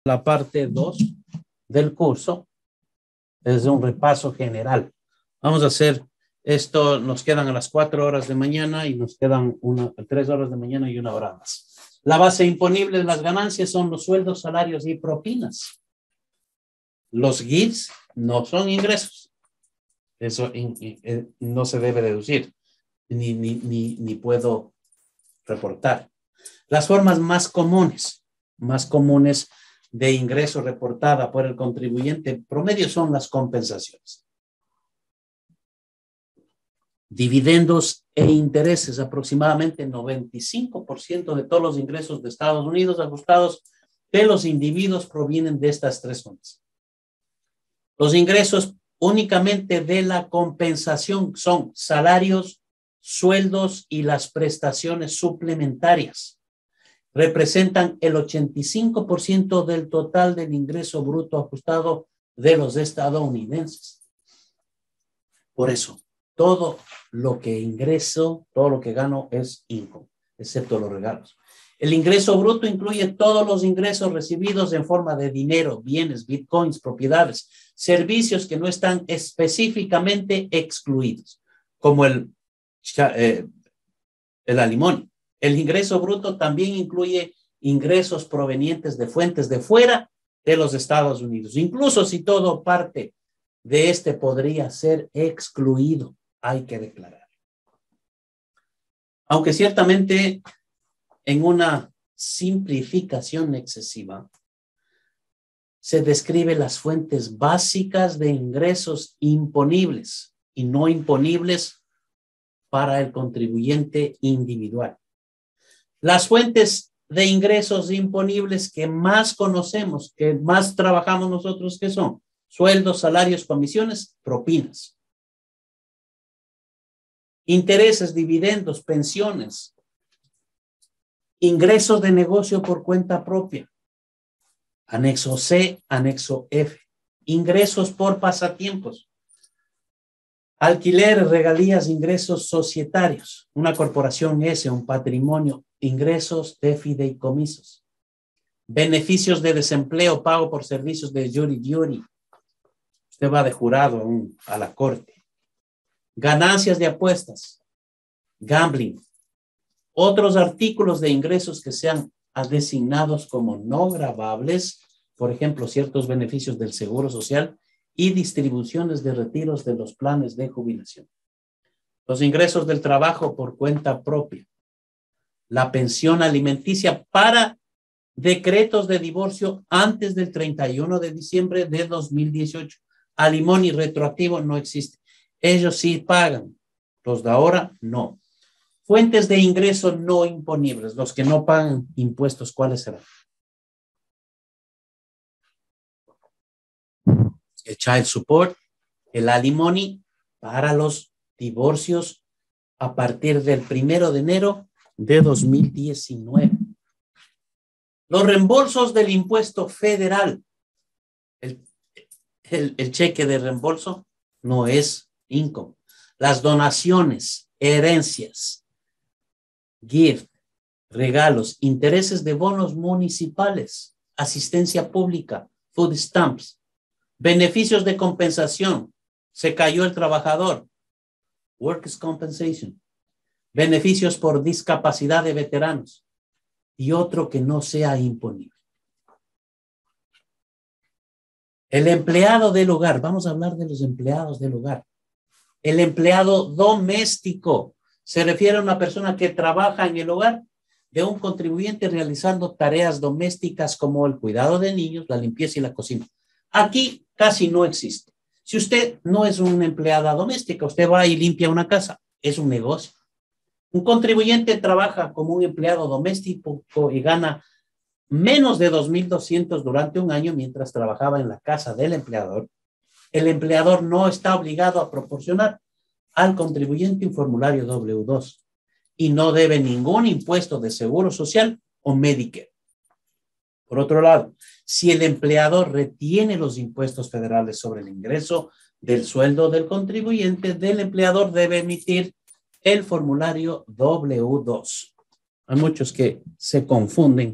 La parte 2 del curso es un repaso general. Vamos a hacer esto, nos quedan a las 4 horas de mañana y nos quedan 3 horas de mañana y 1 hora más. La base imponible de las ganancias son los sueldos, salarios y propinas. Los GIFs no son ingresos. Eso no se debe deducir, ni puedo reportar. Las formas más comunes de ingreso reportada por el contribuyente promedio son las compensaciones. Dividendos e intereses, aproximadamente 95% de todos los ingresos de Estados Unidos ajustados de los individuos provienen de estas tres fuentes. Los ingresos únicamente de la compensación son salarios, sueldos y las prestaciones suplementarias. Representan el 85% del total del ingreso bruto ajustado de los estadounidenses. Por eso, todo lo que ingreso, todo lo que gano es income, excepto los regalos. El ingreso bruto incluye todos los ingresos recibidos en forma de dinero, bienes, bitcoins, propiedades, servicios que no están específicamente excluidos, como el alimony. El ingreso bruto también incluye ingresos provenientes de fuentes de fuera de los Estados Unidos. Incluso si todo parte de este podría ser excluido, hay que declarar. Aunque ciertamente en una simplificación excesiva, se describe las fuentes básicas de ingresos imponibles y no imponibles para el contribuyente individual. Las fuentes de ingresos imponibles que más conocemos, que más trabajamos nosotros, ¿qué son? Sueldos, salarios, comisiones, propinas. Intereses, dividendos, pensiones. Ingresos de negocio por cuenta propia. Anexo C, anexo F. Ingresos por pasatiempos. Alquiler, regalías, ingresos societarios. Una corporación S, un patrimonio. Ingresos de fideicomisos. Beneficios de desempleo, pago por servicios de jury duty. Usted va de jurado a la corte. Ganancias de apuestas. Gambling. Otros artículos de ingresos que sean designados como no gravables, por ejemplo, ciertos beneficios del Seguro Social y distribuciones de retiros de los planes de jubilación. Los ingresos del trabajo por cuenta propia. La pensión alimenticia para decretos de divorcio antes del 31 de diciembre de 2018. Alimony retroactivo no existe. Ellos sí pagan. Los de ahora, no. Fuentes de ingreso no imponibles, los que no pagan impuestos, ¿cuáles serán? El child support, el alimony para los divorcios a partir del 1 de enero de 2019. Los reembolsos del impuesto federal. El cheque de reembolso no es income. Las donaciones, herencias, gift, regalos, intereses de bonos municipales, asistencia pública, food stamps, beneficios de compensación, se cayó el trabajador, workers' compensation, beneficios por discapacidad de veteranos y otro que no sea imponible. El empleado del hogar, vamos a hablar de los empleados del hogar. El empleado doméstico se refiere a una persona que trabaja en el hogar de un contribuyente realizando tareas domésticas como el cuidado de niños, la limpieza y la cocina. Aquí casi no existe. Si usted no es una empleada doméstica, usted va y limpia una casa, es un negocio. Un contribuyente trabaja como un empleado doméstico y gana menos de 2,200 durante un año mientras trabajaba en la casa del empleador. El empleador no está obligado a proporcionar al contribuyente un formulario W2 y no debe ningún impuesto de seguro social o Medicare. Por otro lado, si el empleador retiene los impuestos federales sobre el ingreso del sueldo del contribuyente, del empleador debe emitir el formulario W2. Hay muchos que se confunden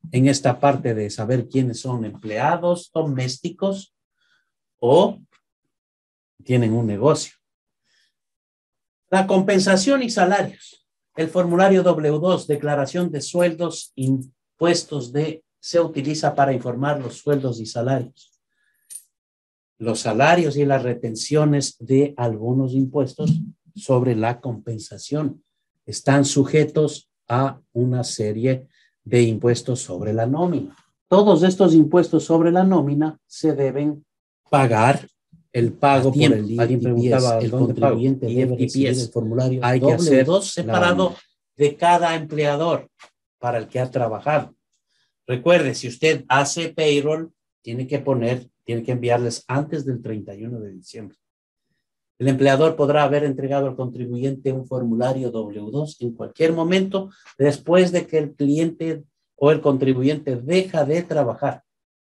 en esta parte de saber quiénes son empleados domésticos o tienen un negocio. La compensación y salarios. El formulario W2, declaración de sueldos, impuestos se utiliza para informar los sueldos y salarios. Los salarios y las retenciones de algunos impuestos sobre la compensación están sujetos a una serie de impuestos sobre la nómina. Todos estos impuestos sobre la nómina se deben pagar el pago por el IFTPS. Alguien preguntaba, el contribuyente debe recibir el formulario W2 separado de cada empleador para el que ha trabajado. Recuerde, si usted hace payroll, tiene que enviarles antes del 31 de diciembre. El empleador podrá haber entregado al contribuyente un formulario W2 en cualquier momento después de que el cliente o el contribuyente deja de trabajar.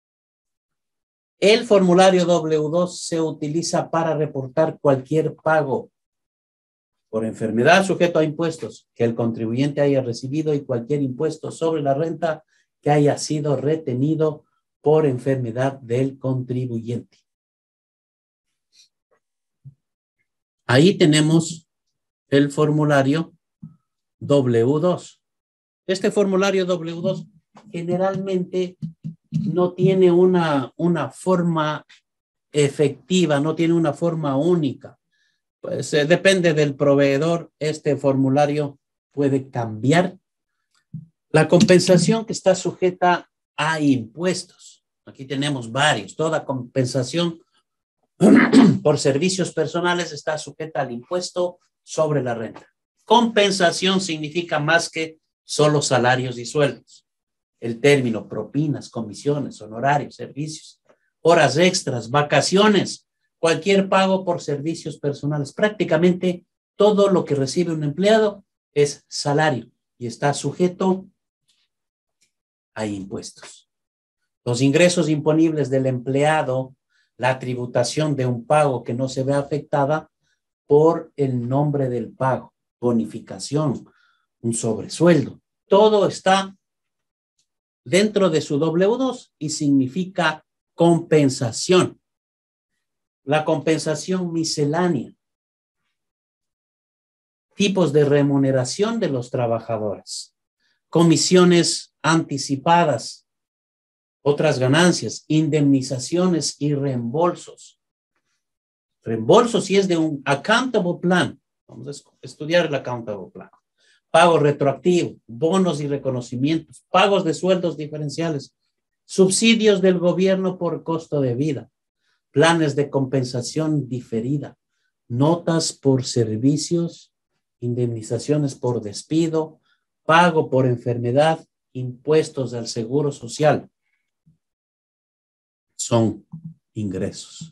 El formulario W2 se utiliza para reportar cualquier pago por enfermedad sujeto a impuestos que el contribuyente haya recibido y cualquier impuesto sobre la renta que haya sido retenido por enfermedad del contribuyente. Ahí tenemos el formulario W2. Este formulario W2 generalmente no tiene una forma efectiva, no tiene una forma única. Pues depende del proveedor, este formulario puede cambiar. La compensación que está sujeta a impuestos. Aquí tenemos varios. Toda compensación por servicios personales está sujeta al impuesto sobre la renta. Compensación significa más que solo salarios y sueldos. El término propinas, comisiones, honorarios, servicios, horas extras, vacaciones, cualquier pago por servicios personales. Prácticamente todo lo que recibe un empleado es salario y está sujeto a impuestos. Los ingresos imponibles del empleado, la tributación de un pago que no se ve afectada por el nombre del pago, bonificación, un sobresueldo. Todo está dentro de su W2 y significa compensación. La compensación miscelánea. Tipos de remuneración de los trabajadores. Comisiones anticipadas. Otras ganancias, indemnizaciones y reembolsos. Reembolsos si es de un accountable plan. Vamos a estudiar el accountable plan. Pago retroactivo, bonos y reconocimientos, pagos de sueldos diferenciales, subsidios del gobierno por costo de vida, planes de compensación diferida, notas por servicios, indemnizaciones por despido, pago por enfermedad, impuestos al seguro social. Son ingresos.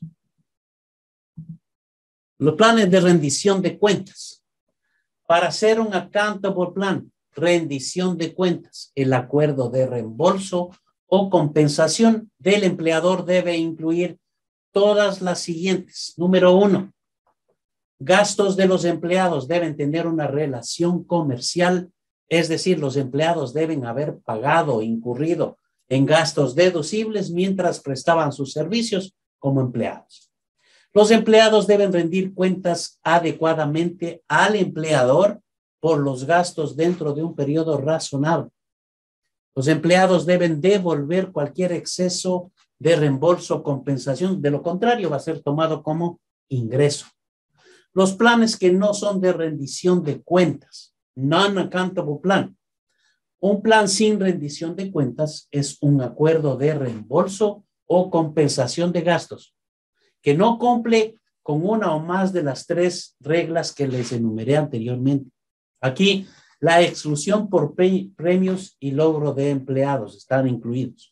Los planes de rendición de cuentas. Para hacer un accountable plan, rendición de cuentas, el acuerdo de reembolso o compensación del empleador debe incluir todas las siguientes. Número 1, gastos de los empleados deben tener una relación comercial, es decir, los empleados deben haber pagado, incurrido en gastos deducibles mientras prestaban sus servicios como empleados. Los empleados deben rendir cuentas adecuadamente al empleador por los gastos dentro de un periodo razonable. Los empleados deben devolver cualquier exceso de reembolso o compensación. De lo contrario, va a ser tomado como ingreso. Los planes que no son de rendición de cuentas, non-accountable plan. Un plan sin rendición de cuentas es un acuerdo de reembolso o compensación de gastos que no cumple con una o más de las 3 reglas que les enumeré anteriormente. Aquí, la exclusión por premios y logro de empleados están excluidos.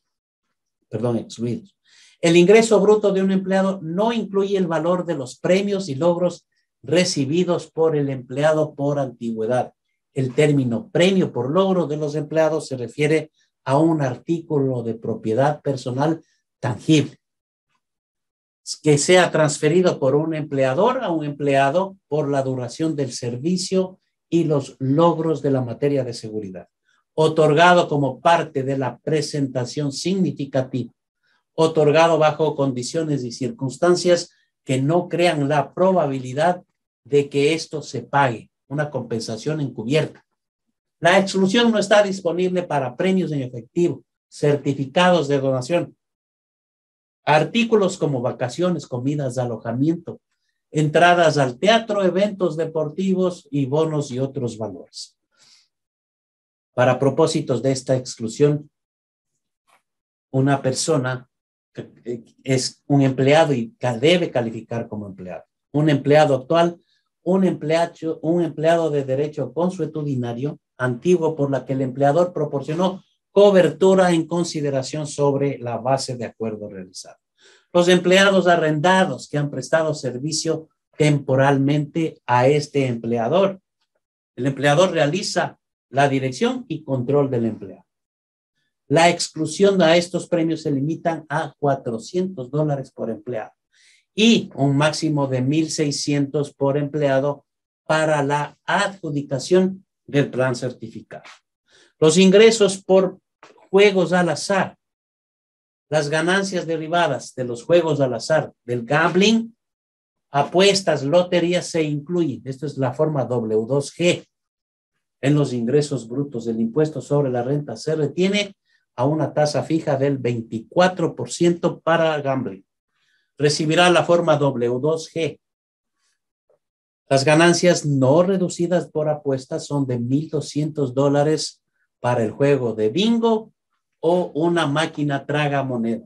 El ingreso bruto de un empleado no incluye el valor de los premios y logros recibidos por el empleado por antigüedad. El término premio por logro de los empleados se refiere a un artículo de propiedad personal tangible que sea transferido por un empleador a un empleado por la duración del servicio y los logros de la materia de seguridad. otorgado como parte de la presentación significativa, otorgado bajo condiciones y circunstancias que no crean la probabilidad de que esto se pague, una compensación encubierta. La exclusión no está disponible para premios en efectivo, certificados de donación, artículos como vacaciones, comidas, alojamiento, entradas al teatro, eventos deportivos y bonos y otros valores. Para propósitos de esta exclusión, una persona es un empleado y debe calificar como empleado. Un empleado actual, un empleado de derecho consuetudinario, antiguo por la que el empleador proporcionó cobertura en consideración sobre la base de acuerdo realizado. Los empleados arrendados que han prestado servicio temporalmente a este empleador. El empleador realiza la dirección y control del empleado. La exclusión a estos premios se limitan a $400 por empleado y un máximo de $1,600 por empleado para la adjudicación del plan certificado. Los ingresos por juegos al azar, las ganancias derivadas de los juegos al azar, del gambling, apuestas, loterías se incluyen. Esto es la forma W2G. En los ingresos brutos del impuesto sobre la renta se retiene a una tasa fija del 24% para gambling. Recibirá la forma W2G. Las ganancias no reducidas por apuestas son de $1,200 para el juego de bingo o una máquina tragamoneda.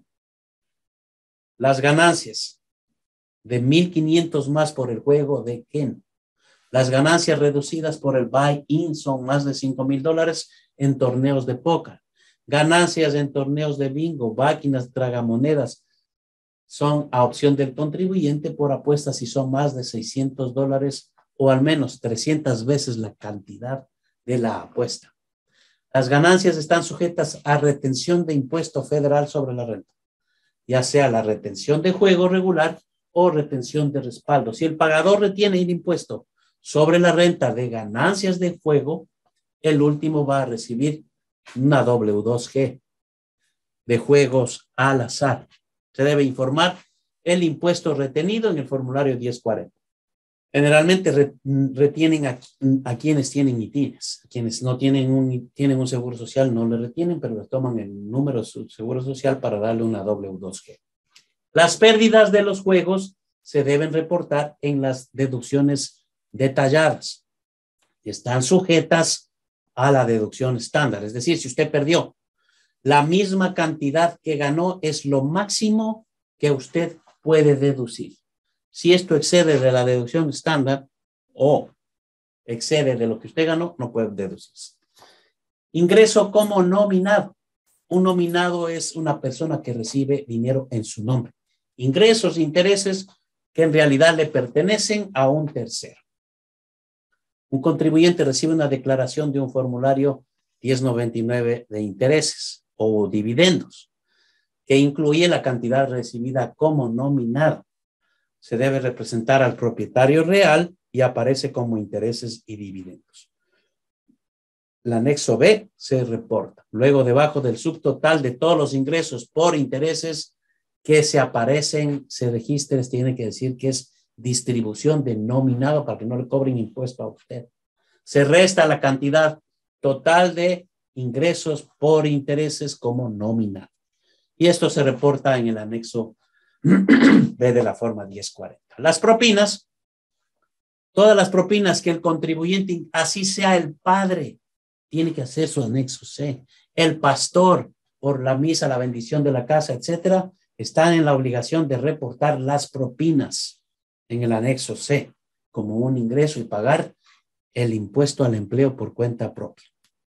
Las ganancias de $1,500 más por el juego de Ken. Las ganancias reducidas por el buy-in son más de $5,000 en torneos de póker. Ganancias en torneos de bingo, máquinas tragamonedas son a opción del contribuyente por apuestas si son más de $600 o al menos 300 veces la cantidad de la apuesta. Las ganancias están sujetas a retención de impuesto federal sobre la renta, ya sea la retención de juego regular o retención de respaldo. Si el pagador retiene el impuesto sobre la renta de ganancias de juego, el último va a recibir una W2G de juegos al azar. Se debe informar el impuesto retenido en el formulario 1040. Generalmente retienen a quienes tienen ITINES. A quienes no tienen un seguro social no le retienen, pero les toman el número de su seguro social para darle una W2G. Las pérdidas de los juegos se deben reportar en las deducciones detalladas y están sujetas a la deducción estándar. Es decir, si usted perdió la misma cantidad que ganó, es lo máximo que usted puede deducir. Si esto excede de la deducción estándar o excede de lo que usted ganó, no puede deducirse. Ingreso como nominado. Un nominado es una persona que recibe dinero en su nombre. Ingresos, intereses que en realidad le pertenecen a un tercero. Un contribuyente recibe una declaración de un formulario 1099 de intereses o dividendos, que incluye la cantidad recibida como nominado. Se debe representar al propietario real y aparece como intereses y dividendos. El anexo B se reporta. Luego, debajo del subtotal de todos los ingresos por intereses que se aparecen, se registren, tiene que decir que es distribución de nominado para que no le cobren impuesto a usted. Se resta la cantidad total de ingresos por intereses como nominado. Y esto se reporta en el anexo B de la forma 1040. Las propinas, todas las propinas que el contribuyente, así sea el padre, tiene que hacer su anexo C. El pastor, por la misa, la bendición de la casa, etcétera, están en la obligación de reportar las propinas en el anexo C como un ingreso y pagar el impuesto al empleo por cuenta propia.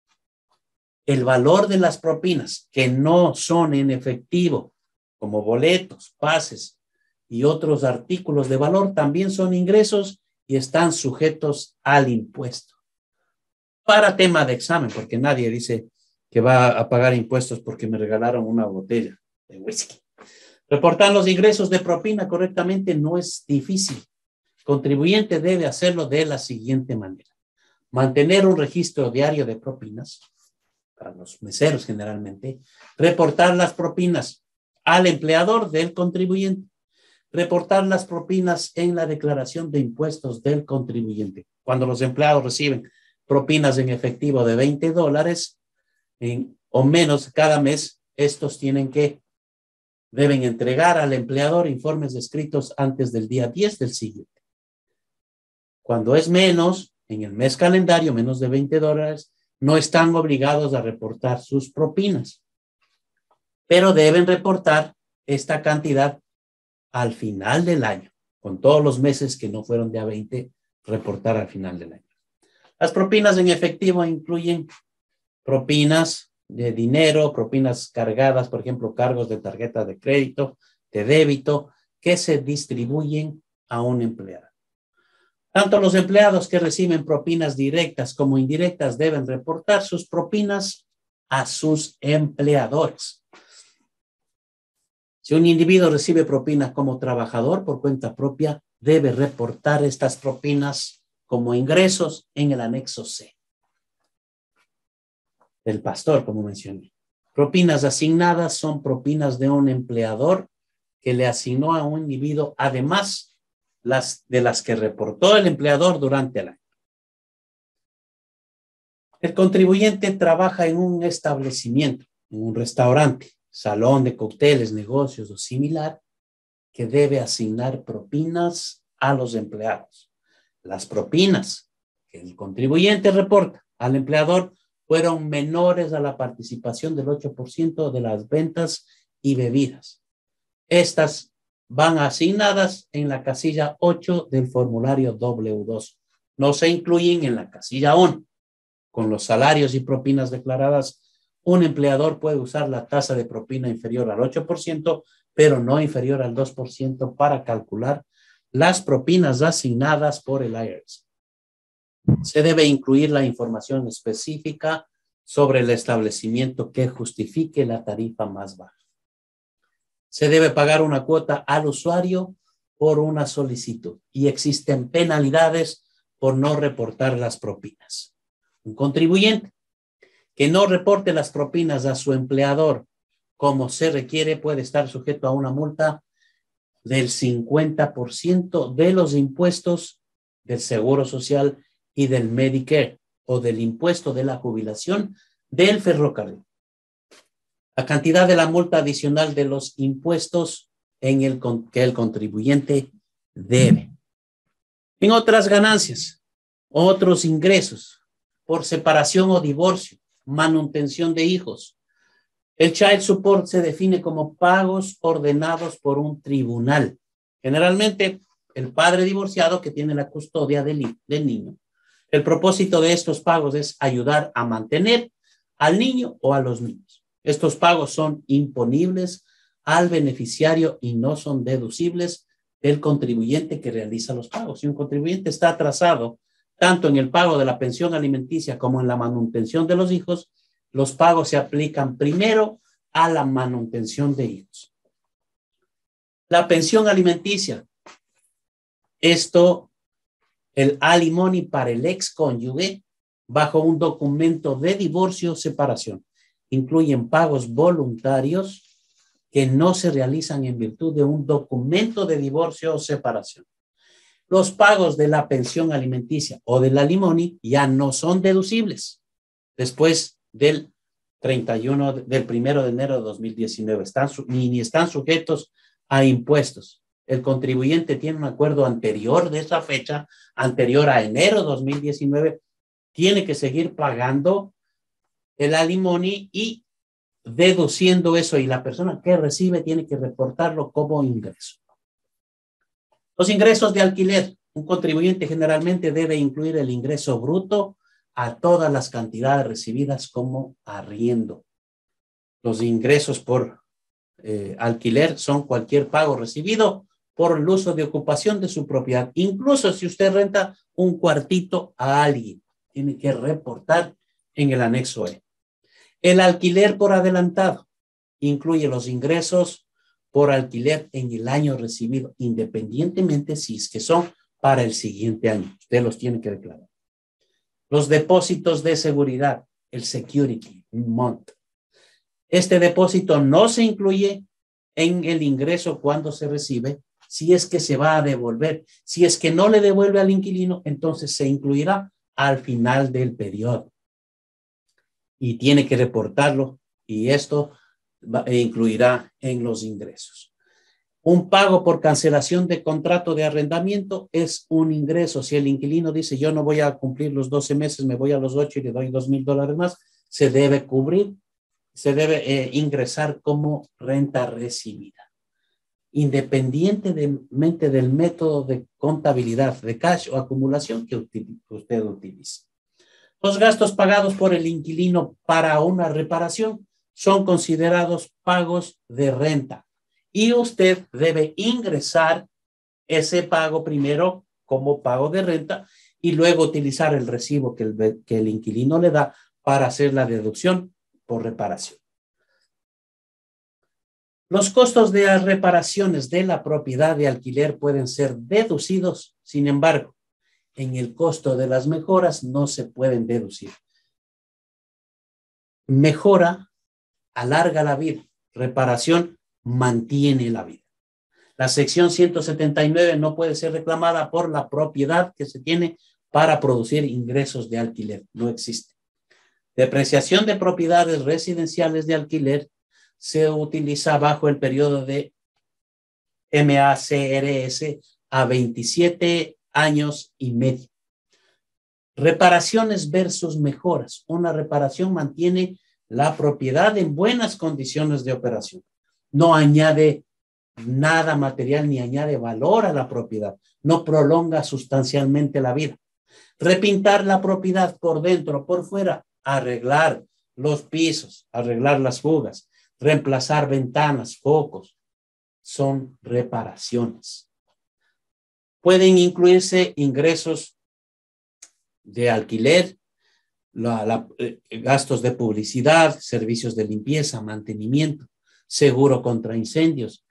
El valor de las propinas que no son en efectivo, como boletos, pases y otros artículos de valor, también son ingresos y están sujetos al impuesto. Para tema de examen, porque nadie dice que va a pagar impuestos porque me regalaron una botella de whisky. Reportar los ingresos de propina correctamente no es difícil. El contribuyente debe hacerlo de la siguiente manera. Mantener un registro diario de propinas, para los meseros generalmente, reportar las propinas al empleador del contribuyente, reportar las propinas en la declaración de impuestos del contribuyente. Cuando los empleados reciben propinas en efectivo de $20 o menos cada mes, estos deben entregar al empleador informes escritos antes del día 10 del siguiente. Cuando es menos, en el mes calendario, menos de $20, no están obligados a reportar sus propinas, pero deben reportar esta cantidad al final del año, con todos los meses que no fueron de a 20, reportar al final del año. Las propinas en efectivo incluyen propinas de dinero, propinas cargadas, por ejemplo, cargos de tarjeta de crédito, de débito, que se distribuyen a un empleado. Tanto los empleados que reciben propinas directas como indirectas deben reportar sus propinas a sus empleadores. Si un individuo recibe propinas como trabajador por cuenta propia, debe reportar estas propinas como ingresos en el anexo C del pastor, como mencioné. Propinas asignadas son propinas de un empleador que le asignó a un individuo, además de las que reportó el empleador durante el año. El contribuyente trabaja en un establecimiento, en un restaurante, salón de cócteles, negocios o similar, que debe asignar propinas a los empleados. Las propinas que el contribuyente reporta al empleador fueron menores a la participación del 8% de las ventas y bebidas. Estas van asignadas en la casilla 8 del formulario W2. No se incluyen en la casilla 1. Con los salarios y propinas declaradas, un empleador puede usar la tasa de propina inferior al 8%, pero no inferior al 2% para calcular las propinas asignadas por el IRS. Se debe incluir la información específica sobre el establecimiento que justifique la tarifa más baja. Se debe pagar una cuota al usuario por una solicitud y existen penalidades por no reportar las propinas. Un contribuyente que no reporte las propinas a su empleador como se requiere puede estar sujeto a una multa del 50% de los impuestos del Seguro Social y del Medicare o del impuesto de la jubilación del ferrocarril. La cantidad de la multa adicional de los impuestos que el contribuyente debe. En otras ganancias, otros ingresos por separación o divorcio, manutención de hijos. El child support se define como pagos ordenados por un tribunal. Generalmente, el padre divorciado que tiene la custodia del niño. El propósito de estos pagos es ayudar a mantener al niño o a los niños. Estos pagos son imponibles al beneficiario y no son deducibles del contribuyente que realiza los pagos. Si un contribuyente está atrasado tanto en el pago de la pensión alimenticia como en la manutención de los hijos, los pagos se aplican primero a la manutención de hijos. La pensión alimenticia, el alimony para el excónyuge bajo un documento de divorcio o separación. Incluyen pagos voluntarios que no se realizan en virtud de un documento de divorcio o separación. Los pagos de la pensión alimenticia o del alimony ya no son deducibles después del 1 de enero de 2019. Ni están sujetos a impuestos. El contribuyente tiene un acuerdo anterior de esa fecha, anterior a enero de 2019, tiene que seguir pagando el alimony y deduciendo eso, y la persona que recibe tiene que reportarlo como ingreso. Los ingresos de alquiler. Un contribuyente generalmente debe incluir el ingreso bruto a todas las cantidades recibidas como arriendo. Los ingresos por alquiler son cualquier pago recibido por el uso de ocupación de su propiedad. Incluso si usted renta un cuartito a alguien, tiene que reportar en el anexo E. El alquiler por adelantado incluye los ingresos por alquiler en el año recibido, independientemente si es que son para el siguiente año. Usted los tiene que declarar. Los depósitos de seguridad, el security. month. Este depósito no se incluye en el ingreso cuando se recibe, si es que se va a devolver. Si es que no le devuelve al inquilino, entonces se incluirá al final del periodo. Y tiene que reportarlo, y esto incluirá en los ingresos. Un pago por cancelación de contrato de arrendamiento es un ingreso. Si el inquilino dice, yo no voy a cumplir los 12 meses, me voy a los 8 y le doy $2,000 más, se debe cubrir, se debe ingresar como renta recibida, independientemente del método de contabilidad de cash o acumulación que usted utilice. Los gastos pagados por el inquilino para una reparación son considerados pagos de renta y usted debe ingresar ese pago primero como pago de renta y luego utilizar el recibo que el inquilino le da para hacer la deducción por reparación. Los costos de las reparaciones de la propiedad de alquiler pueden ser deducidos, sin embargo, en el costo de las mejoras no se pueden deducir. Mejora alarga la vida, reparación mantiene la vida. La sección 179 no puede ser reclamada por la propiedad que se tiene para producir ingresos de alquiler, no existe. Depreciación de propiedades residenciales de alquiler se utiliza bajo el periodo de MACRS a 27 años y medio. Reparaciones versus mejoras. Una reparación mantiene la propiedad en buenas condiciones de operación. No añade nada material ni añade valor a la propiedad. No prolonga sustancialmente la vida. Repintar la propiedad por dentro, por fuera, arreglar los pisos, arreglar las fugas, reemplazar ventanas, focos, son reparaciones. Pueden incluirse ingresos de alquiler, gastos de publicidad, servicios de limpieza, mantenimiento, seguro contra incendios,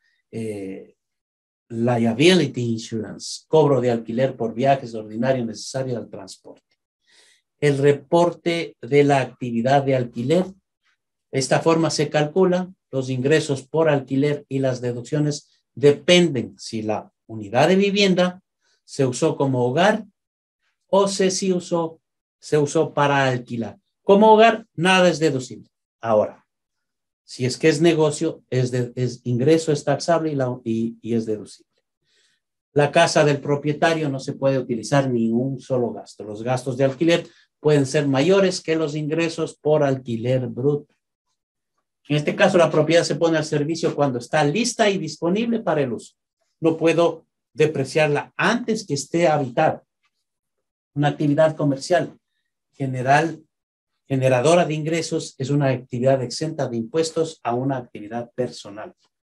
liability insurance, cobro de alquiler por viajes ordinarios necesarios al transporte. El reporte de la actividad de alquiler. De esta forma se calculan los ingresos por alquiler y las deducciones dependen si la unidad de vivienda se usó como hogar o se usó para alquilar. Como hogar, nada es deducible. Ahora, si es que es negocio, ingreso es taxable y es deducible. La casa del propietario no se puede utilizar ni un solo gasto. Los gastos de alquiler pueden ser mayores que los ingresos por alquiler bruto. En este caso, la propiedad se pone al servicio cuando está lista y disponible para el uso. No puedo depreciarla antes que esté habitada. Una actividad comercial generadora de ingresos es una actividad exenta de impuestos a una actividad personal.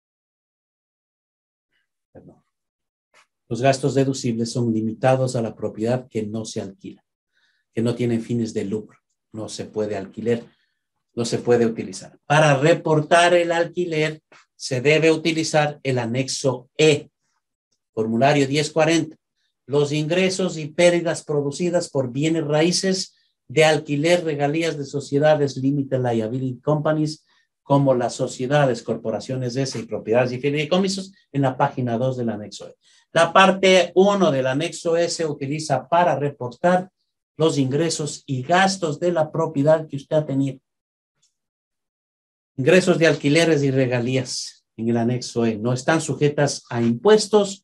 Perdón. Los gastos deducibles son limitados a la propiedad que no se alquila, que no tiene fines de lucro. No se puede alquilar, no se puede utilizar. Para reportar el alquiler, se debe utilizar el anexo E, formulario 1040. Los ingresos y pérdidas producidas por bienes raíces de alquiler, regalías de sociedades limited liability companies, como las sociedades, corporaciones S y propiedades y fideicomisos, en la página 2 del anexo E. La parte 1 del anexo E se utiliza para reportar los ingresos y gastos de la propiedad que usted ha tenido. Ingresos de alquileres y regalías en el anexo E no están sujetas a impuestos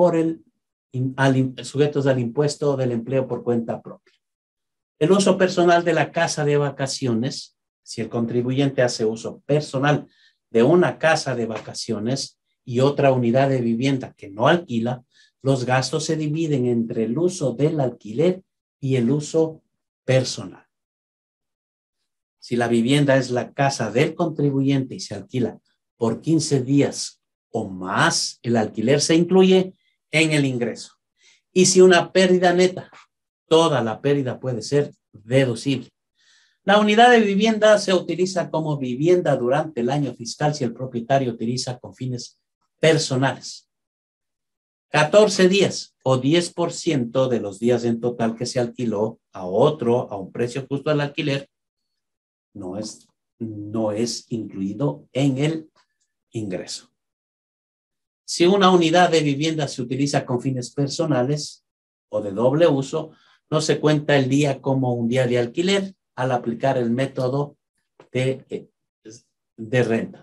sujetos al impuesto del empleo por cuenta propia. El uso personal de la casa de vacaciones, si el contribuyente hace uso personal de una casa de vacaciones y otra unidad de vivienda que no alquila, los gastos se dividen entre el uso del alquiler y el uso personal. Si la vivienda es la casa del contribuyente y se alquila por 15 días o más, el alquiler se incluye en el ingreso. Y si una pérdida neta, toda la pérdida puede ser deducible. La unidad de vivienda se utiliza como vivienda durante el año fiscal si el propietario utiliza con fines personales. 14 días o 10% de los días en total que se alquiló a un precio justo al alquiler, no es incluido en el ingreso. Si una unidad de vivienda se utiliza con fines personales o de doble uso, no se cuenta el día como un día de alquiler al aplicar el método de renta.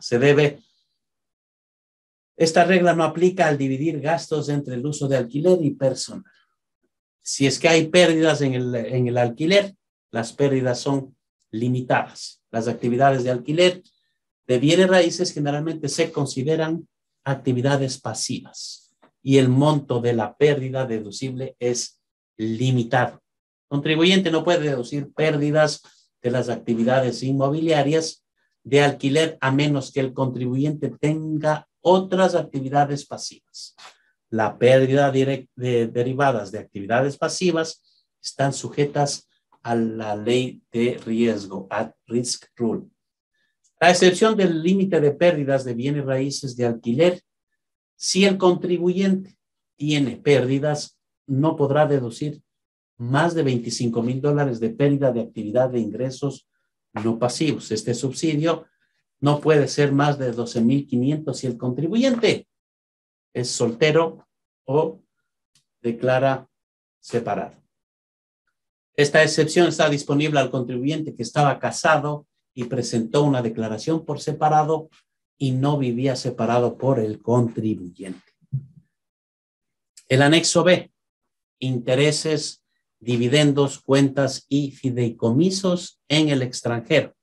Esta regla no aplica al dividir gastos entre el uso de alquiler y personal. Si es que hay pérdidas en el alquiler, las pérdidas son limitadas. Las actividades de alquiler de bienes raíces generalmente se consideran actividades pasivas y el monto de la pérdida deducible es limitado. El contribuyente no puede deducir pérdidas de las actividades inmobiliarias de alquiler a menos que el contribuyente tenga otras actividades pasivas. La pérdida derivadas de actividades pasivas están sujetas a la ley de riesgo, at risk rule. A excepción del límite de pérdidas de bienes raíces de alquiler, si el contribuyente tiene pérdidas, no podrá deducir más de $25,000 de pérdida de actividad de ingresos no pasivos. Este subsidio no puede ser más de $12,500 si el contribuyente es soltero o declara separado. Esta excepción está disponible al contribuyente que estaba casado y presentó una declaración por separado y no vivía separado por el contribuyente. El anexo B, intereses, dividendos, cuentas y fideicomisos en el extranjero.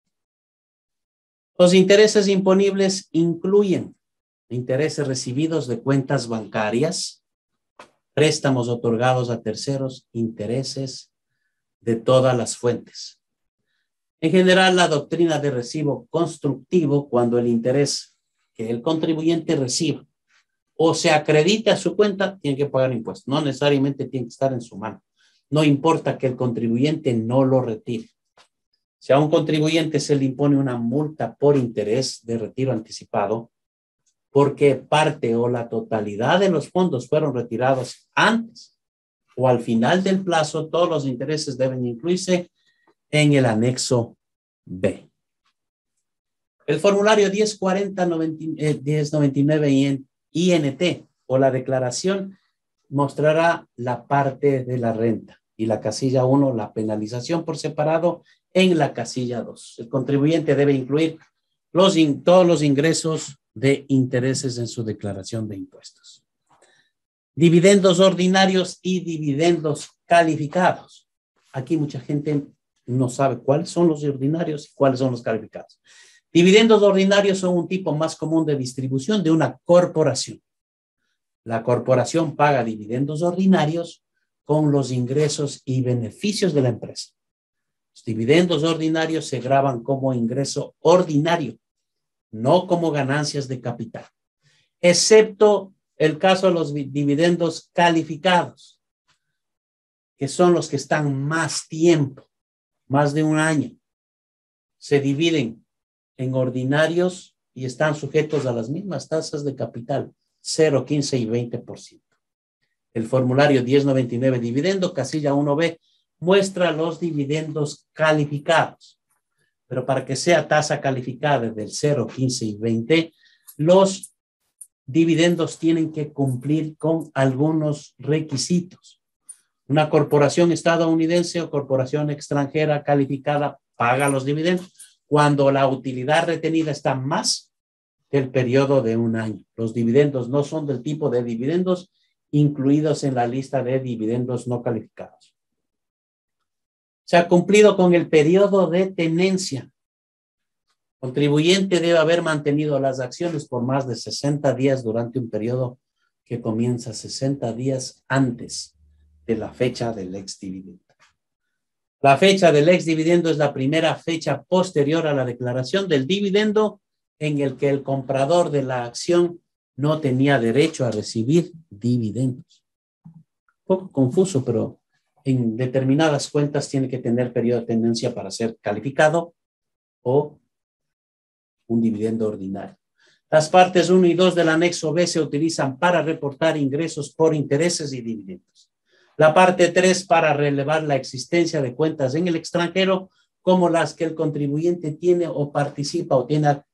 Los intereses imponibles incluyen intereses recibidos de cuentas bancarias, préstamos otorgados a terceros, intereses de todas las fuentes. En general, la doctrina de recibo constructivo, cuando el interés que el contribuyente reciba o se acredita a su cuenta, tiene que pagar impuestos. No necesariamente tiene que estar en su mano. No importa que el contribuyente no lo retire. Si a un contribuyente se le impone una multa por interés de retiro anticipado, porque parte o la totalidad de los fondos fueron retirados antes o al final del plazo, todos los intereses deben incluirse en el anexo B. El formulario 1099 INT o la declaración mostrará la parte de la renta y la casilla 1, la penalización por separado en la casilla 2. El contribuyente debe incluir todos los ingresos de intereses en su declaración de impuestos. Dividendos ordinarios y dividendos calificados. Aquí mucha gente no sabe cuáles son los ordinarios y cuáles son los calificados. Dividendos ordinarios son un tipo más común de distribución de una corporación. La corporación paga dividendos ordinarios con los ingresos y beneficios de la empresa. Los dividendos ordinarios se graban como ingreso ordinario, no como ganancias de capital, excepto el caso de los dividendos calificados, que son los que están más tiempo, más de un año. Se dividen en ordinarios y están sujetos a las mismas tasas de capital, 0, 15 y 20%. El formulario 1099 dividendo, casilla 1B, muestra los dividendos calificados. Pero para que sea tasa calificada del 0, 15 y 20, los dividendos tienen que cumplir con algunos requisitos. Una corporación estadounidense o corporación extranjera calificada paga los dividendos cuando la utilidad retenida está más del periodo de un año. Los dividendos no son del tipo de dividendos incluidos en la lista de dividendos no calificados. Se ha cumplido con el periodo de tenencia. El contribuyente debe haber mantenido las acciones por más de 60 días durante un periodo que comienza 60 días antes de la fecha del exdividendo. La fecha del exdividendo es la primera fecha posterior a la declaración del dividendo en el que el comprador de la acción no tenía derecho a recibir dividendos. Un poco confuso, pero en determinadas cuentas tiene que tener periodo de tenencia para ser calificado o un dividendo ordinario. Las partes 1 y 2 del anexo B se utilizan para reportar ingresos por intereses y dividendos. La parte 3 para relevar la existencia de cuentas en el extranjero como las que el contribuyente tiene o participa o tiene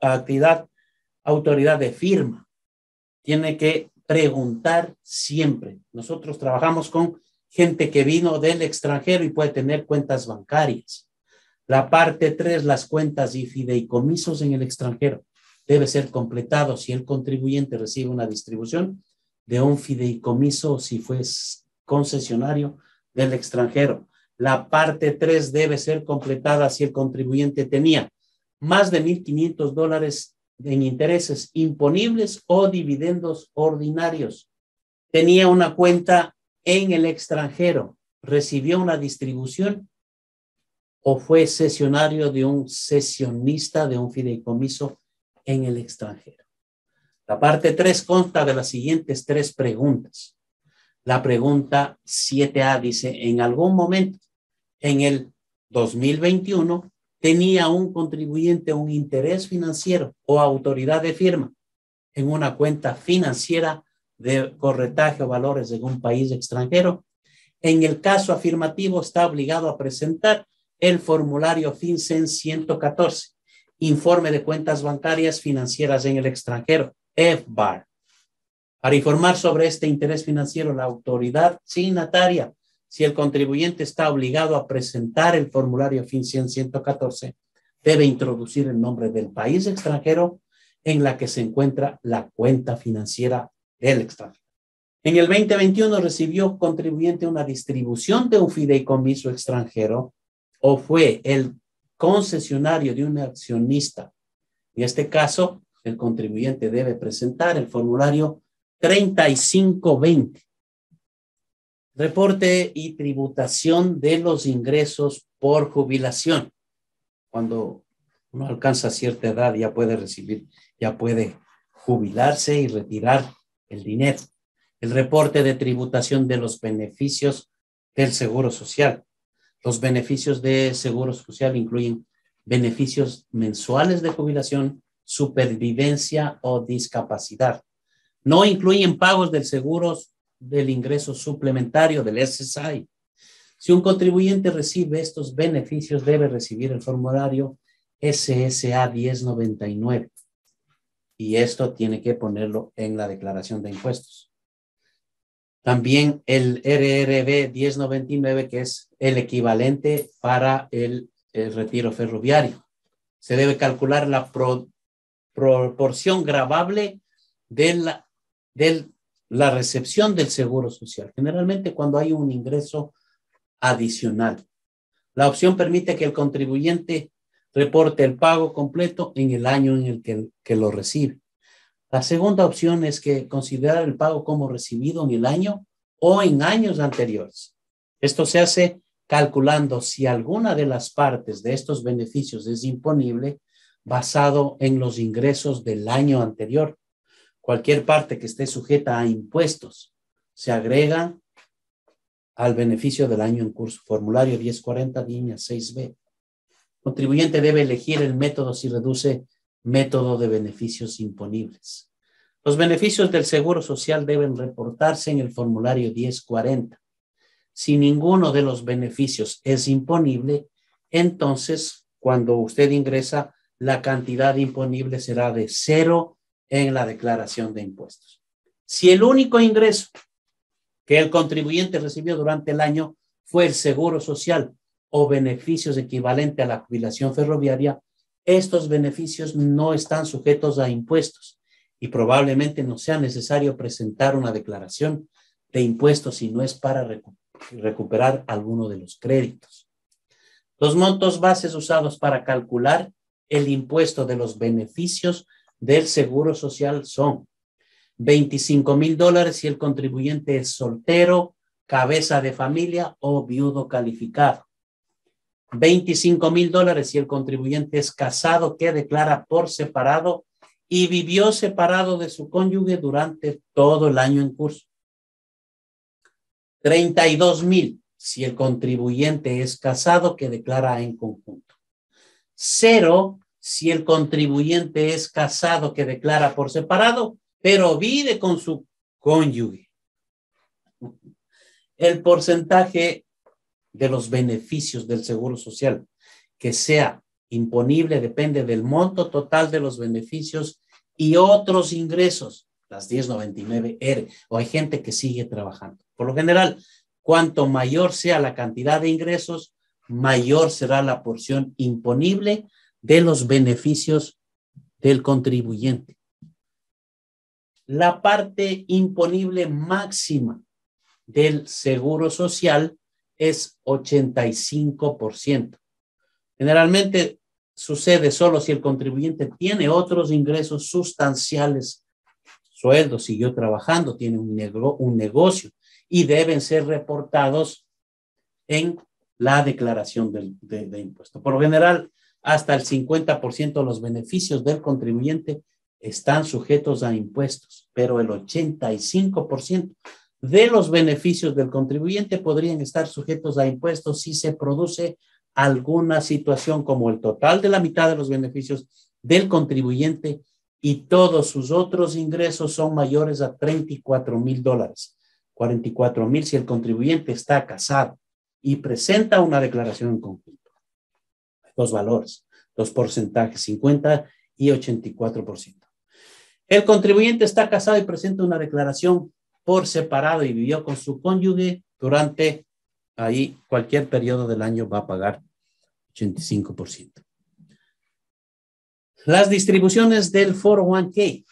autoridad de firma. Tiene que preguntar siempre. Nosotros trabajamos con gente que vino del extranjero y puede tener cuentas bancarias. La parte 3, las cuentas y fideicomisos en el extranjero. Debe ser completado si el contribuyente recibe una distribución de un fideicomiso, si fue concesionario del extranjero. La parte 3 debe ser completada si el contribuyente tenía más de $1,500 en intereses imponibles o dividendos ordinarios. Tenía una cuenta en el extranjero, recibió una distribución o fue cesionario de un cesionista de un fideicomiso en el extranjero. La parte 3 consta de las siguientes 3 preguntas. La pregunta 7A dice, en algún momento en el 2021 tenía un contribuyente un interés financiero o autoridad de firma en una cuenta financiera de corretaje o valores de un país extranjero. En el caso afirmativo está obligado a presentar el formulario FinCEN 114, informe de cuentas bancarias financieras en el extranjero, FBAR. Para informar sobre este interés financiero, la autoridad signataria, si el contribuyente está obligado a presentar el formulario FinCEN 114, debe introducir el nombre del país extranjero en la que se encuentra la cuenta financiera del extranjero. En el 2021 recibió contribuyente una distribución de un fideicomiso extranjero o fue el concesionario de un accionista. En este caso, el contribuyente debe presentar el formulario 3520. Reporte y tributación de los ingresos por jubilación. Cuando uno alcanza cierta edad ya puede recibir, ya puede jubilarse y retirar el dinero. El reporte de tributación de los beneficios del Seguro Social. Los beneficios de Seguro Social incluyen beneficios mensuales de jubilación, supervivencia o discapacidad. No incluyen pagos del seguro del ingreso suplementario del SSI. Si un contribuyente recibe estos beneficios, debe recibir el formulario SSA 1099. Y esto tiene que ponerlo en la declaración de impuestos. También el RRB 1099, que es el equivalente para el retiro ferroviario. Se debe calcular la proporción gravable de la recepción del Seguro Social. Generalmente cuando hay un ingreso adicional. La opción permite que el contribuyente reporte el pago completo en el año en el que lo recibe. La segunda opción es que considerar el pago como recibido en el año o en años anteriores. Esto se hace calculando si alguna de las partes de estos beneficios es imponible basado en los ingresos del año anterior. Cualquier parte que esté sujeta a impuestos se agrega al beneficio del año en curso. Formulario 1040, línea 6B. Contribuyente debe elegir el método si reduce método de beneficios imponibles. Los beneficios del Seguro Social deben reportarse en el formulario 1040. Si ninguno de los beneficios es imponible, entonces cuando usted ingresa, la cantidad imponible será de 0 en la declaración de impuestos. Si el único ingreso que el contribuyente recibió durante el año fue el Seguro Social o beneficios equivalentes a la jubilación ferroviaria, estos beneficios no están sujetos a impuestos y probablemente no sea necesario presentar una declaración de impuestos si no es para recuperar alguno de los créditos. Los montos bases usados para calcular el impuesto de los beneficios del Seguro Social son $25,000 si el contribuyente es soltero, cabeza de familia o viudo calificado. $25,000 si el contribuyente es casado que declara por separado y vivió separado de su cónyuge durante todo el año en curso. $32,000 si el contribuyente es casado que declara en conjunto. 0 si el contribuyente es casado que declara por separado pero vive con su cónyuge. El porcentaje de los beneficios del Seguro Social que sea imponible depende del monto total de los beneficios y otros ingresos, las 1099R, o hay gente que sigue trabajando. Por lo general, cuanto mayor sea la cantidad de ingresos, mayor será la porción imponible de los beneficios del contribuyente. La parte imponible máxima del seguro social es 85%. Generalmente sucede solo si el contribuyente tiene otros ingresos sustanciales, sueldo, siguió trabajando, tiene un negocio y deben ser reportados en la declaración de impuesto. Por lo general, hasta el 50% de los beneficios del contribuyente están sujetos a impuestos, pero el 85% de los beneficios del contribuyente podrían estar sujetos a impuestos si se produce alguna situación como el total de la mitad de los beneficios del contribuyente y todos sus otros ingresos son mayores a $34,000. 44,000 si el contribuyente está casado y presenta una declaración en conjunto. Dos valores, dos porcentajes, 50 y 84%. El contribuyente está casado y presenta una declaración por separado y vivió con su cónyuge durante ahí cualquier periodo del año va a pagar 85%. Las distribuciones del 401k.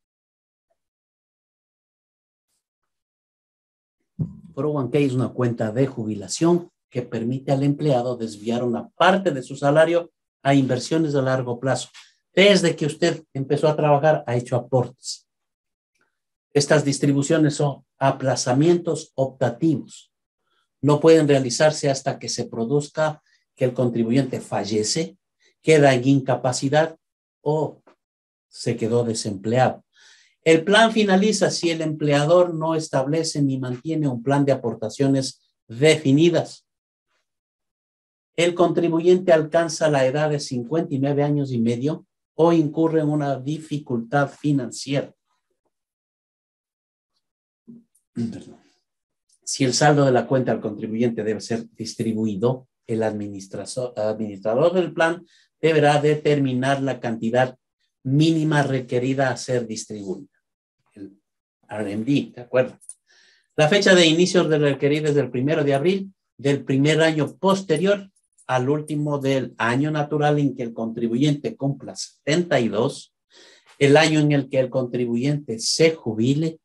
401k es una cuenta de jubilación que permite al empleado desviar una parte de su salario a inversiones a largo plazo. Desde que usted empezó a trabajar, ha hecho aportes. Estas distribuciones son aplazamientos optativos. No pueden realizarse hasta que se produzca que el contribuyente fallece, queda en incapacidad o se quedó desempleado. El plan finaliza si el empleador no establece ni mantiene un plan de aportaciones definidas. El contribuyente alcanza la edad de 59 años y medio o incurre en una dificultad financiera. Si el saldo de la cuenta del contribuyente debe ser distribuido, el administrador del plan deberá determinar la cantidad mínima requerida a ser distribuida. El RMD, ¿de acuerdo? La fecha de inicio de requerida es del 1 de abril del primer año posterior al último del año natural en que el contribuyente cumpla 72, el año en el que el contribuyente se jubile.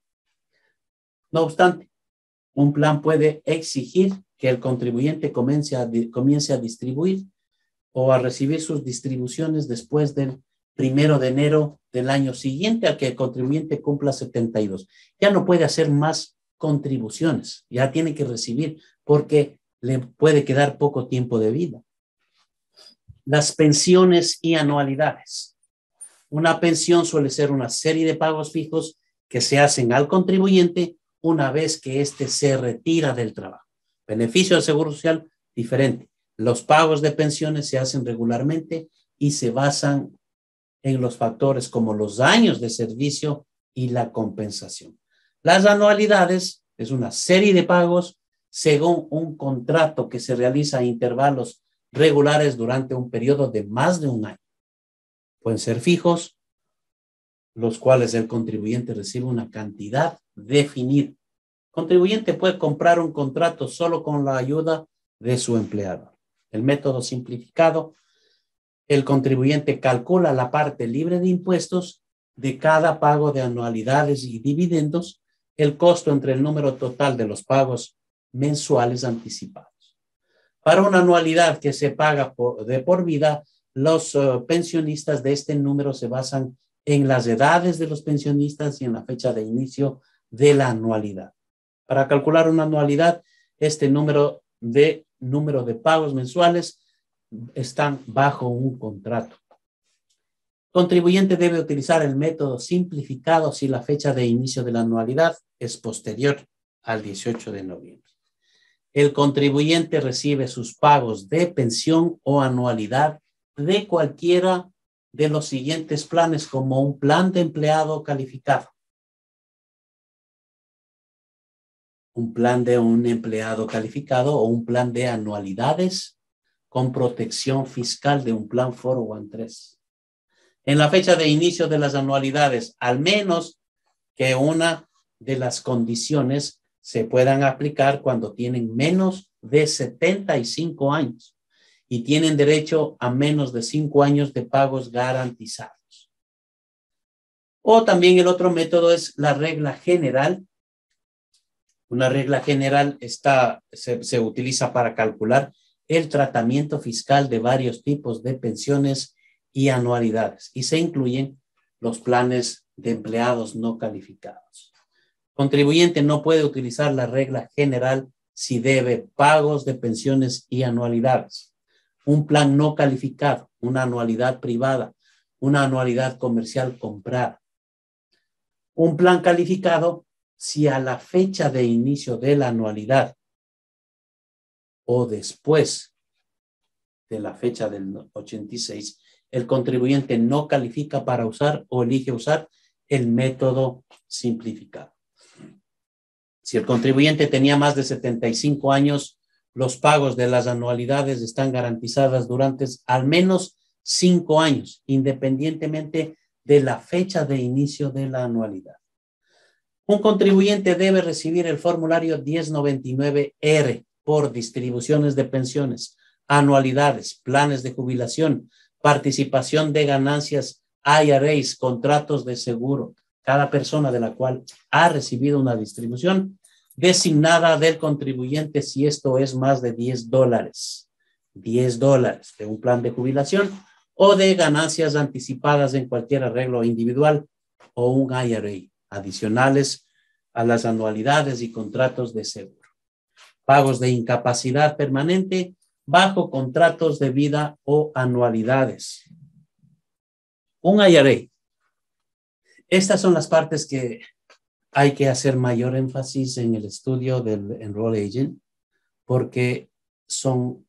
No obstante, un plan puede exigir que el contribuyente comience a distribuir o a recibir sus distribuciones después del 1 de enero del año siguiente al que el contribuyente cumpla 72. Ya no puede hacer más contribuciones, ya tiene que recibir porque le puede quedar poco tiempo de vida. Las pensiones y anualidades. Una pensión suele ser una serie de pagos fijos que se hacen al contribuyente una vez que éste se retira del trabajo. Beneficio del Seguro Social, diferente. Los pagos de pensiones se hacen regularmente y se basan en los factores como los años de servicio y la compensación. Las anualidades es una serie de pagos según un contrato que se realiza a intervalos regulares durante un periodo de más de un año. Pueden ser fijos, los cuales el contribuyente recibe una cantidad definida. El contribuyente puede comprar un contrato solo con la ayuda de su empleador. El método simplificado, el contribuyente calcula la parte libre de impuestos de cada pago de anualidades y dividendos, el costo entre el número total de los pagos mensuales anticipados. Para una anualidad que se paga de por vida, los pensionistas de este número se basan en las edades de los pensionistas y en la fecha de inicio de la anualidad. Para calcular una anualidad, este número de pagos mensuales están bajo un contrato. Contribuyente debe utilizar el método simplificado si la fecha de inicio de la anualidad es posterior al 18 de noviembre. El contribuyente recibe sus pagos de pensión o anualidad de cualquiera de los siguientes planes como un plan de empleado calificado, un plan de un empleado calificado o un plan de anualidades con protección fiscal de un plan 401(k). En la fecha de inicio de las anualidades, al menos que una de las condiciones se puedan aplicar cuando tienen menos de 75 años y tienen derecho a menos de 5 años de pagos garantizados. O también el otro método es la regla general. Una regla general se utiliza para calcular el tratamiento fiscal de varios tipos de pensiones y anualidades, y se incluyen los planes de empleados no calificados. Contribuyente no puede utilizar la regla general si debe pagos de pensiones y anualidades, un plan no calificado, una anualidad privada, una anualidad comercial comprada. Un plan calificado si a la fecha de inicio de la anualidad o después de la fecha del 86, el contribuyente no califica para usar o elige usar el método simplificado. Si el contribuyente tenía más de 75 años, los pagos de las anualidades están garantizadas durante al menos 5 años, independientemente de la fecha de inicio de la anualidad. Un contribuyente debe recibir el formulario 1099R por distribuciones de pensiones, anualidades, planes de jubilación, participación de ganancias, IRAs, contratos de seguro. Cada persona de la cual ha recibido una distribución designada del contribuyente, si esto es más de $10 de un plan de jubilación o de ganancias anticipadas en cualquier arreglo individual o un IRA, adicionales a las anualidades y contratos de seguro. Pagos de incapacidad permanente bajo contratos de vida o anualidades. Un IRA. Estas son las partes que hay que hacer mayor énfasis en el estudio del Enroll Agent porque son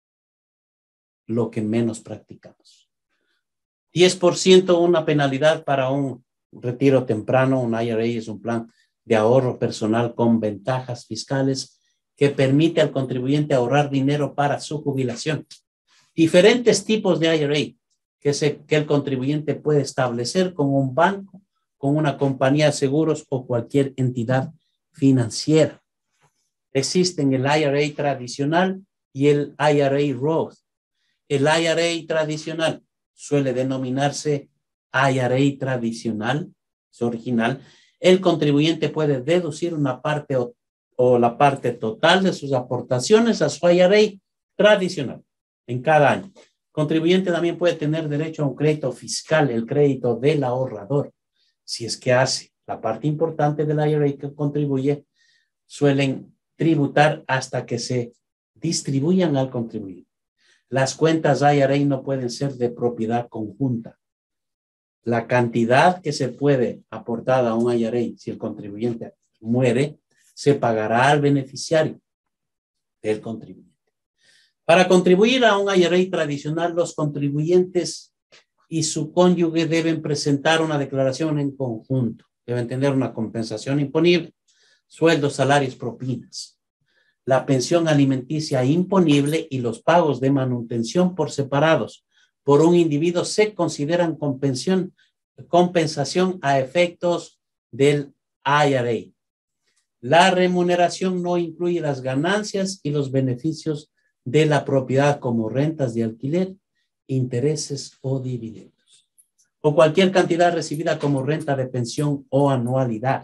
lo que menos practicamos. 10% una penalidad para un retiro temprano. Un IRA es un plan de ahorro personal con ventajas fiscales que permite al contribuyente ahorrar dinero para su jubilación. Diferentes tipos de IRA que el contribuyente puede establecer con un banco, con una compañía de seguros o cualquier entidad financiera. Existen el IRA tradicional y el IRA Roth. El IRA tradicional suele denominarse IRA tradicional, es original. El contribuyente puede deducir una parte o la parte total de sus aportaciones a su IRA tradicional en cada año. El contribuyente también puede tener derecho a un crédito fiscal, el crédito del ahorrador. Si es que hace la parte importante del IRA que contribuye, suelen tributar hasta que se distribuyan al contribuyente. Las cuentas IRA no pueden ser de propiedad conjunta. La cantidad que se puede aportar a un IRA, si el contribuyente muere, se pagará al beneficiario del contribuyente. Para contribuir a un IRA tradicional, los contribuyentes y su cónyuge deben presentar una declaración en conjunto. Deben tener una compensación imponible, sueldos, salarios, propinas. La pensión alimenticia imponible y los pagos de manutención por separados por un individuo se consideran compensación a efectos del IRA. La remuneración no incluye las ganancias y los beneficios de la propiedad como rentas de alquiler, intereses o dividendos, o cualquier cantidad recibida como renta de pensión o anualidad.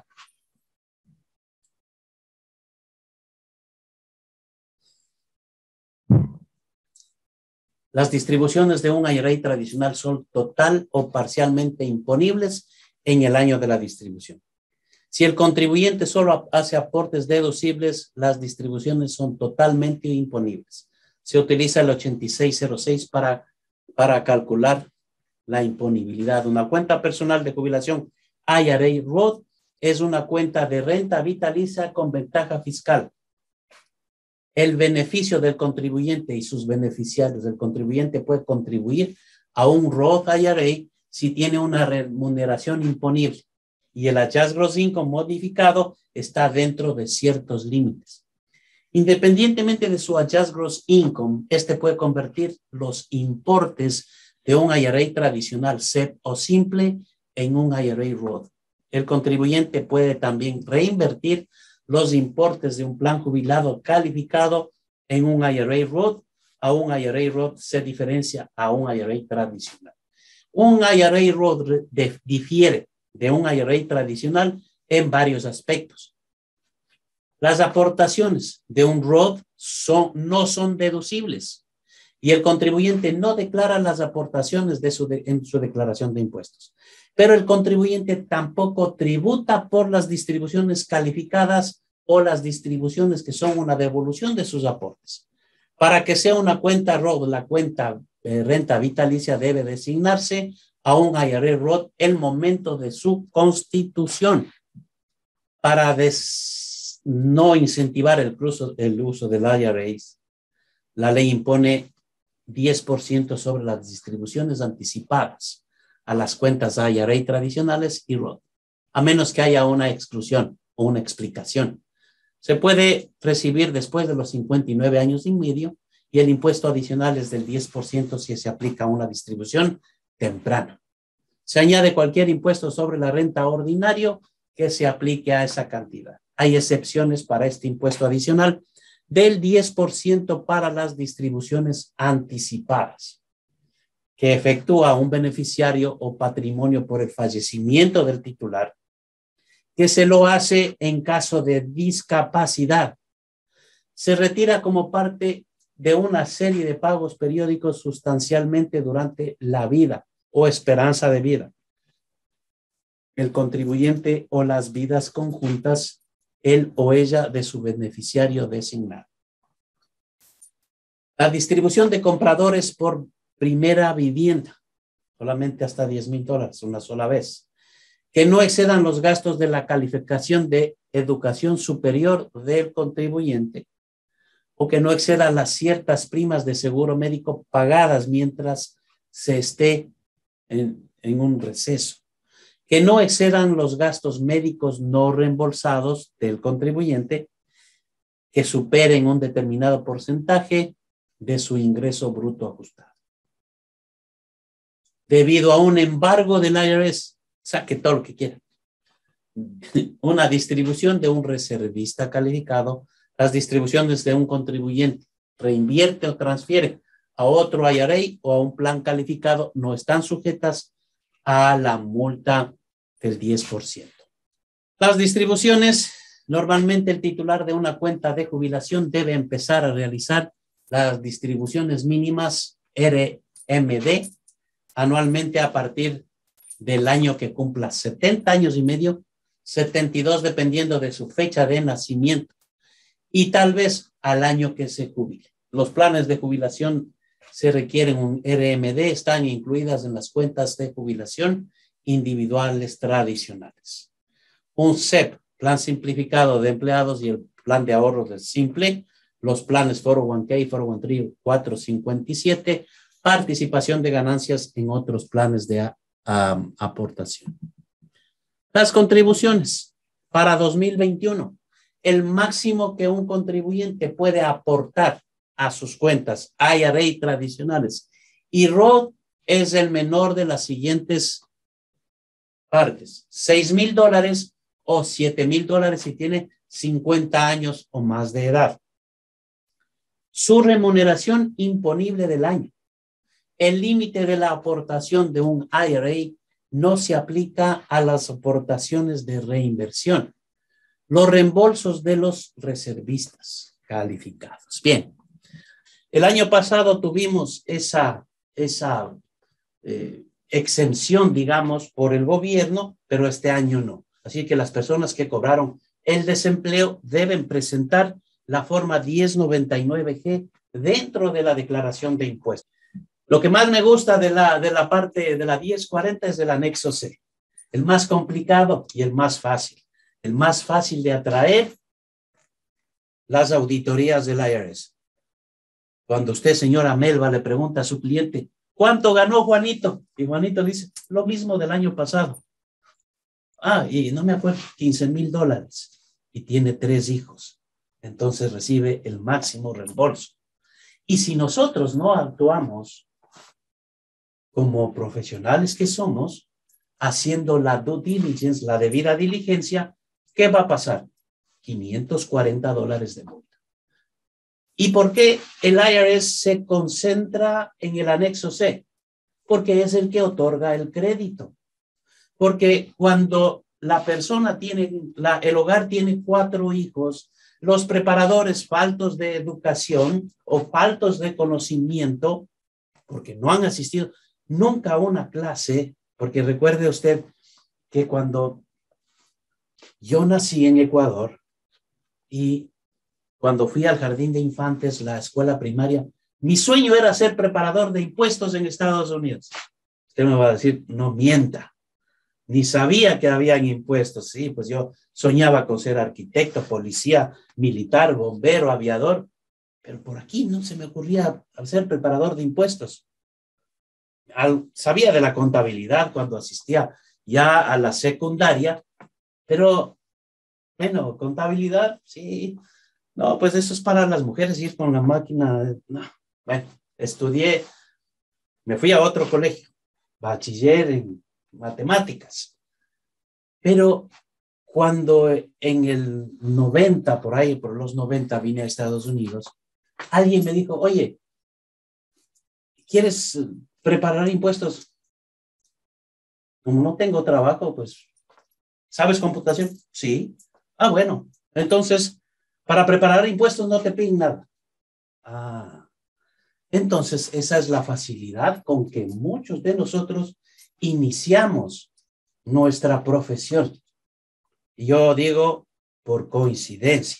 Las distribuciones de un IRA tradicional son total o parcialmente imponibles en el año de la distribución. Si el contribuyente solo hace aportes deducibles, las distribuciones son totalmente imponibles. Se utiliza el 8606 para calcular la imponibilidad. Una cuenta personal de jubilación IRA Roth es una cuenta de renta vitalicia con ventaja fiscal. El beneficio del contribuyente y sus beneficiarios. El contribuyente puede contribuir a un Roth IRA si tiene una remuneración imponible y el Adjusted Gross Income modificado está dentro de ciertos límites. Independientemente de su adjusted gross income, este puede convertir los importes de un IRA tradicional, SEP o simple, en un IRA Roth. El contribuyente puede también reinvertir los importes de un plan jubilado calificado en un IRA Roth. A un IRA Roth se diferencia a un IRA tradicional. Un IRA Roth difiere de un IRA tradicional en varios aspectos. Las aportaciones de un Roth no son deducibles y el contribuyente no declara las aportaciones en su declaración de impuestos. Pero el contribuyente tampoco tributa por las distribuciones calificadas o las distribuciones que son una devolución de sus aportes. Para que sea una cuenta Roth, la cuenta renta vitalicia debe designarse a un IRA Roth el momento de su constitución para no incentivar el uso del IRAs. La ley impone 10% sobre las distribuciones anticipadas a las cuentas IRA tradicionales y Roth, a menos que haya una exclusión o una explicación. Se puede recibir después de los 59 años y medio y el impuesto adicional es del 10% si se aplica a una distribución temprana. Se añade cualquier impuesto sobre la renta ordinario que se aplique a esa cantidad. Hay excepciones para este impuesto adicional del 10% para las distribuciones anticipadas que efectúa un beneficiario o patrimonio por el fallecimiento del titular, que se lo hace en caso de discapacidad. Se retira como parte de una serie de pagos periódicos sustancialmente durante la vida o esperanza de vida. El contribuyente o las vidas conjuntas, él o ella de su beneficiario designado. La distribución de compradores por primera vivienda, solamente hasta $10,000, una sola vez. Que no excedan los gastos de la calificación de educación superior del contribuyente o que no excedan las ciertas primas de seguro médico pagadas mientras se esté en un receso. Que no excedan los gastos médicos no reembolsados del contribuyente que superen un determinado porcentaje de su ingreso bruto ajustado. Debido a un embargo del IRS, saque todo lo que quiera. Una distribución de un reservista calificado, las distribuciones de un contribuyente reinvierte o transfiere a otro IRA o a un plan calificado no están sujetas a la multa del 10%. Las distribuciones, normalmente el titular de una cuenta de jubilación debe empezar a realizar las distribuciones mínimas RMD anualmente a partir del año que cumpla 70 años y medio, 72 dependiendo de su fecha de nacimiento y tal vez al año que se jubile. Los planes de jubilación se requieren un RMD, están incluidas en las cuentas de jubilación individuales tradicionales. Un SEP, plan simplificado de empleados y el plan de ahorros del simple, los planes 401k, 401k, 457, participación de ganancias en otros planes de aportación. Las contribuciones para 2021. El máximo que un contribuyente puede aportar a sus cuentas IRA tradicionales y Roth es el menor de las siguientes partes. $6,000 o $7,000 si tiene 50 años o más de edad. Su remuneración imponible del año. El límite de la aportación de un IRA no se aplica a las aportaciones de reinversión. Los reembolsos de los reservistas calificados. Bien, el año pasado tuvimos esa exención, digamos, por el gobierno, pero este año no. Así que las personas que cobraron el desempleo deben presentar la forma 1099G dentro de la declaración de impuestos. Lo que más me gusta de la parte de la 1040 es el anexo C, el más complicado y el más fácil. El más fácil de atraer las auditorías del IRS. Cuando usted, señora Melba, le pregunta a su cliente, ¿cuánto ganó Juanito? Y Juanito dice, lo mismo del año pasado. Y no me acuerdo, $15,000. Y tiene 3 hijos. entonces recibe el máximo reembolso. Y si nosotros no actuamos como profesionales que somos, haciendo la due diligence, la debida diligencia, ¿qué va a pasar? $540 de multa. ¿Y por qué el IRS se concentra en el anexo C? Porque es el que otorga el crédito. Porque cuando la persona tiene, el hogar tiene 4 hijos, los preparadores faltos de educación o faltos de conocimiento, porque no han asistido nunca a una clase, porque recuerde usted que cuando yo nací en Ecuador y cuando fui al jardín de infantes, la escuela primaria, mi sueño era ser preparador de impuestos en Estados Unidos. Usted me va a decir, no mienta. Ni sabía que habían impuestos. Sí, pues yo soñaba con ser arquitecto, policía, militar, bombero, aviador, pero por aquí no se me ocurría ser preparador de impuestos. Sabía de la contabilidad cuando asistía ya a la secundaria, pero bueno, contabilidad, sí. No, pues eso es para las mujeres, ir con la máquina. No. Bueno, estudié, me fui a otro colegio, bachiller en matemáticas. Pero cuando en el 90, por ahí, por los 90, vine a Estados Unidos, alguien me dijo, oye, ¿quieres preparar impuestos? Como no tengo trabajo, pues, ¿sabes computación? Sí. Ah, bueno. Entonces, para preparar impuestos no te piden nada. Ah, entonces esa es la facilidad con que muchos de nosotros iniciamos nuestra profesión. Y yo digo, por coincidencia.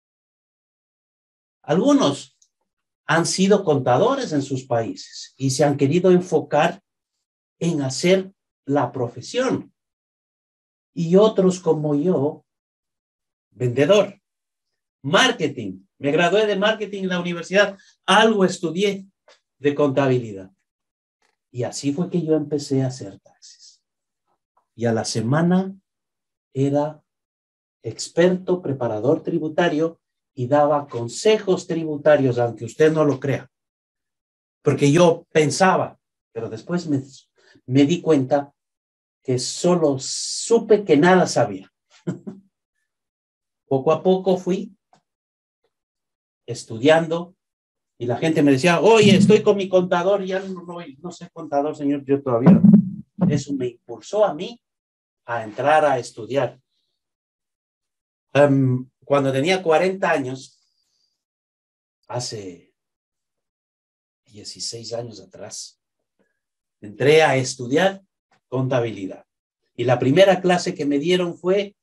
Algunos han sido contadores en sus países y se han querido enfocar en hacer la profesión. Y otros como yo, vendedor, marketing. Me gradué de marketing en la universidad. Algo estudié de contabilidad. Y así fue que yo empecé a hacer taxes. Y a la semana era experto preparador tributario y daba consejos tributarios, aunque usted no lo crea. Porque yo pensaba, pero después me di cuenta que solo supe que nada sabía. Poco a poco fui estudiando y la gente me decía, oye, estoy con mi contador, ya no sé contador, señor, yo todavía. Eso me impulsó a mí a entrar a estudiar. Cuando tenía 40 años, hace 16 años atrás, entré a estudiar contabilidad. Y la primera clase que me dieron fue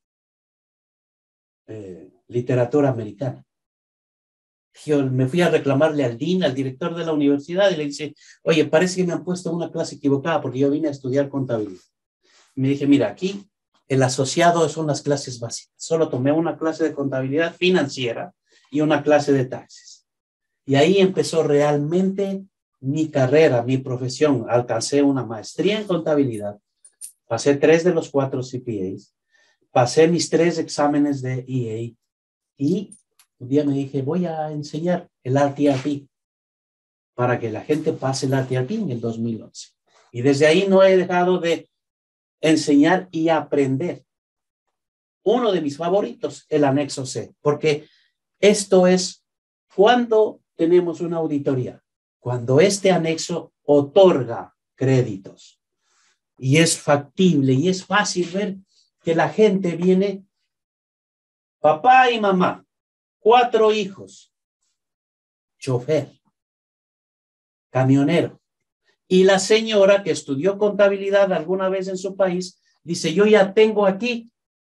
literatura americana. Yo me fui a reclamarle al DIN, al director de la universidad, y le dice, oye, parece que me han puesto una clase equivocada porque yo vine a estudiar contabilidad. Y me dije, mira, aquí el asociado son las clases básicas. Solo tomé una clase de contabilidad financiera y una clase de taxes. Y ahí empezó realmente mi carrera, mi profesión. Alcancé una maestría en contabilidad. Pasé 3 de los 4 CPAs. Pasé mis 3 exámenes de EA. Y un día me dije, voy a enseñar el RTRP para que la gente pase el RTRP en el 2011. Y desde ahí no he dejado de enseñar y aprender. Uno de mis favoritos, el anexo C, porque esto es cuando tenemos una auditoría, cuando este anexo otorga créditos y es factible y es fácil ver que la gente viene, papá y mamá, 4 hijos, chofer, camionero, y la señora que estudió contabilidad alguna vez en su país dice, yo ya tengo aquí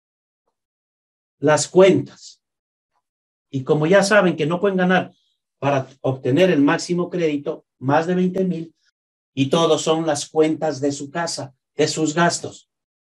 las cuentas. Y como ya saben que no pueden ganar para obtener el máximo crédito, más de 20,000, y todos son las cuentas de su casa, de sus gastos.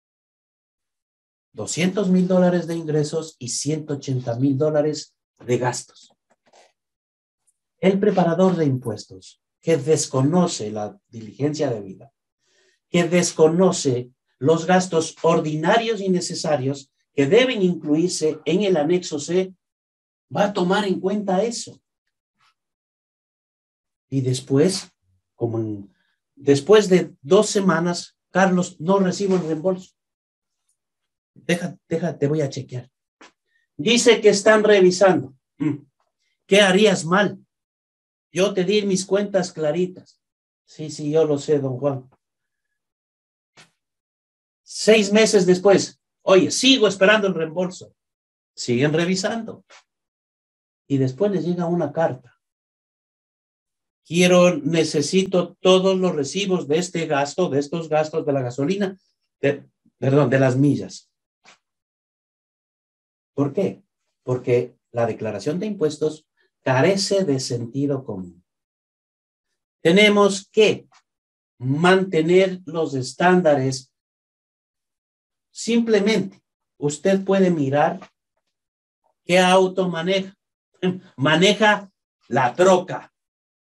$200,000 de ingresos y $180,000 de gastos. El preparador de impuestos que desconoce la diligencia debida, que desconoce los gastos ordinarios y necesarios que deben incluirse en el anexo C, va a tomar en cuenta eso. Y después, después de 2 semanas, Carlos, no recibo el reembolso. Te voy a chequear. Dice que están revisando. ¿Qué harías mal? Yo te di mis cuentas claritas. Sí, yo lo sé, don Juan. 6 meses después, oye, sigo esperando el reembolso. Siguen revisando. Y después les llega una carta. Necesito todos los recibos de este gasto, de estos gastos de la gasolina, de las millas. ¿Por qué? Porque la declaración de impuestos carece de sentido común. Tenemos que mantener los estándares. Simplemente, usted puede mirar qué auto maneja. Maneja la troca.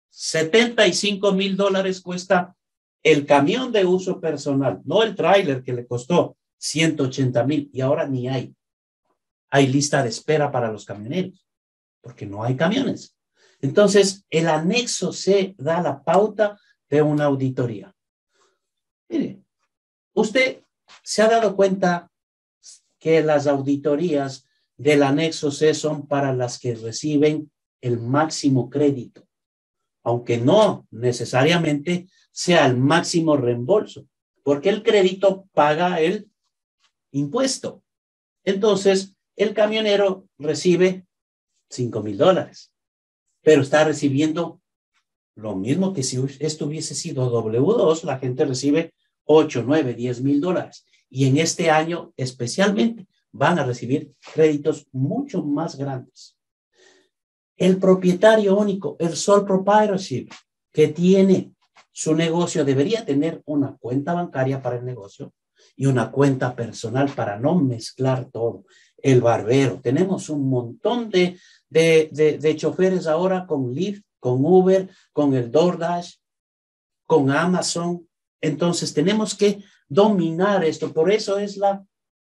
$75,000 cuesta el camión de uso personal, no el tráiler que le costó 180,000 y ahora ni hay. Hay lista de espera para los camioneros, porque no hay camiones. Entonces, el anexo C da la pauta de una auditoría. Mire, usted se ha dado cuenta que las auditorías del anexo C son para las que reciben el máximo crédito, aunque no necesariamente sea el máximo reembolso, porque el crédito paga el impuesto. Entonces, el camionero recibe $5,000, pero está recibiendo lo mismo que si esto hubiese sido W2, la gente recibe $8, 9, $10,000. Y en este año especialmente van a recibir créditos mucho más grandes. El propietario único, el sole proprietorship, que tiene su negocio, debería tener una cuenta bancaria para el negocio y una cuenta personal para no mezclar todo. El barbero, tenemos un montón de choferes ahora con Lyft, con Uber, con el DoorDash, con Amazon. Entonces tenemos que dominar esto. Por eso es la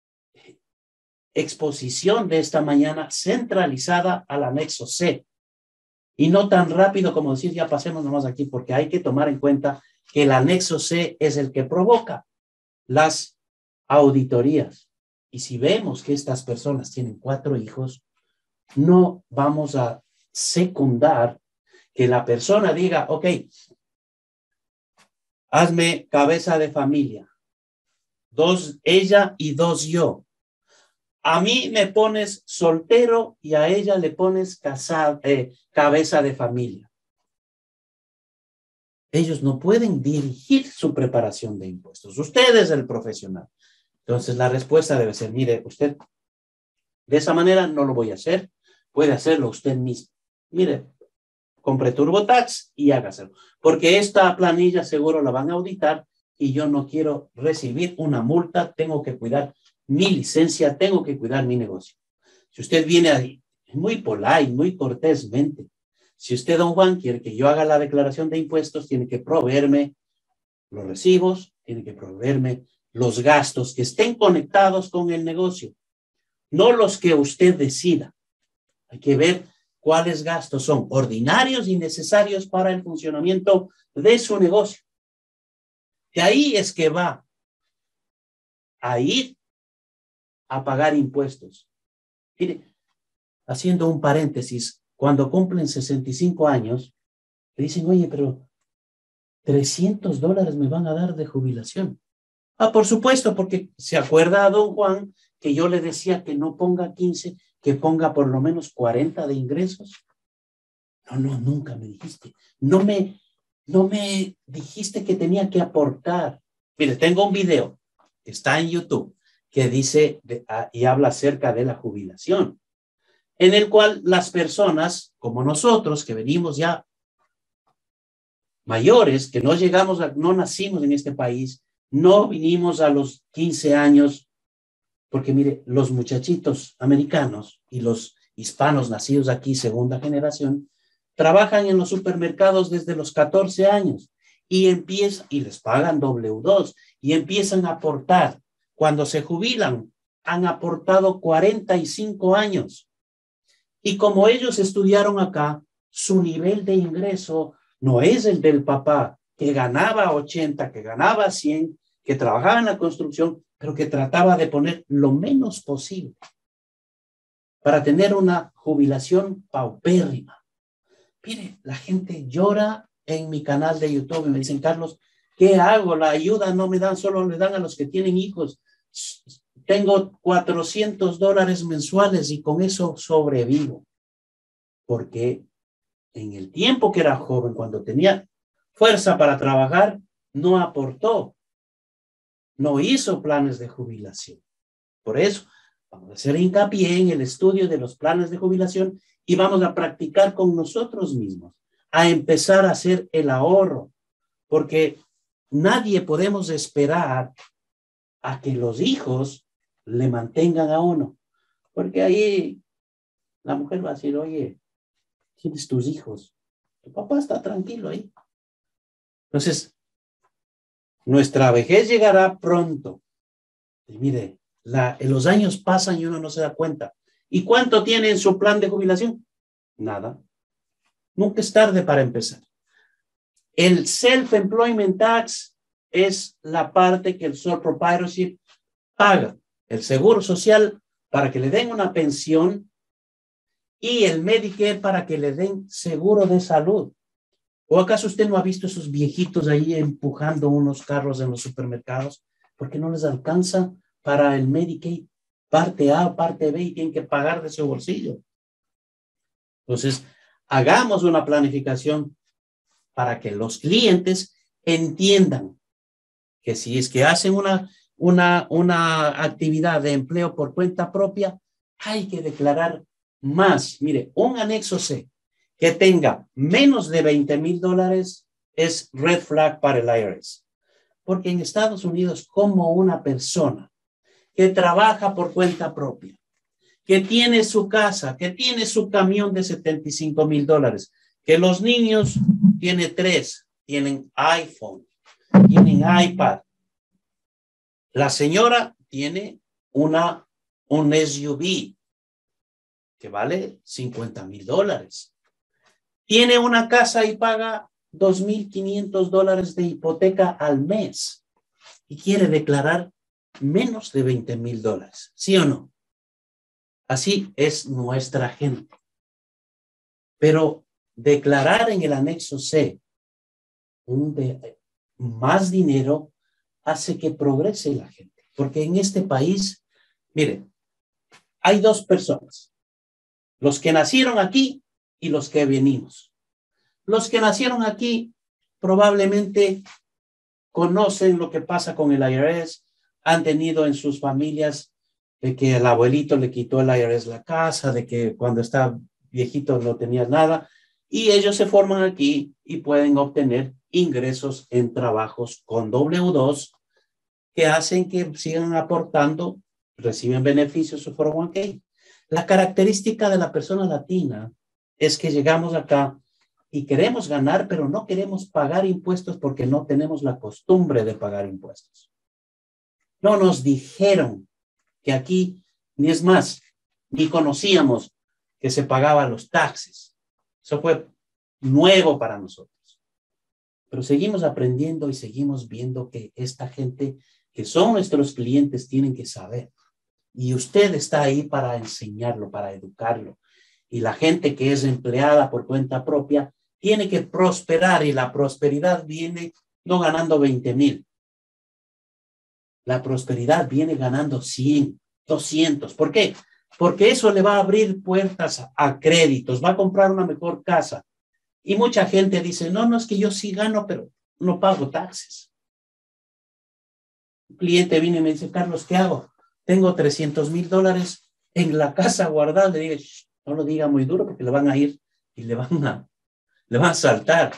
exposición de esta mañana centralizada al anexo C. Y no tan rápido como decir, ya pasemos nomás aquí, porque hay que tomar en cuenta que el anexo C es el que provoca las auditorías. Y si vemos que estas personas tienen 4 hijos, no vamos a secundar que la persona diga, ok, hazme cabeza de familia, 2 ella y 2 yo. A mí me pones soltero y a ella le pones cabeza de familia. Ellos no pueden dirigir su preparación de impuestos. Usted es el profesional. Entonces la respuesta debe ser, mire, usted de esa manera no lo voy a hacer. Puede hacerlo usted mismo. Mire, compre TurboTax y hágaselo. Porque esta planilla seguro la van a auditar y yo no quiero recibir una multa. Tengo que cuidar mi licencia, tengo que cuidar mi negocio. Si usted viene ahí, muy polite, muy cortésmente, si usted, don Juan, quiere que yo haga la declaración de impuestos, tiene que proveerme los recibos, tiene que proveerme los gastos que estén conectados con el negocio, no los que usted decida. Hay que ver cuáles gastos son ordinarios y necesarios para el funcionamiento de su negocio. De ahí es que va a ir a pagar impuestos. Mire, haciendo un paréntesis, cuando cumplen 65 años, le dicen, oye, pero $300 me van a dar de jubilación. Ah, por supuesto, porque se acuerda a don Juan que yo le decía que no ponga 15, que ponga por lo menos 40 de ingresos. No, nunca me dijiste. No me dijiste que tenía que aportar. Mire, tengo un video, está en YouTube, que dice y habla acerca de la jubilación, en el cual las personas como nosotros, que venimos ya mayores, que no nacimos en este país, no vinimos a los 15 años, porque mire, los muchachitos americanos y los hispanos nacidos aquí, segunda generación, trabajan en los supermercados desde los 14 años y les pagan W2 y empiezan a aportar. Cuando se jubilan, han aportado 45 años. Y como ellos estudiaron acá, su nivel de ingreso no es el del papá, que ganaba 80, que ganaba 100, que trabajaba en la construcción, pero que trataba de poner lo menos posible para tener una jubilación paupérrima. Mire, la gente llora en mi canal de YouTube y me dicen, Carlos, ¿qué hago? La ayuda no me dan, solo le dan a los que tienen hijos. Tengo $400 mensuales y con eso sobrevivo. Porque en el tiempo que era joven, cuando tenía fuerza para trabajar, no aportó, no hizo planes de jubilación. Por eso, vamos a hacer hincapié en el estudio de los planes de jubilación y vamos a practicar con nosotros mismos, a empezar a hacer el ahorro, porque nadie podemos esperar a que los hijos le mantengan a uno, porque ahí la mujer va a decir, oye, tienes tus hijos, tu papá está tranquilo ahí. Entonces, nuestra vejez llegará pronto. Y mire, los años pasan y uno no se da cuenta. ¿Y cuánto tiene en su plan de jubilación? Nada. Nunca es tarde para empezar. El self-employment tax es la parte que el sole proprietorship paga. El seguro social para que le den una pensión y el Medicare para que le den seguro de salud. ¿O acaso usted no ha visto esos viejitos ahí empujando unos carros en los supermercados porque no les alcanza para el Medicaid, parte A o parte B, y tienen que pagar de su bolsillo? Entonces, hagamos una planificación para que los clientes entiendan que si es que hacen una actividad de empleo por cuenta propia, hay que declarar más. Mire, un anexo C que tenga menos de $20,000 es red flag para el IRS. Porque en Estados Unidos, como una persona que trabaja por cuenta propia, que tiene su casa, que tiene su camión de $75,000, que los niños tienen 3, tienen iPhone, tienen iPad. La señora tiene un SUV que vale $50,000. Tiene una casa y paga $2,500 de hipoteca al mes y quiere declarar menos de $20,000, ¿sí o no? Así es nuestra gente. Pero declarar en el anexo C más dinero hace que progrese la gente. Porque en este país, miren, hay dos personas, los que nacieron aquí y los que venimos. Los que nacieron aquí probablemente conocen lo que pasa con el IRS, han tenido en sus familias de que el abuelito le quitó el IRS la casa, de que cuando estaba viejito no tenía nada, y ellos se forman aquí y pueden obtener ingresos en trabajos con W2 que hacen que sigan aportando, reciben beneficios su 401k. La característica de la persona latina es que llegamos acá y queremos ganar, pero no queremos pagar impuestos porque no tenemos la costumbre de pagar impuestos. No nos dijeron que aquí, ni es más, ni conocíamos que se pagaban los taxes. Eso fue nuevo para nosotros. Pero seguimos aprendiendo y seguimos viendo que esta gente que son nuestros clientes tienen que saber. Y usted está ahí para enseñarlo, para educarlo. Y la gente que es empleada por cuenta propia tiene que prosperar, y la prosperidad viene no ganando 20,000. La prosperidad viene ganando 100, 200. ¿Por qué? Porque eso le va a abrir puertas a créditos, va a comprar una mejor casa. Y mucha gente dice, no, es que yo sí gano, pero no pago taxes. Un cliente viene y me dice, Carlos, ¿qué hago? Tengo $300,000 en la casa guardada. Le digo, no lo diga muy duro porque le van a ir y le van a saltar.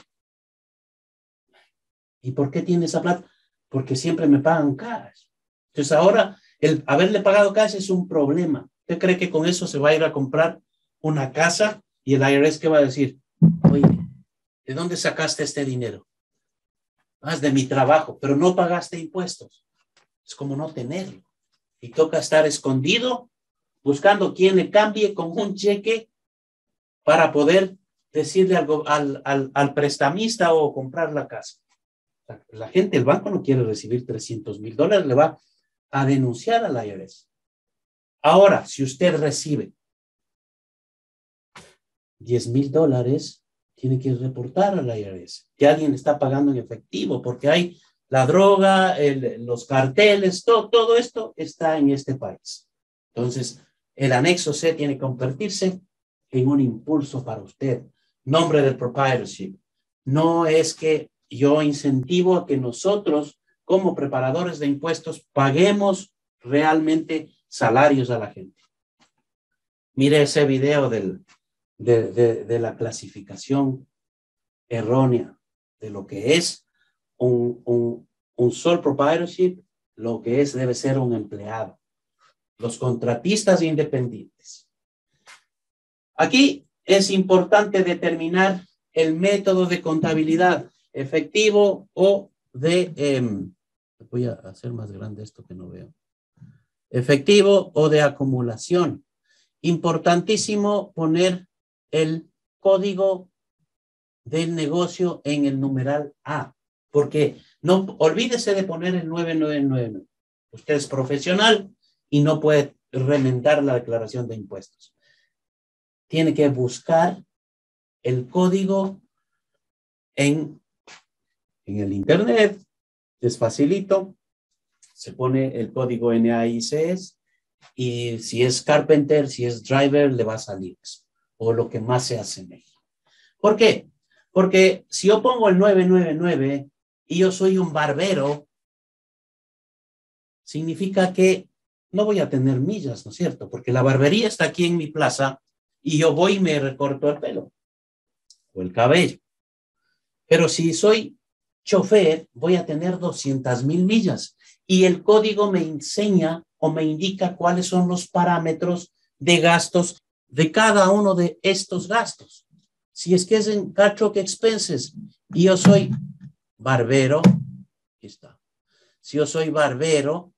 ¿Y por qué tiene esa plata? Porque siempre me pagan cash. Entonces ahora el haberle pagado cash es un problema. ¿Usted cree que con eso se va a ir a comprar una casa y el IRS qué va a decir? Oye, ¿de dónde sacaste este dinero? Es de mi trabajo, pero no pagaste impuestos. Es como no tenerlo. Y toca estar escondido buscando quien le cambie con un cheque para poder decirle algo al prestamista o comprar la casa. La gente, el banco no quiere recibir $300,000, le va a denunciar al IRS. Ahora, si usted recibe $10,000, tiene que reportar al IRS que alguien está pagando en efectivo, porque hay la droga, los carteles, todo esto está en este país. Entonces, el anexo C tiene que convertirse en un impulso para usted. Nombre del proprietorship. No es que yo incentivo a que nosotros, como preparadores de impuestos, paguemos realmente salarios a la gente. Mire ese video de la clasificación errónea de lo que es un sole proprietorship, lo que es debe ser un empleado. Los contratistas independientes. Aquí es importante determinar el método de contabilidad, efectivo o de... voy a hacer más grande esto que no veo. Efectivo o de acumulación. Importantísimo poner el código del negocio en el numeral A, porque no olvídese de poner el 9999. Usted es profesional y no puede remendar la declaración de impuestos. Tiene que buscar el código en el internet. Es facilito. Se pone el código NAICS y si es carpenter, si es driver, le va a salir eso, o lo que más se asemeje. ¿Por qué? Porque si yo pongo el 999 y yo soy un barbero, significa que no voy a tener millas, ¿no es cierto? Porque la barbería está aquí en mi plaza y yo voy y me recorto el pelo o el cabello. Pero si soy chofer, voy a tener 200,000 millas y el código me enseña o me indica cuáles son los parámetros de gastos de cada uno de estos gastos. Si es que es en car truck expenses y yo soy barbero, aquí está. Si yo soy barbero,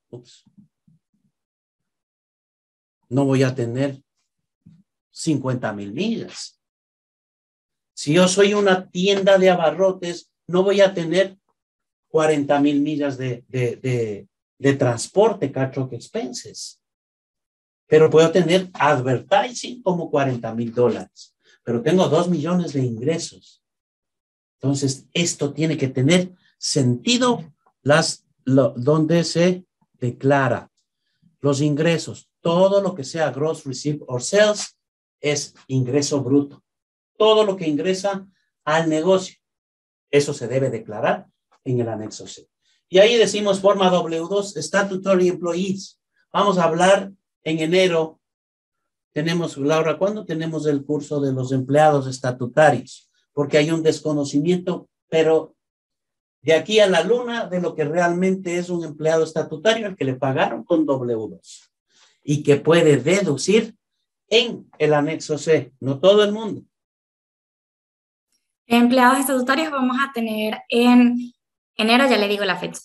no voy a tener 50,000 millas. Si yo soy una tienda de abarrotes, no voy a tener 40,000 millas de transporte, car truck expenses. Pero puedo tener advertising como $40,000. Pero tengo 2 millones de ingresos. Entonces, esto tiene que tener sentido donde se declara los ingresos. Todo lo que sea gross receipt or sales es ingreso bruto. Todo lo que ingresa al negocio, eso se debe declarar en el anexo C. Y ahí decimos forma W2, Statutory Employees. Vamos a hablar en enero. Tenemos, Laura, ¿cuándo tenemos el curso de los empleados estatutarios? Porque hay un desconocimiento, pero de aquí a la luna de lo que realmente es un empleado estatutario al que le pagaron con W2 y que puede deducir en el anexo C, no todo el mundo. Empleados estatutarios vamos a tener en enero, ya le digo la fecha.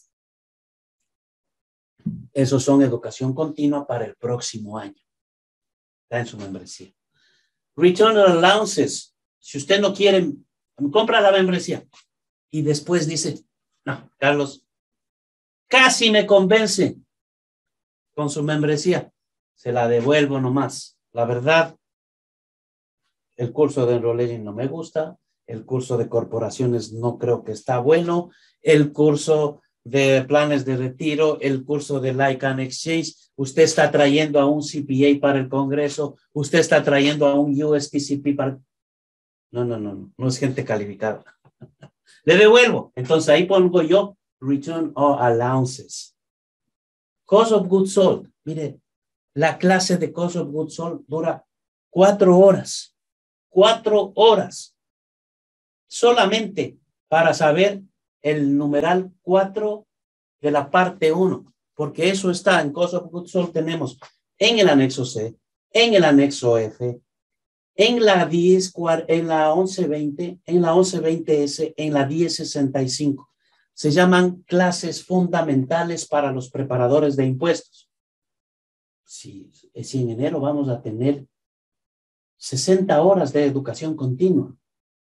Esos son educación continua para el próximo año. Está en su membresía. Return on allowances. Si usted no quiere, compra la membresía y después dice, no, Carlos, casi me convence con su membresía. Se la devuelvo nomás. La verdad, el curso de enrolling no me gusta. El curso de corporaciones no creo que está bueno. El curso de planes de retiro, el curso de Like and Exchange, usted está trayendo a un CPA para el Congreso, usted está trayendo a un USTCP para... No es gente calificada. Le devuelvo. Entonces ahí pongo yo Return on Allowances. Cost of Goods Sold. Mire, la clase de Cost of Goods Sold dura 4 horas. 4 horas. Solamente para saber el numeral 4 de la parte 1, porque eso está en Cost of Goods Sold. Tenemos en el anexo C, en el anexo F, en la 10, en la 1120, en la 1120S, en la 1065. Se llaman clases fundamentales para los preparadores de impuestos. Si en enero vamos a tener 60 horas de educación continua.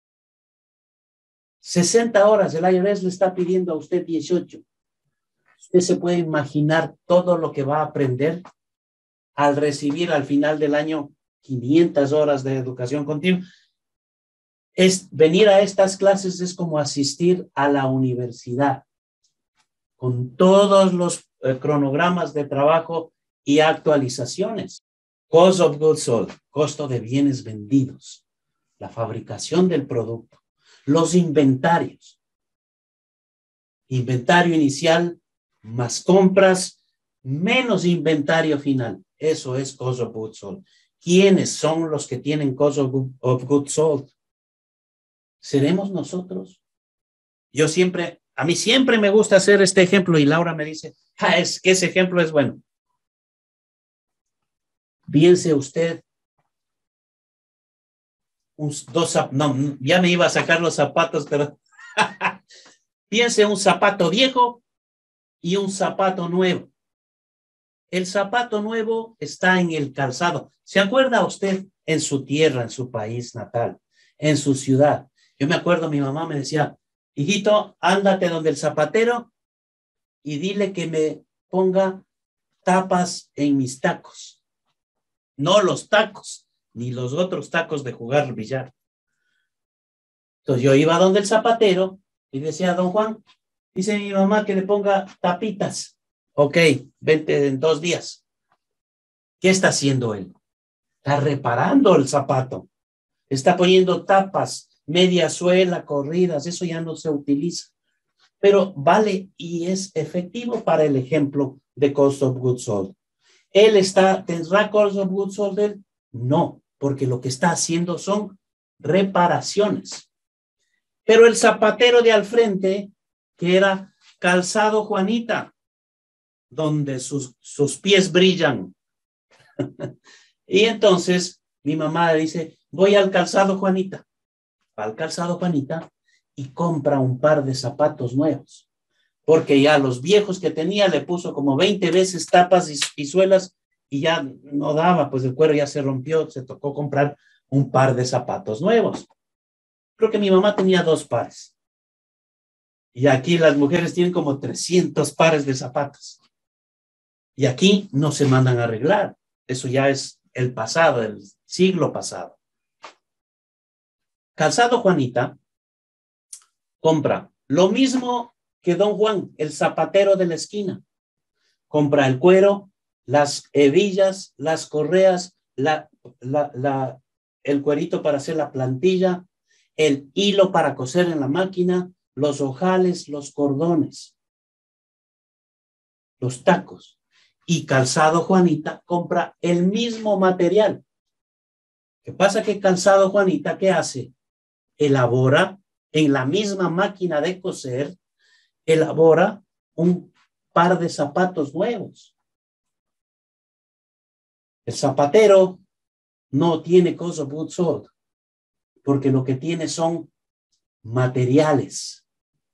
60 horas, el IRS le está pidiendo a usted 18. Usted se puede imaginar todo lo que va a aprender al recibir al final del año 500 horas de educación continua. Venir a estas clases es como asistir a la universidad, con todos los cronogramas de trabajo y actualizaciones. Cost of goods sold, costo de bienes vendidos, la fabricación del producto, los inventarios, inventario inicial más compras menos inventario final. Eso es cost of goods sold. ¿Quiénes son los que tienen cost of goods sold? ¿Seremos nosotros? A mí siempre me gusta hacer este ejemplo y Laura me dice, es que ese ejemplo es bueno. Piense usted, ya me iba a sacar los zapatos, pero piense un zapato viejo y un zapato nuevo. El zapato nuevo está en el calzado. ¿Se acuerda usted en su tierra, en su país natal, en su ciudad? Yo me acuerdo, mi mamá me decía, hijito, ándate donde el zapatero y dile que me ponga tapas en mis tacos. No los tacos, ni los otros tacos de jugar billar. Entonces yo iba donde el zapatero y decía, don Juan, dice mi mamá que le ponga tapitas. Ok, vente en 2 días. ¿Qué está haciendo él? Está reparando el zapato. Está poniendo tapas, media suela, corridas, eso ya no se utiliza. Pero vale y es efectivo para el ejemplo de cost of goods sold. ¿Tendrá cost of goods sold él? No, porque lo que está haciendo son reparaciones. Pero el zapatero de al frente, que era calzado Juanita, donde sus pies brillan. Y entonces mi mamá dice, voy al calzado Juanita. Va al calzado Juanita y compra un par de zapatos nuevos. Porque ya los viejos que tenía le puso como 20 veces tapas y suelas y ya no daba, pues el cuero ya se rompió, se tocó comprar un par de zapatos nuevos. Creo que mi mamá tenía 2 pares. Y aquí las mujeres tienen como 300 pares de zapatos. Y aquí no se mandan a arreglar. Eso ya es el pasado, el siglo pasado. Calzado Juanita compra lo mismo que don Juan, el zapatero de la esquina. Compra el cuero, las hebillas, las correas, el cuerito para hacer la plantilla, el hilo para coser en la máquina, los ojales, los cordones, los tacos. Y Calzado Juanita compra el mismo material. ¿Qué pasa? Que Calzado Juanita, ¿qué hace? Elabora en la misma máquina de coser, elabora un par de zapatos nuevos. El zapatero no tiene cost of goods sold, porque lo que tiene son materiales.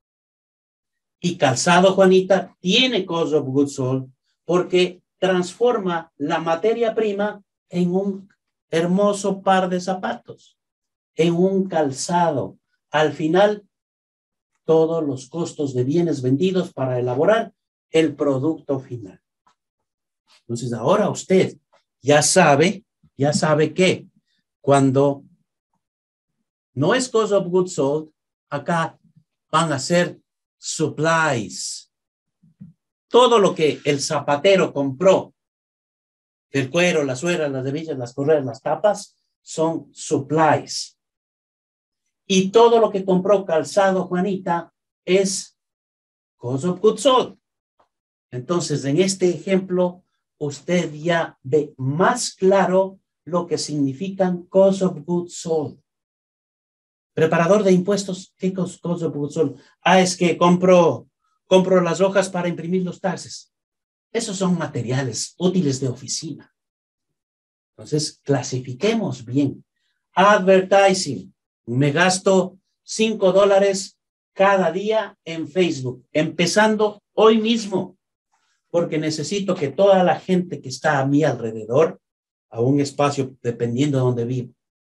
Y Calzado Juanita tiene cost of goods sold porque transforma la materia prima en un hermoso par de zapatos, en un calzado. Al final, todos los costos de bienes vendidos para elaborar el producto final. Entonces, ahora usted ya sabe que cuando no es cost of goods sold, acá van a ser supplies. Todo lo que el zapatero compró, el cuero, las suelas, las hebillas, las correas, las tapas, son supplies. Y todo lo que compró Calzado Juanita es cost of goods sold. Entonces, en este ejemplo, usted ya ve más claro lo que significan cost of goods sold. Preparador de impuestos, ¿qué cost of goods sold? Es que compro las hojas para imprimir los taxes. Esos son materiales útiles de oficina. Entonces, clasifiquemos bien. Advertising. Me gasto $5 cada día en Facebook, empezando hoy mismo, porque necesito que toda la gente que está a mi alrededor, a un espacio, dependiendo de donde vivo,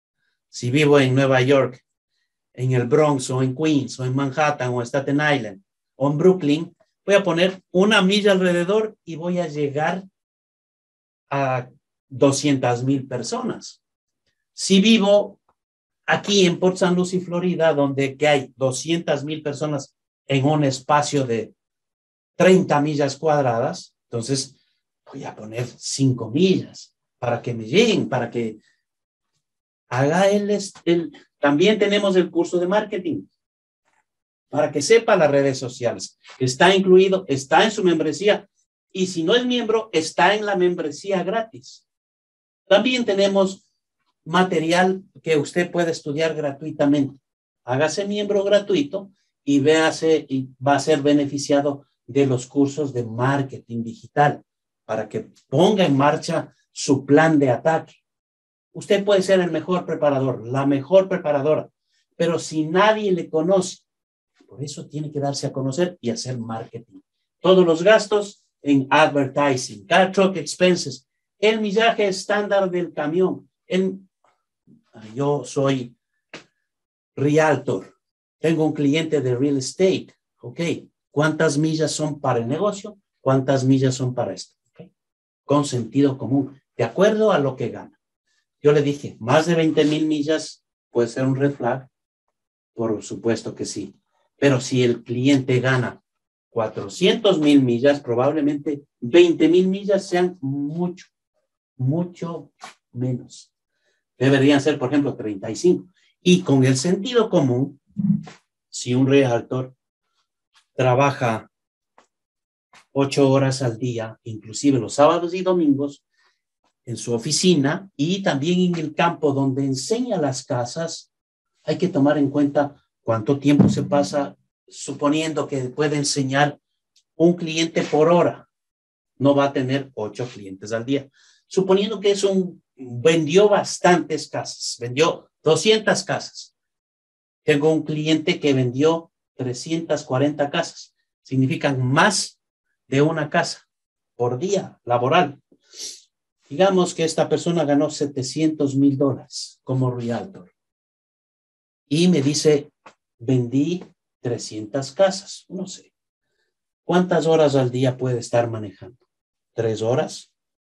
Si vivo en Nueva York, en el Bronx o en Queens o en Manhattan o Staten Island o en Brooklyn, voy a poner 1 milla alrededor y voy a llegar a 200,000 personas. Si vivo aquí en Port St. Lucie, Florida, donde que hay 200,000 personas en un espacio de 30 millas cuadradas, entonces voy a poner 5 millas para que me lleguen, para que haga también tenemos el curso de marketing para que sepa las redes sociales. Está incluido, está en su membresía y si no es miembro, está en la membresía gratis. También tenemos material que usted puede estudiar gratuitamente. Hágase miembro gratuito y véase y va a ser beneficiado de los cursos de marketing digital para que ponga en marcha su plan de ataque. Usted puede ser el mejor preparador, la mejor preparadora, pero si nadie le conoce, por eso tiene que darse a conocer y hacer marketing. Todos los gastos en advertising, car truck expenses, el millaje estándar del camión. Yo soy realtor, tengo un cliente de real estate, ¿ok? ¿Cuántas millas son para el negocio? ¿Cuántas millas son para esto? ¿Okay? Con sentido común, de acuerdo a lo que gana. Yo le dije, más de 20,000 millas puede ser un red flag. Por supuesto que sí. Pero si el cliente gana 400,000 millas, probablemente 20,000 millas sean mucho, mucho menos. Deberían ser, por ejemplo, 35. Y con el sentido común, si un realtor trabaja 8 horas al día, inclusive los sábados y domingos, en su oficina y también en el campo donde enseña las casas, hay que tomar en cuenta cuánto tiempo se pasa, suponiendo que puede enseñar un cliente por hora. No va a tener 8 clientes al día. Suponiendo que vendió bastantes casas, vendió 200 casas. Tengo un cliente que vendió 340 casas. Significan más de una casa por día laboral. Digamos que esta persona ganó $700,000 como realtor. Y me dice, vendí 300 casas. No sé. ¿Cuántas horas al día puede estar manejando? 3 horas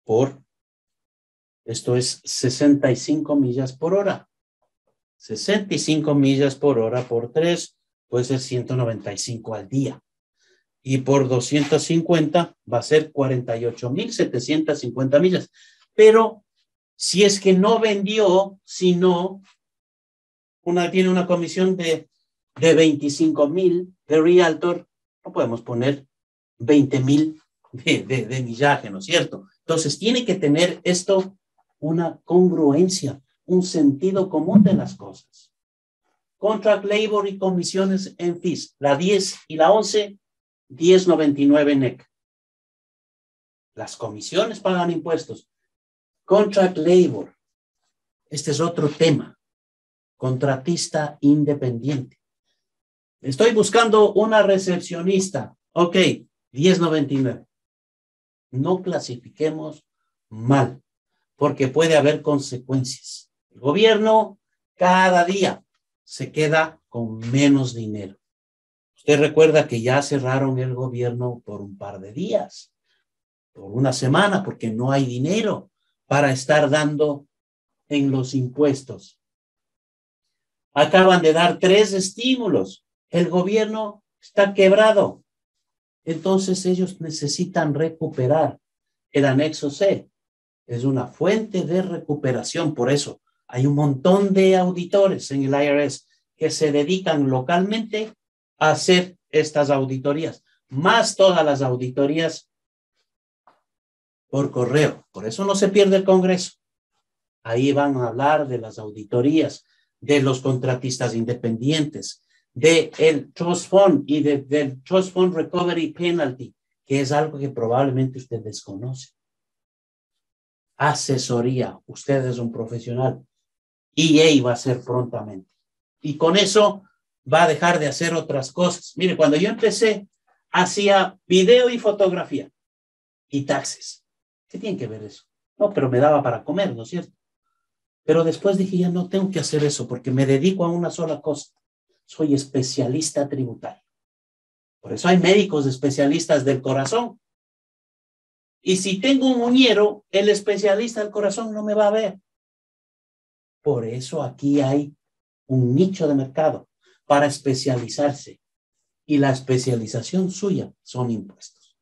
esto es 65 millas por hora. 65 millas por hora por 3 puede ser 195 al día. Y por 250 va a ser 48,750 millas. Pero si es que no vendió, sino tiene una comisión de 25,000 de realtor, no podemos poner 20,000 de millaje, ¿no es cierto? Entonces tiene que tener esto una congruencia, un sentido común de las cosas. Contract labor y comisiones en fees, la 10 y la 11, 1099 NEC. Las comisiones pagan impuestos. Contract labor, este es otro tema. Contratista independiente. Estoy buscando una recepcionista. Ok, 1099. No clasifiquemos mal, porque puede haber consecuencias. El gobierno cada día se queda con menos dinero. Usted recuerda que ya cerraron el gobierno por un par de días, por una semana, porque no hay dinero para estar dando en los impuestos. Acaban de dar 3 estímulos. El gobierno está quebrado. Entonces ellos necesitan recuperar. El anexo C es una fuente de recuperación. Por eso hay un montón de auditores en el IRS que se dedican localmente a hacer estas auditorías, más todas las auditorías por correo. Por eso no se pierde el Congreso. Ahí van a hablar de las auditorías, de los contratistas independientes, del Trust Fund y del Trust Fund Recovery Penalty, que es algo que probablemente usted desconoce. Asesoría, usted es un profesional. EA va a ser prontamente. Y con eso va a dejar de hacer otras cosas. Mire, cuando yo empecé, hacía video y fotografía y taxes. ¿Qué tiene que ver eso? No, pero me daba para comer, ¿no es cierto? Pero después dije, ya no tengo que hacer eso porque me dedico a una sola cosa. Soy especialista tributario. Por eso hay médicos especialistas del corazón. Y si tengo un uñero, el especialista del corazón no me va a ver. Por eso aquí hay un nicho de mercado para especializarse. Y la especialización suya son impuestos.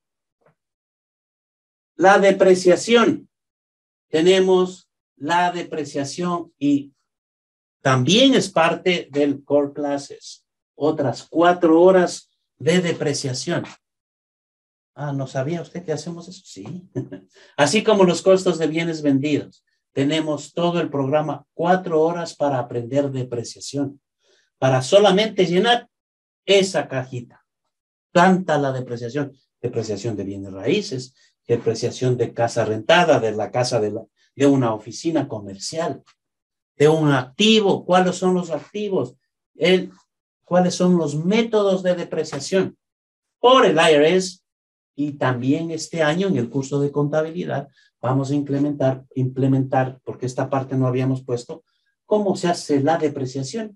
La depreciación. Tenemos la depreciación y también es parte del Core Classes. Otras 4 horas de depreciación. Ah, ¿no sabía usted que hacemos eso? Sí. Así como los costos de bienes vendidos. Tenemos todo el programa 4 horas para aprender depreciación. Para solamente llenar esa cajita. Tanta la depreciación. Depreciación de bienes raíces, depreciación de casa rentada, de la casa de una oficina comercial, de un activo. ¿Cuáles son los activos? ¿Cuáles son los métodos de depreciación? Por el IRS. Y también este año en el curso de contabilidad vamos a implementar, porque esta parte no habíamos puesto, cómo se hace la depreciación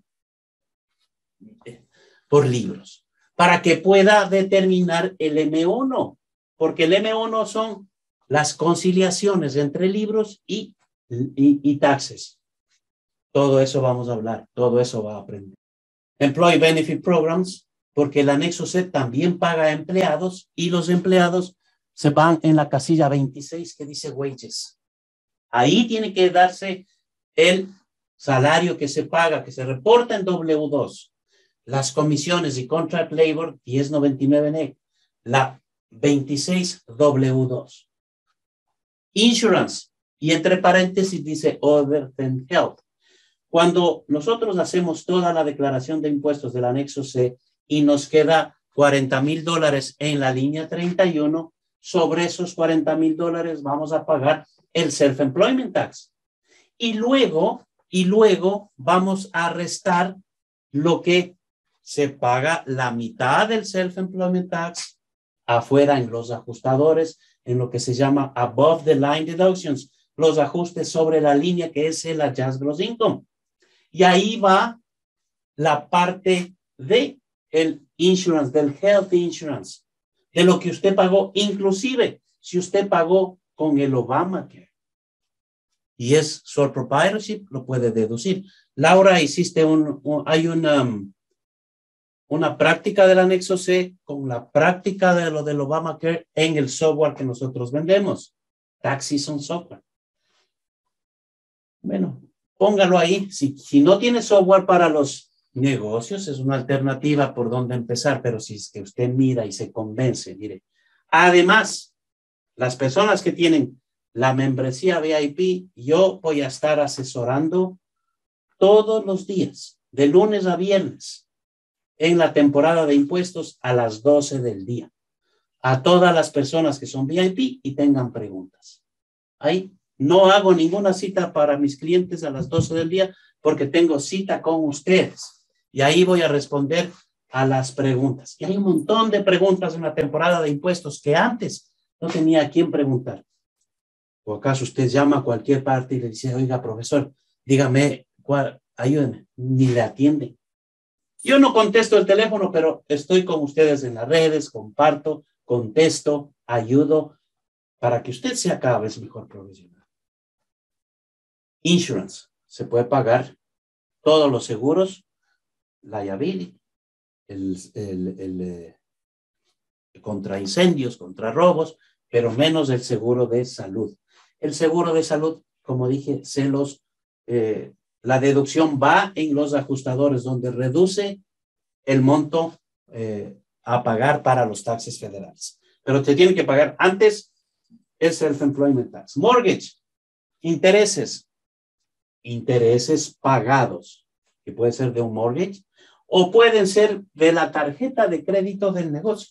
por libros, para que pueda determinar el M1, porque el M1 son las conciliaciones entre libros y taxes. Todo eso vamos a hablar, todo eso va a aprender. Employee Benefit Programs, porque el anexo C también paga a empleados y los empleados se van en la casilla 26 que dice wages. Ahí tiene que darse el salario que se paga, que se reporta en W2. Las comisiones y contract labor 1099 NEC. La 26 W2. Insurance. Y entre paréntesis dice other than health. Cuando nosotros hacemos toda la declaración de impuestos del anexo C y nos queda $40,000 en la línea 31, sobre esos $40,000 vamos a pagar el self-employment tax. Y luego vamos a restar lo que se paga la mitad del self-employment tax afuera en los ajustadores, en lo que se llama above the line deductions, los ajustes sobre la línea que es el adjusted gross income. Y ahí va la parte de el insurance, del health insurance, de lo que usted pagó, inclusive si usted pagó con el Obamacare. Y es sole proprietorship, lo puede deducir. Laura, hiciste hay una práctica del anexo C con la práctica de lo del Obamacare en el software que nosotros vendemos. Tax Season Software. Bueno, póngalo ahí. Si no tiene software para los negocios, es una alternativa por donde empezar, pero si es que usted mira y se convence, mire. Además, las personas que tienen la membresía VIP, yo voy a estar asesorando todos los días, de lunes a viernes, en la temporada de impuestos a las 12 del día, a todas las personas que son VIP y tengan preguntas. Ahí no hago ninguna cita para mis clientes a las 12 del día porque tengo cita con ustedes y ahí voy a responder a las preguntas. Y hay un montón de preguntas en la temporada de impuestos que antes no tenía a quién preguntar. ¿O acaso usted llama a cualquier parte y le dice, oiga, profesor, dígame, ayúdeme? Ni le atienden. Yo no contesto el teléfono, pero estoy con ustedes en las redes, comparto, contesto, ayudo para que usted sea cada vez mejor profesional. Insurance. Se puede pagar todos los seguros, liability, contra incendios, contra robos, pero menos el seguro de salud. El seguro de salud, como dije, la deducción va en los ajustadores donde reduce el monto a pagar para los taxes federales. Pero te tienen que pagar antes el self-employment tax. Mortgage, intereses pagados, que puede ser de un mortgage o pueden ser de la tarjeta de crédito del negocio.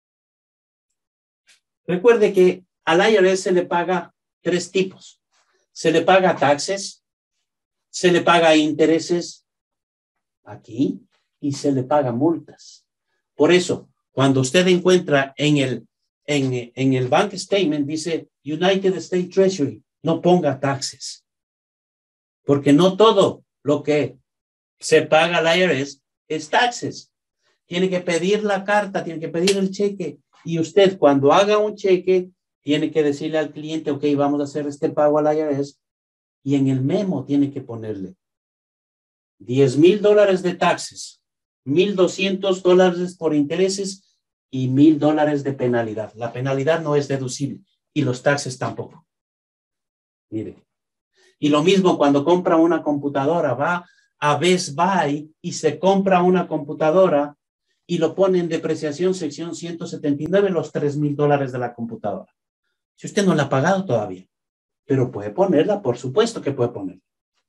Recuerde que al IRS se le paga 3 tipos. Se le paga taxes, se le paga intereses aquí y se le paga multas. Por eso, cuando usted encuentra en el bank statement dice United States Treasury, no ponga taxes. porque no todo lo que se paga al IRS es taxes. Tiene que pedir la carta, tiene que pedir el cheque, y usted cuando haga un cheque tiene que decirle al cliente, ok, vamos a hacer este pago al IRS, y en el memo tiene que ponerle $10,000 de taxes, $1,200 por intereses y $1,000 de penalidad. La penalidad no es deducible y los taxes tampoco. Mire. Y lo mismo cuando compra una computadora, va a Best Buy y se compra una computadora y lo pone en depreciación sección 179, los $3,000 de la computadora. Si usted no la ha pagado todavía, pero puede ponerla, por supuesto que puede ponerla.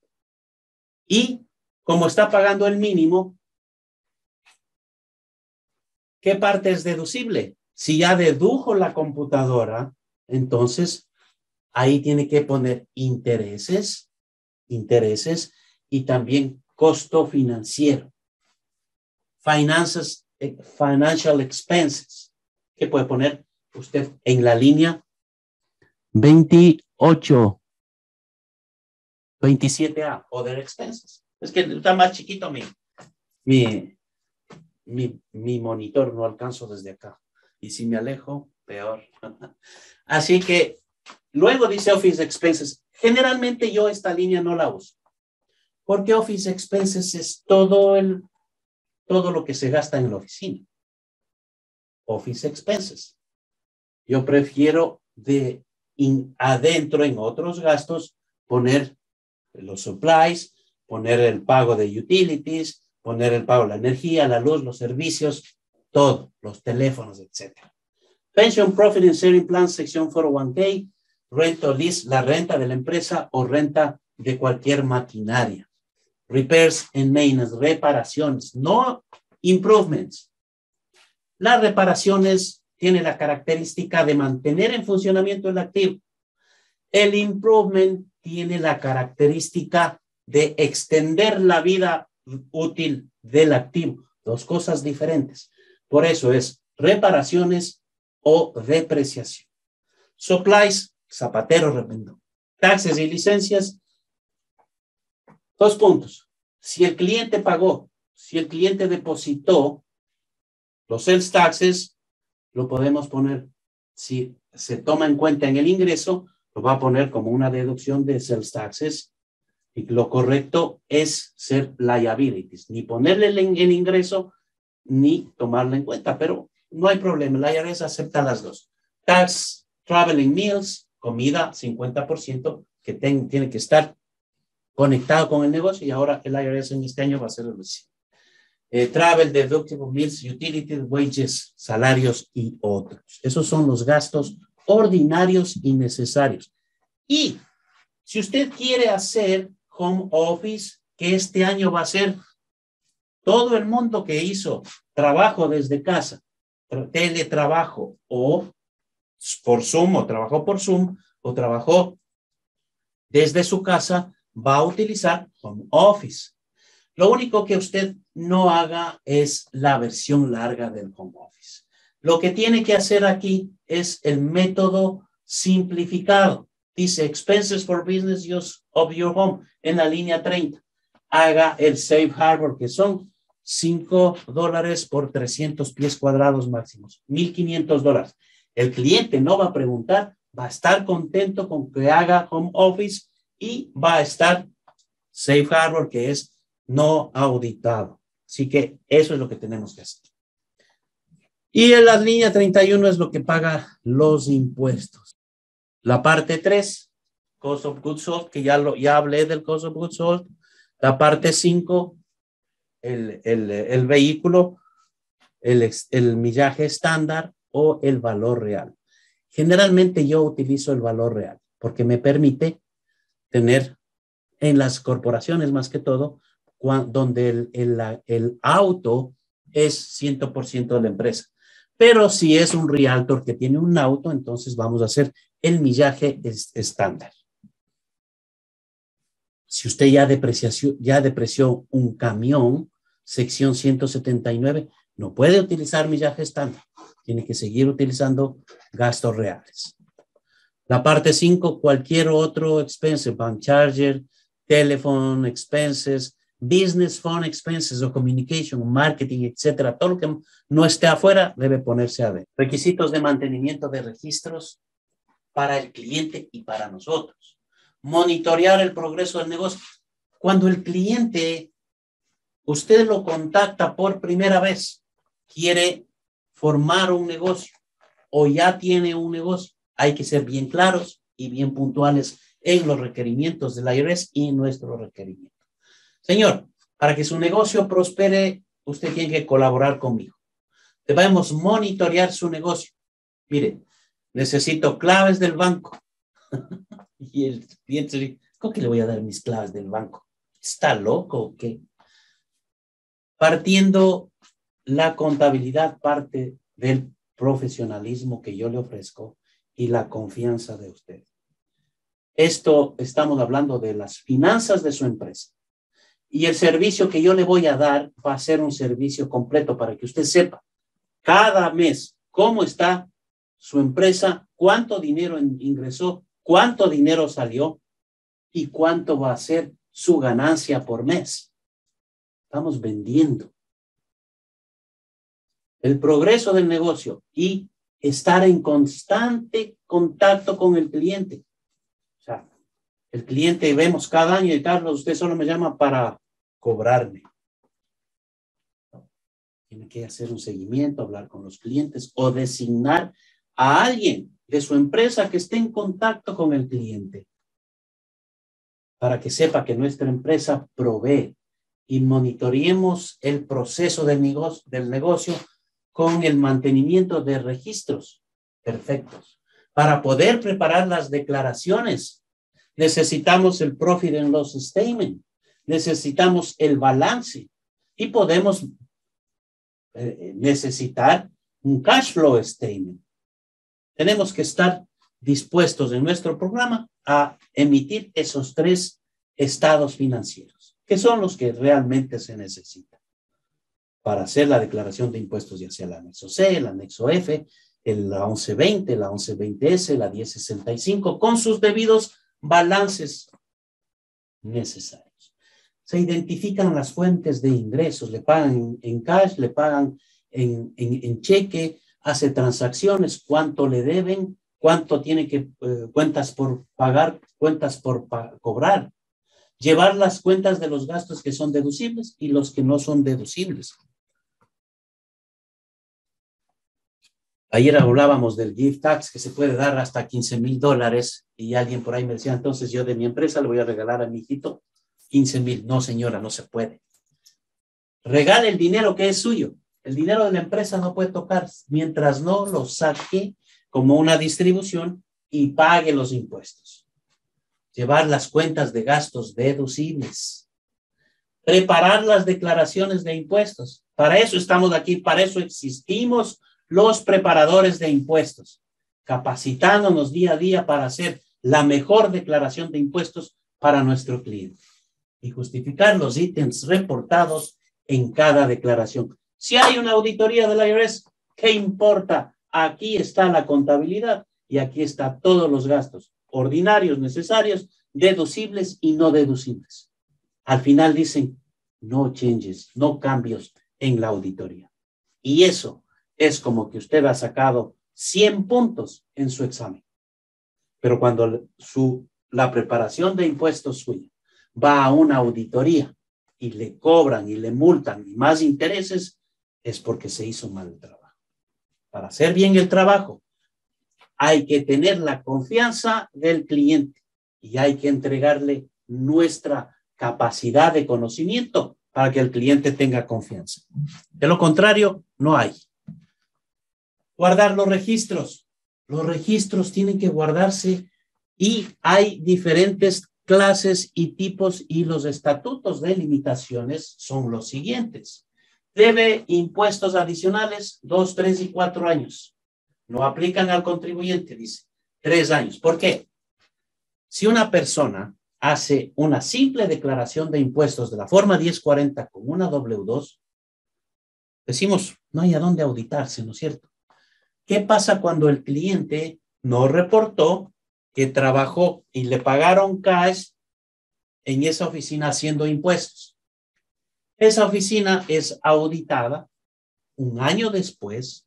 Y como está pagando el mínimo, ¿qué parte es deducible? Si ya dedujo la computadora, entonces ahí tiene que poner intereses y también costo financiero. Financial expenses. ¿Qué puede poner usted en la línea 28, 27A? Other expenses. Es que está más chiquito mi monitor, no alcanzo desde acá. Y si me alejo, peor. Así que luego dice Office Expenses. Generalmente yo esta línea no la uso, porque Office Expenses es todo lo que se gasta en la oficina. Office Expenses. Yo prefiero adentro en otros gastos poner los supplies, poner el pago de utilities, poner el pago de la energía, la luz, los servicios, todo, los teléfonos, etc. Pension Profit and Sharing Plan, sección 401k, rent o lease, la renta de la empresa o renta de cualquier maquinaria. Repairs and maintenance, reparaciones, no improvements. Las reparaciones tienen la característica de mantener en funcionamiento el activo. El improvement tiene la característica de extender la vida útil del activo. Dos cosas diferentes. Por eso es reparaciones o depreciación. Supplies, zapatero, revendo. Taxes y licencias. 2 puntos. Si el cliente pagó, si el cliente depositó los sales taxes, lo podemos poner, si se toma en cuenta en el ingreso, lo va a poner como una deducción de sales taxes, y lo correcto es ser liabilities, ni ponerle el ingreso, ni tomarlo en cuenta, pero no hay problema, la IRS acepta las dos. Tax, traveling meals, comida, 50%, que tiene que estar conectado con el negocio, y ahora el IRS en este año va a ser el recibo. Travel, deductible meals, utilities, wages, salarios y otros. Esos son los gastos ordinarios y necesarios. Y si usted quiere hacer home office, que este año va a ser todo el mundo que hizo trabajo desde casa, teletrabajo o por Zoom, o trabajó por Zoom, o trabajó desde su casa, va a utilizar home office. Lo único que usted no haga es la versión larga del home office. Lo que tiene que hacer aquí es el método simplificado. Dice expenses for business use of your home en la línea 30. Haga el safe harbor, que son $5 por 300 pies cuadrados máximos, $1,500. El cliente no va a preguntar, va a estar contento con que haga home office y va a estar safe harbor, que es no auditado. Así que eso es lo que tenemos que hacer. Y en la línea 31 es lo que paga los impuestos. La parte 3, Cost of Goods Sold, que ya hablé del Cost of Goods Sold. La parte 5, el vehículo, el millaje estándar o el valor real. Generalmente yo utilizo el valor real porque me permite tener en las corporaciones más que todo, donde el auto es 100% de la empresa. Pero si es un realtor que tiene un auto, entonces vamos a hacer el millaje estándar. Si usted ya depreció un camión, sección 179, no puede utilizar millaje estándar. Tiene que seguir utilizando gastos reales. La parte 5, cualquier otro expense, bank charger, telephone expenses, business phone expenses o communication, marketing, etcétera. Todo lo que no esté afuera debe ponerse adentro. Requisitos de mantenimiento de registros para el cliente y para nosotros. Monitorear el progreso del negocio. Cuando el cliente, usted lo contacta por primera vez, quiere formar un negocio o ya tiene un negocio, hay que ser bien claros y bien puntuales en los requerimientos del IRS y en nuestro requerimiento. Señor, para que su negocio prospere, usted tiene que colaborar conmigo. Debemos monitorear su negocio. Mire, necesito claves del banco. Y el cliente dice, ¿cómo que le voy a dar mis claves del banco? ¿Está loco o qué? Partiendo, la contabilidad parte del profesionalismo que yo le ofrezco y la confianza de usted. Esto estamos hablando de las finanzas de su empresa. Y el servicio que yo le voy a dar va a ser un servicio completo para que usted sepa cada mes cómo está su empresa, cuánto dinero ingresó, cuánto dinero salió y cuánto va a ser su ganancia por mes. Estamos vendiendo. El progreso del negocio y estar en constante contacto con el cliente. O sea, el cliente vemos cada año y Carlos, usted solo me llama para cobrarme. Tiene que hacer un seguimiento, hablar con los clientes o designar a alguien de su empresa que esté en contacto con el cliente para que sepa que nuestra empresa provee y monitoreemos el proceso del negocio con el mantenimiento de registros perfectos. Para poder preparar las declaraciones, necesitamos el Profit and Loss Statement, necesitamos el balance y podemos necesitar un Cash Flow Statement. Tenemos que estar dispuestos en nuestro programa a emitir esos 3 estados financieros, que son los que realmente se necesitan para hacer la declaración de impuestos, ya sea el anexo C, el anexo F, la 1120, la 1120S, la 1065, con sus debidos balances necesarios. Se identifican las fuentes de ingresos, le pagan en cash, le pagan en cheque, hace transacciones, cuánto le deben, cuánto tiene que, cuentas por pagar, cuentas por cobrar, llevar las cuentas de los gastos que son deducibles y los que no son deducibles. Ayer hablábamos del gift tax que se puede dar hasta $15,000 y alguien por ahí me decía, entonces yo de mi empresa le voy a regalar a mi hijito 15,000. No, señora, no se puede. Regale el dinero que es suyo. El dinero de la empresa no puede tocar mientras no lo saque como una distribución y pague los impuestos. Llevar las cuentas de gastos deducibles. Preparar las declaraciones de impuestos. Para eso estamos aquí, para eso existimos los preparadores de impuestos, capacitándonos día a día para hacer la mejor declaración de impuestos para nuestro cliente y justificar los ítems reportados en cada declaración. Si hay una auditoría del IRS, ¿qué importa? Aquí está la contabilidad y aquí está todos los gastos ordinarios, necesarios, deducibles y no deducibles. Al final dicen, no changes, no cambios en la auditoría. Y eso es como que usted ha sacado 100 puntos en su examen. Pero cuando la preparación de impuestos suya va a una auditoría y le cobran y le multan y más intereses, es porque se hizo mal el trabajo. Para hacer bien el trabajo, hay que tener la confianza del cliente y hay que entregarle nuestra capacidad de conocimiento para que el cliente tenga confianza. De lo contrario, no hay. Guardar los registros. Los registros tienen que guardarse y hay diferentes clases y tipos y los estatutos de limitaciones son los siguientes. Debe impuestos adicionales 2, 3 y 4 años. No aplican al contribuyente, dice 3 años. ¿Por qué? Si una persona hace una simple declaración de impuestos de la forma 1040 con una W2, decimos, no hay a dónde auditarse, ¿no es cierto? ¿Qué pasa cuando el cliente no reportó que trabajó y le pagaron cash en esa oficina haciendo impuestos. Esa oficina es auditada un año después.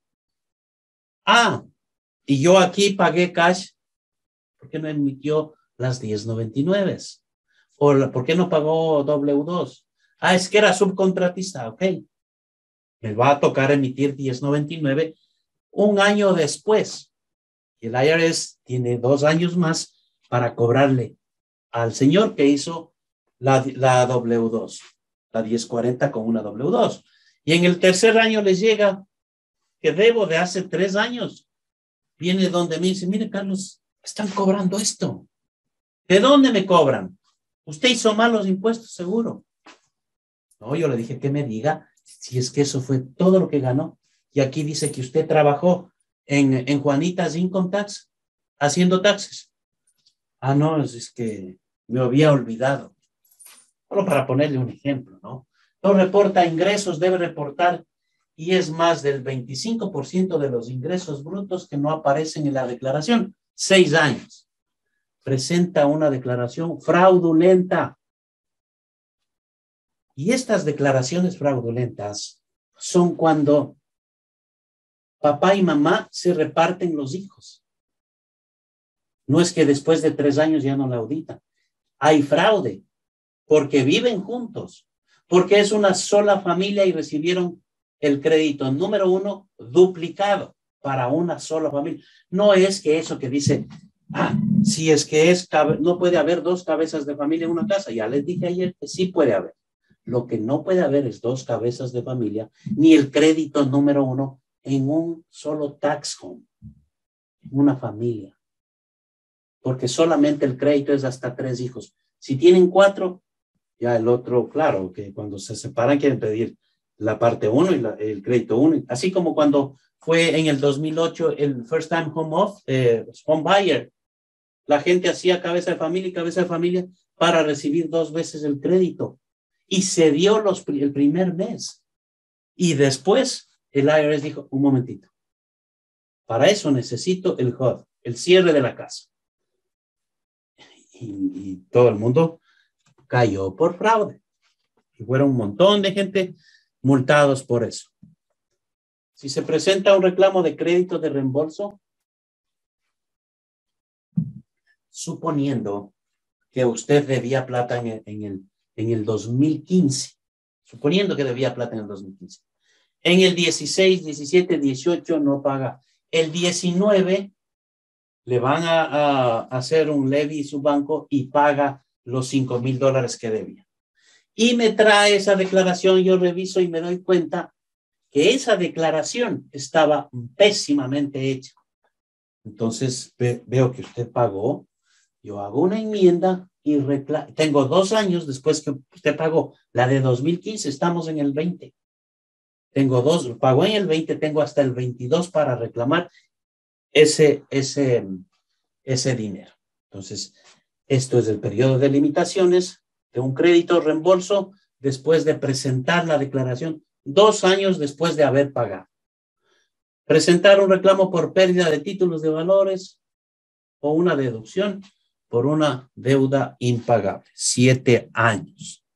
Y yo aquí pagué cash. ¿Por qué no emitió las 1099? ¿Por qué no pagó W2? Es que era subcontratista. Ok. Me va a tocar emitir 1099 un año después. Y el IRS tiene 2 años más para cobrarle al señor que hizo la W2, la 1040 con una W2. Y en el tercer año les llega que debo de hace 3 años. Viene donde me dice, mire, Carlos, están cobrando esto. ¿De dónde me cobran? Usted hizo mal los impuestos, seguro. No, yo le dije que me diga si es que eso fue todo lo que ganó. Y aquí dice que usted trabajó en Juanitas Income Tax, haciendo taxes. No, es que me había olvidado. Solo para ponerle un ejemplo, ¿no? No reporta ingresos, debe reportar, y es más del 25% de los ingresos brutos que no aparecen en la declaración. 6 años. Presenta una declaración fraudulenta. Y estas declaraciones fraudulentas son cuando papá y mamá se reparten los hijos. No es que después de 3 años ya no la auditan. Hay fraude porque viven juntos, porque es una sola familia y recibieron el crédito número 1 duplicado para una sola familia. No es que eso que dice, si es que no puede haber 2 cabezas de familia en una casa. Ya les dije ayer que sí puede haber. Lo que no puede haber es 2 cabezas de familia, ni el crédito número 1 en un solo tax home, en una familia. Porque solamente el crédito es hasta 3 hijos. Si tienen 4, ya el otro, claro, que cuando se separan quieren pedir la parte 1 y el crédito 1. Así como cuando fue en el 2008 el First Time Home Buyer. La gente hacía cabeza de familia y cabeza de familia para recibir 2 veces el crédito. Y se dio el primer mes. Y después el IRS dijo, un momentito, para eso necesito el HUD, el cierre de la casa. Y todo el mundo cayó por fraude. Y fueron un montón de gente multados por eso. Si se presenta un reclamo de crédito de reembolso, suponiendo que usted debía plata en el 2015, suponiendo que debía plata en el 2015, en el 16, 17, 18 no paga. El 19 le van a hacer un levy su banco y paga los $5,000 que debía. Y me trae esa declaración, yo reviso y me doy cuenta que esa declaración estaba pésimamente hecha. Entonces veo que usted pagó, yo hago una enmienda y tengo 2 años después que usted pagó la de 2015, estamos en el 20. Tengo 2, pagó en el 20, tengo hasta el 22 para reclamar ese dinero. Entonces, esto es el periodo de limitaciones de un crédito reembolso después de presentar la declaración 2 años después de haber pagado. Presentar un reclamo por pérdida de títulos de valores o una deducción por una deuda impagable. 7 años.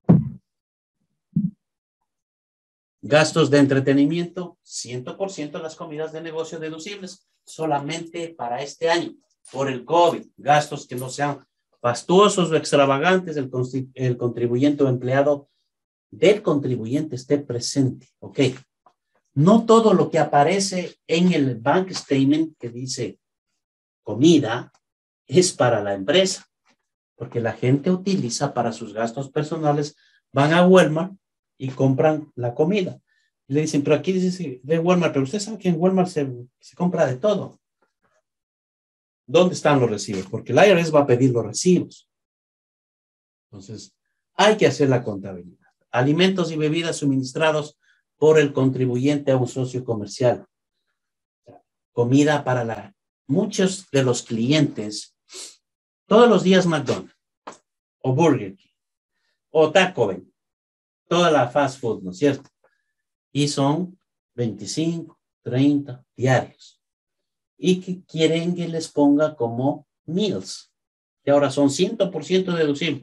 Gastos de entretenimiento, 100% las comidas de negocio deducibles, solamente para este año, por el COVID. Gastos que no sean fastuosos o extravagantes, el contribuyente o empleado del contribuyente esté presente. Ok. No todo lo que aparece en el bank statement que dice comida es para la empresa, porque la gente utiliza para sus gastos personales, van a Walmart y compran la comida. Y le dicen, pero aquí dice de Walmart, pero usted sabe que en Walmart se compra de todo. ¿Dónde están los recibos? Porque el IRS va a pedir los recibos. Entonces, hay que hacer la contabilidad. Alimentos y bebidas suministrados por el contribuyente a un socio comercial. Comida para muchos de los clientes, todos los días McDonald's, o Burger King, o Taco Bell, toda la fast food, ¿no es cierto? Y son 25, 30 diarios. Y que quieren que les ponga como meals, que ahora son 100% deducibles.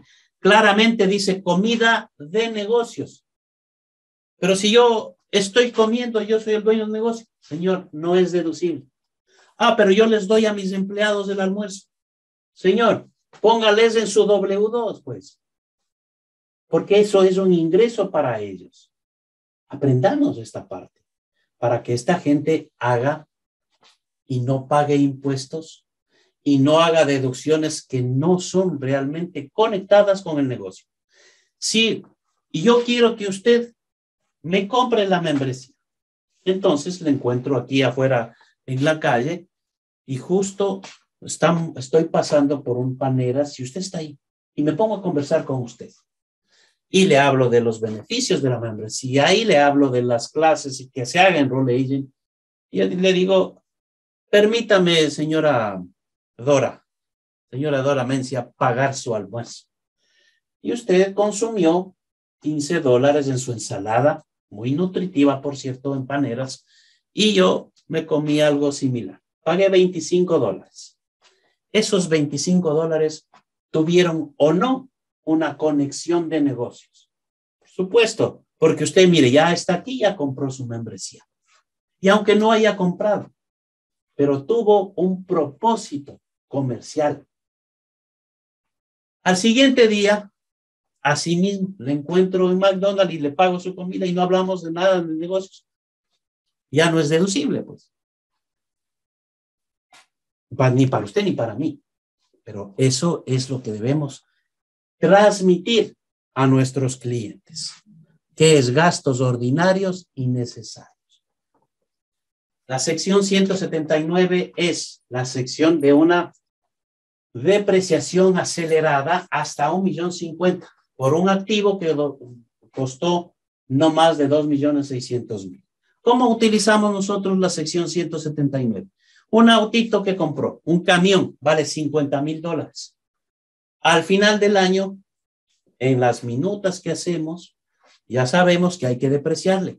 claramente dice comida de negocios. Pero si yo estoy comiendo, yo soy el dueño del negocio, señor, no es deducible. Ah, pero yo les doy a mis empleados el almuerzo. Señor, póngales en su W2, pues. Porque eso es un ingreso para ellos. Aprendamos esta parte para que esta gente haga y no pague impuestos y no haga deducciones que no son realmente conectadas con el negocio. Sí, y yo quiero que usted me compre la membresía. Entonces le encuentro aquí afuera en la calle y justo estoy pasando por un Panera, si usted está ahí, y me pongo a conversar con usted. Y le hablo de los beneficios de la membresía, y le hablo de las clases y que se haga enroll agent. Y le digo, permítame, señora Dora Mencia, pagar su almuerzo. Y usted consumió $15 en su ensalada, muy nutritiva, por cierto, en Paneras, y yo me comí algo similar. Pagué $25. Esos $25 tuvieron o no una conexión de negocios. Por supuesto, porque usted, mire, ya está aquí, ya compró su membresía. Y aunque no haya comprado, pero tuvo un propósito comercial. Al siguiente día, así mismo, le encuentro en McDonald's y le pago su comida y no hablamos de nada de negocios. Ya no es deducible, pues. Ni para usted ni para mí. Pero eso es lo que debemos transmitir a nuestros clientes, que es gastos ordinarios y necesarios. La sección 179 es la sección de una depreciación acelerada hasta $1.050.000 por un activo que costó no más de $2.600.000. ¿Cómo utilizamos nosotros la sección 179? Un autito que compró, un camión, vale $50.000. Al final del año, en las minutas que hacemos, ya sabemos que hay que depreciarle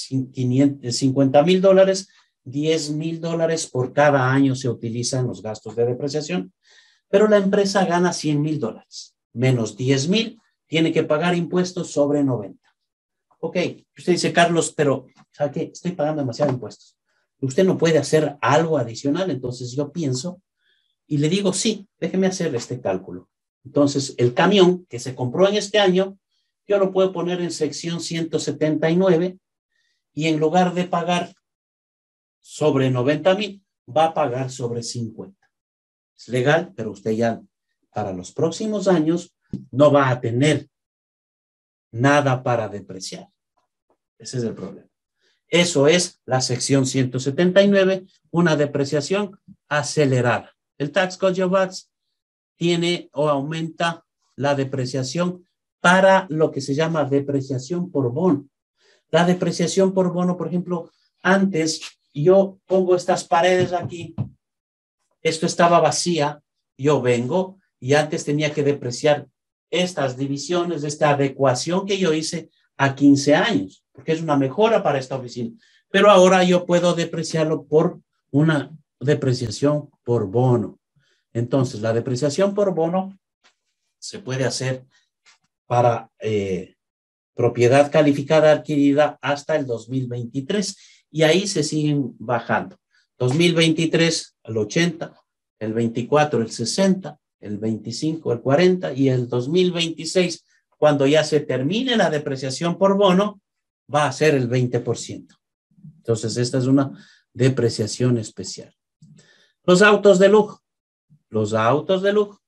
$50.000, $10.000 por cada año se utilizan los gastos de depreciación, pero la empresa gana $100.000, menos 10.000, tiene que pagar impuestos sobre 90. Ok, usted dice, Carlos, pero ¿sabe qué? Estoy pagando demasiados impuestos. Usted no puede hacer algo adicional. Entonces yo pienso y le digo, sí, déjeme hacer este cálculo. Entonces el camión que se compró en este año, yo lo puedo poner en sección 179 y en lugar de pagar sobre 90.000, va a pagar sobre 50. Es legal, pero usted ya para los próximos años no va a tener nada para depreciar. Ese es el problema. Eso es la sección 179, una depreciación acelerada. El Tax Code Job Act tiene o aumenta la depreciación para lo que se llama depreciación por bono. La depreciación por bono, por ejemplo, antes yo pongo estas paredes aquí, esto estaba vacía, yo vengo y antes tenía que depreciar estas divisiones, esta adecuación que yo hice a 15 años, porque es una mejora para esta oficina. Pero ahora yo puedo depreciarlo por una depreciación por bono. Entonces, la depreciación por bono se puede hacer para propiedad calificada adquirida hasta el 2023 y ahí se siguen bajando. 2023 el 80, el 24 el 60, el 25 el 40 y el 2026, cuando ya se termine la depreciación por bono, va a ser el 20%. Entonces, esta es una depreciación especial. Los autos de lujo. Los autos de lujo.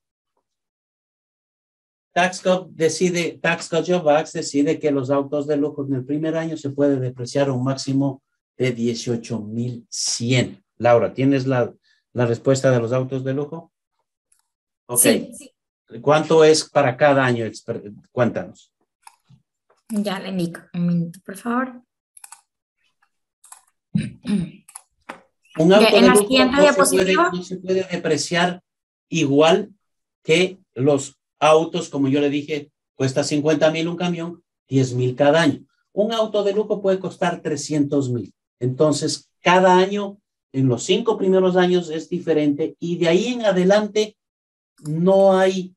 Tax Code Job Act decide que los autos de lujo en el primer año se puede depreciar un máximo de 18,100. Laura, ¿tienes la respuesta de los autos de lujo? Ok. Sí. ¿Cuánto es para cada año? Cuéntanos. Ya le indico. Un minuto, por favor. Un auto en de la lujo siguiente diapositiva no se puede depreciar igual que los autos, como yo le dije, cuesta 50,000 un camión, 10,000 cada año. Un auto de lujo puede costar 300,000. Entonces, cada año, en los 5 primeros años es diferente y de ahí en adelante no hay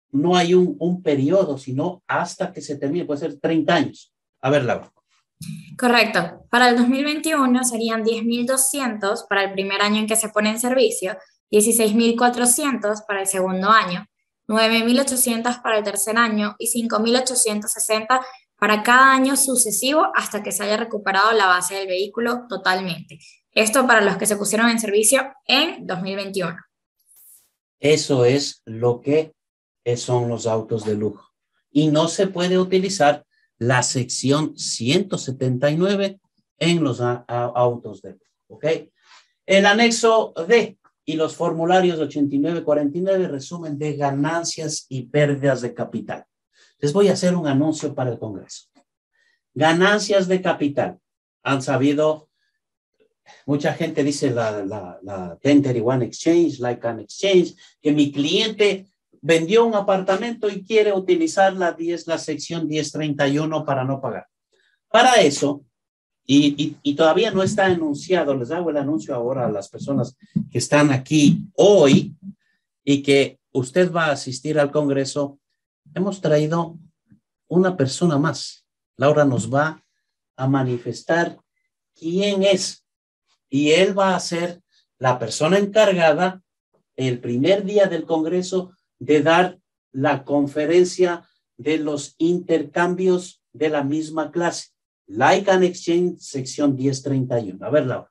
no hay un periodo, sino hasta que se termine, puede ser 30 años. A ver, Laura. Correcto. Para el 2021 serían 10.200 para el primer año en que se pone en servicio, 16.400 para el segundo año, 9.800 para el tercer año y 5.860 para cada año sucesivo hasta que se haya recuperado la base del vehículo totalmente. Esto para los que se pusieron en servicio en 2021. Eso es lo que son los autos de lujo. Y no se puede utilizar la sección 179 en los autos de lujo. ¿Ok? El anexo D y los formularios 89-49 resumen de ganancias y pérdidas de capital. Les voy a hacer un anuncio para el Congreso. Ganancias de capital. Han sabido, mucha gente dice la 1031 Exchange, Lycan Exchange, que mi cliente vendió un apartamento y quiere utilizar la sección 1031 para no pagar. Para eso, y todavía no está anunciado, les hago el anuncio ahora a las personas que están aquí hoy y que usted va a asistir al Congreso, hemos traído una persona más. Laura nos va a manifestar quién es y él va a ser la persona encargada el primer día del Congreso de dar la conferencia de los intercambios de la misma clase. Lycan Exchange, sección 1031. A ver, Laura.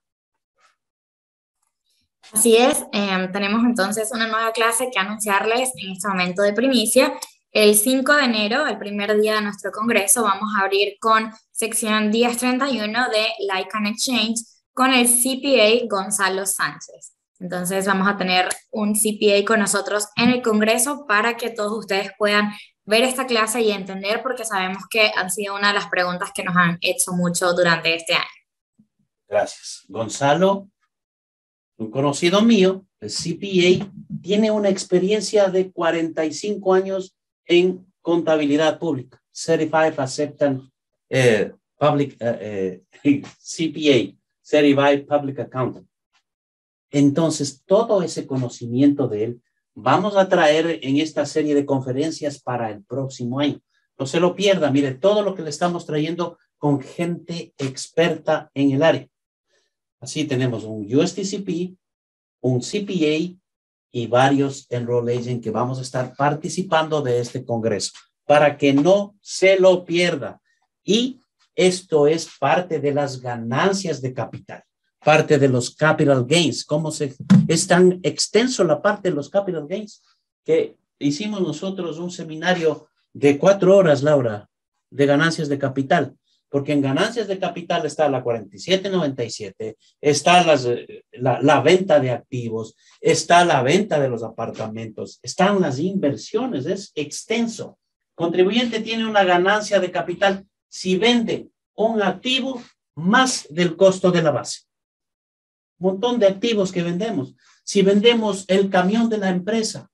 Así es, tenemos entonces una nueva clase que anunciarles en este momento de primicia. El 5 de enero, el primer día de nuestro congreso, vamos a abrir con sección 1031 de Lycan Exchange con el CPA Gonzalo Sánchez. Entonces vamos a tener un CPA con nosotros en el congreso para que todos ustedes puedan ver esta clase y entender, porque sabemos que han sido una de las preguntas que nos han hecho mucho durante este año. Gracias. Gonzalo, un conocido mío, el CPA, tiene una experiencia de 45 años en contabilidad pública. Certified Acceptance Public CPA, Certified Public Accountant. Entonces, todo ese conocimiento de él vamos a traer en esta serie de conferencias para el próximo año. No se lo pierda. Mire, todo lo que le estamos trayendo con gente experta en el área. Así tenemos un USDCP, un CPA y varios Enroll Agent que vamos a estar participando de este congreso para que no se lo pierda. Y esto es parte de las ganancias de capital, parte de los capital gains. Es tan extenso la parte de los capital gains que hicimos nosotros un seminario de 4 horas, Laura, de ganancias de capital. Porque en ganancias de capital está la 4797, está la venta de activos, está la venta de los apartamentos, están las inversiones, es extenso. Contribuyente tiene una ganancia de capital si vende un activo más del costo de la base. Un montón de activos que vendemos. Si vendemos el camión de la empresa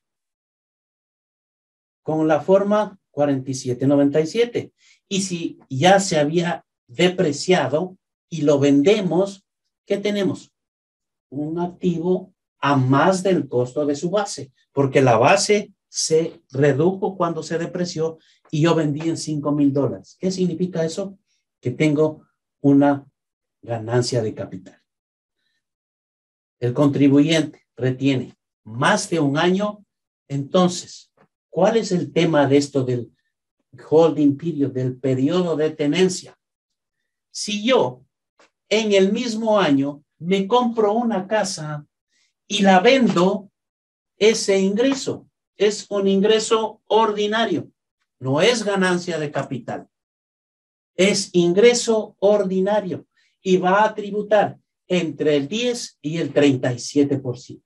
con la forma 4797. Y si ya se había depreciado y lo vendemos, ¿qué tenemos? Un activo a más del costo de su base, porque la base se redujo cuando se depreció y yo vendí en $5,000. ¿Qué significa eso? Que tengo una ganancia de capital. El contribuyente retiene más de un año. Entonces, ¿cuál es el tema de esto del holding period, del periodo de tenencia? Si yo en el mismo año me compro una casa y la vendo, ese ingreso es un ingreso ordinario, no es ganancia de capital, es ingreso ordinario y va a tributar entre el 10 y el 37%.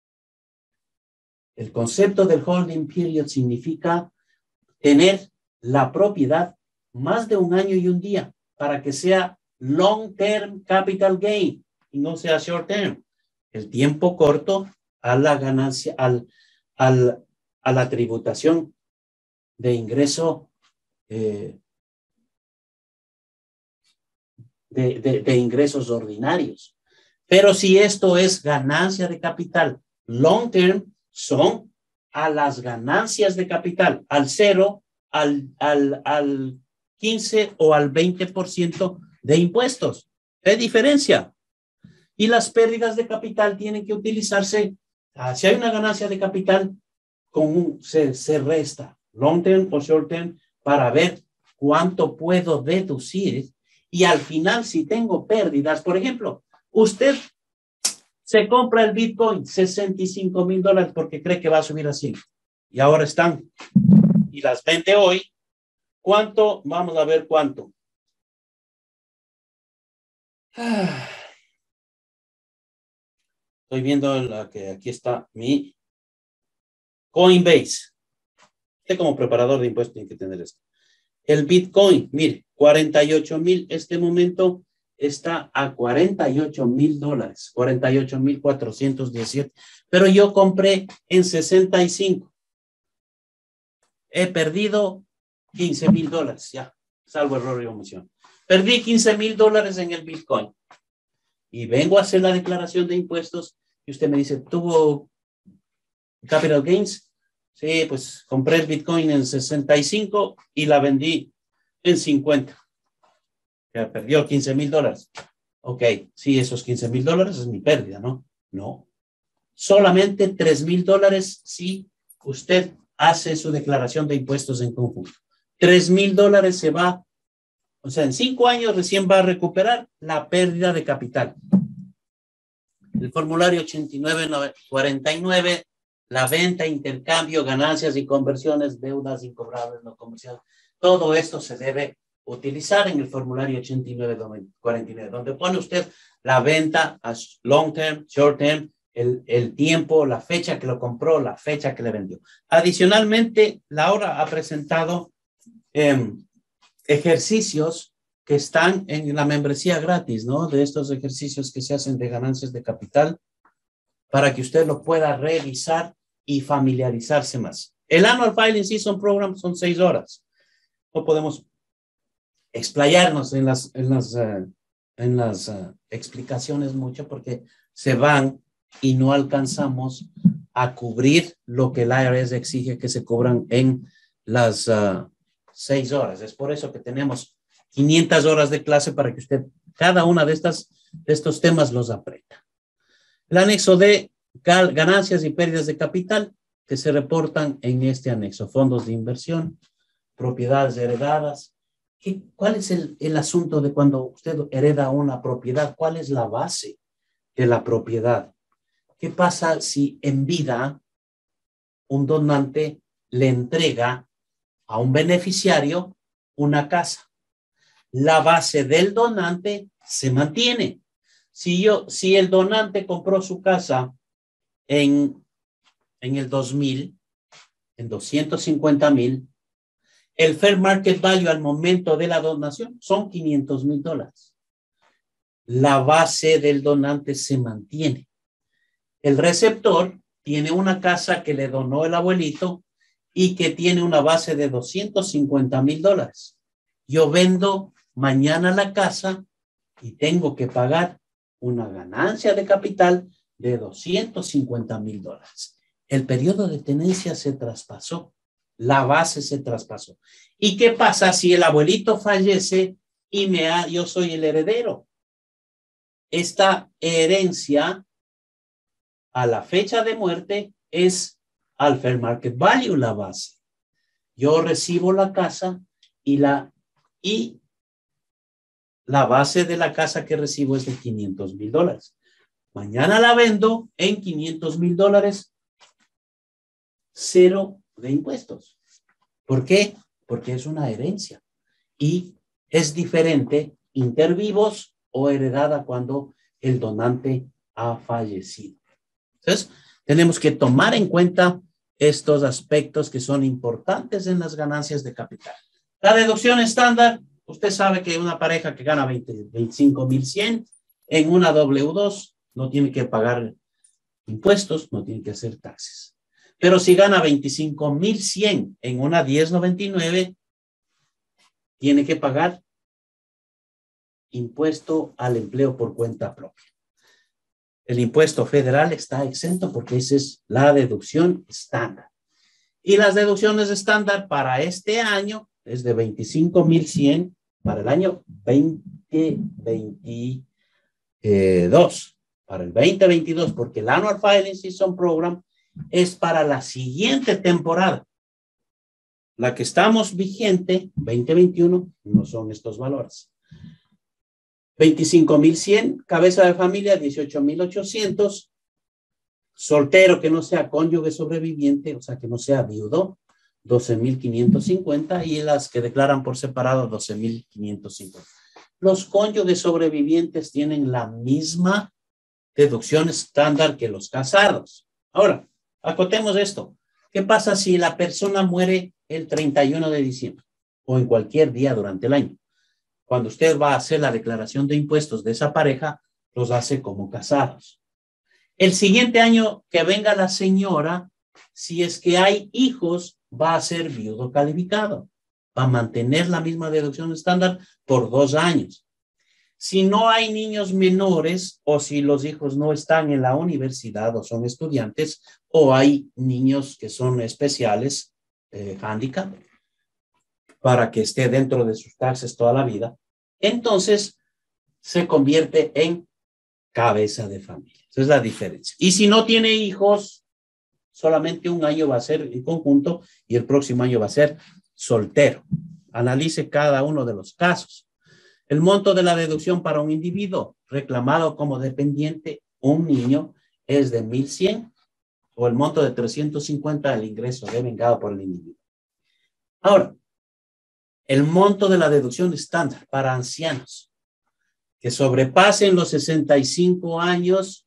El concepto del holding period significa tener la propiedad más de un año y un día para que sea long term capital gain y no sea short term. El tiempo corto a la ganancia, a la tributación de ingreso, de ingresos ordinarios. Pero si esto es ganancia de capital long term, son a las ganancias de capital, al 0, al 15 o al 20% de impuestos. ¿Qué diferencia? Y las pérdidas de capital tienen que utilizarse, si hay una ganancia de capital, se resta long term o short term para ver cuánto puedo deducir y al final si tengo pérdidas, por ejemplo, usted se compra el Bitcoin $65,000 porque cree que va a subir a 100 y ahora están y las vende hoy. ¿Cuánto? Vamos a ver cuánto. Estoy viendo que aquí está mi Coinbase. Usted como preparador de impuestos tiene que tener esto. El Bitcoin, mire, 48,000, este momento está a $48,000, 48,417, pero yo compré en 65. He perdido $15,000, ya, salvo error y omisión. Perdí $15,000 en el Bitcoin. Y vengo a hacer la declaración de impuestos y usted me dice, ¿tuvo capital gains? Sí, pues compré el Bitcoin en 65 y la vendí en 50. Ya perdió $15,000. Ok, sí, esos $15,000 es mi pérdida, ¿no? No. Solamente $3,000 si usted hace su declaración de impuestos en conjunto. $3,000 se va, o sea, en 5 años recién va a recuperar la pérdida de capital. El formulario 8949, la venta, intercambio, ganancias y conversiones, deudas incobrables, no comerciales. Todo esto se debe utilizar en el formulario 8949, donde pone usted la venta a long term, short term, el tiempo, la fecha que lo compró, la fecha que le vendió. Adicionalmente, Laura ha presentado ejercicios que están en la membresía gratis, ¿no? De estos ejercicios que se hacen de ganancias de capital para que usted lo pueda revisar y familiarizarse más. El Annual Filing Season Program son 6 horas. No podemos explayarnos en las explicaciones mucho porque se van y no alcanzamos a cubrir lo que el IRS exige que se cobran en las 6 horas. Es por eso que tenemos 500 horas de clase para que usted cada una de estos temas los aprenda. El anexo de ganancias y pérdidas de capital que se reportan en este anexo. Fondos de inversión, propiedades heredadas. ¿Cuál es el asunto de cuando usted hereda una propiedad? ¿Cuál es la base de la propiedad? ¿Qué pasa si en vida un donante le entrega a un beneficiario una casa? La base del donante se mantiene. Si el donante compró su casa en el 2000, en 250,000, el fair market value al momento de la donación son $500,000. La base del donante se mantiene. El receptor tiene una casa que le donó el abuelito y que tiene una base de $250,000. Yo vendo mañana la casa y tengo que pagar una ganancia de capital de $250,000. El periodo de tenencia se traspasó, la base se traspasó. ¿Y qué pasa si el abuelito fallece y yo soy el heredero? Esta herencia a la fecha de muerte es al fair market value la base. Yo recibo la casa y la base de la casa que recibo es de $500,000. Mañana la vendo en $500,000, 0 de impuestos. ¿Por qué? Porque es una herencia y es diferente intervivos o heredada cuando el donante ha fallecido. Entonces, tenemos que tomar en cuenta estos aspectos que son importantes en las ganancias de capital. La deducción estándar, usted sabe que una pareja que gana 25,100 en una W2 no tiene que pagar impuestos, no tiene que hacer taxes. Pero si gana 25,100 en una 1099, tiene que pagar impuesto al empleo por cuenta propia. El impuesto federal está exento porque esa es la deducción estándar. Y las deducciones estándar para este año es de 25,100 para el año 2022. Para el 2022, porque el Annual Filing Season Program es para la siguiente temporada. La que estamos vigente, 2021, no son estos valores. 25,100, cabeza de familia, 18,800, soltero que no sea cónyuge sobreviviente, o sea, que no sea viudo, 12,550, y las que declaran por separado, 12,550. Los cónyuges sobrevivientes tienen la misma deducción estándar que los casados. Ahora, acotemos esto. ¿Qué pasa si la persona muere el 31 de diciembre o en cualquier día durante el año? Cuando usted va a hacer la declaración de impuestos de esa pareja, los hace como casados. El siguiente año que venga la señora, si es que hay hijos, va a ser viudo calificado. Va a mantener la misma deducción estándar por 2 años. Si no hay niños menores o si los hijos no están en la universidad o son estudiantes o hay niños que son especiales, handicap, para que esté dentro de sus taxes toda la vida, entonces se convierte en cabeza de familia. Esa es la diferencia. Y si no tiene hijos, solamente un año va a ser en conjunto y el próximo año va a ser soltero. Analice cada uno de los casos. El monto de la deducción para un individuo reclamado como dependiente, un niño, es de 1,100 o el monto de 350 del ingreso devengado por el individuo. Ahora, el monto de la deducción estándar para ancianos que sobrepasen los 65 años,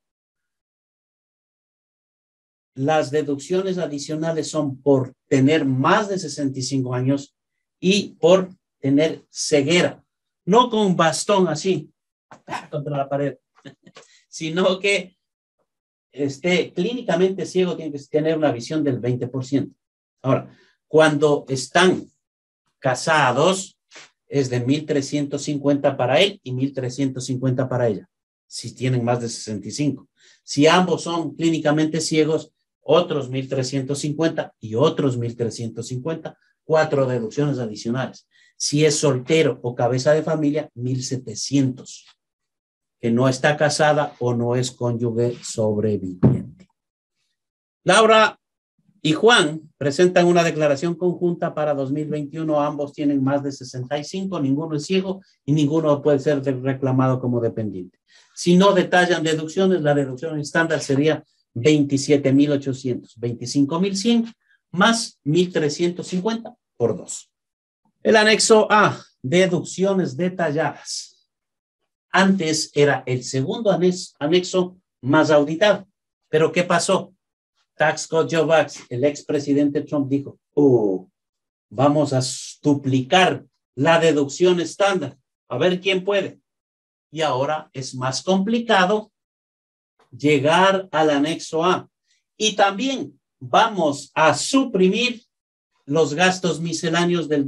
las deducciones adicionales son por tener más de 65 años y por tener ceguera. No con un bastón así contra la pared, sino que esté clínicamente ciego, tiene que tener una visión del 20%. Ahora, cuando están casados, es de 1,350 para él y 1,350 para ella, si tienen más de 65. Si ambos son clínicamente ciegos, otros 1,350 y otros 1,350, 4 deducciones adicionales. Si es soltero o cabeza de familia, 1,700, que no está casada o no es cónyuge sobreviviente. Laura y Juan presentan una declaración conjunta para 2021. Ambos tienen más de 65, ninguno es ciego y ninguno puede ser reclamado como dependiente. Si no detallan deducciones, la deducción estándar sería 27,800, 25,100 más 1,350 por 2. El anexo A, deducciones detalladas. Antes era el segundo anexo más auditado. Pero ¿qué pasó? Tax Code Job Act, el expresidente Trump dijo, vamos a duplicar la deducción estándar, a ver quién puede. Y ahora es más complicado llegar al anexo A. Y también vamos a suprimir los gastos misceláneos del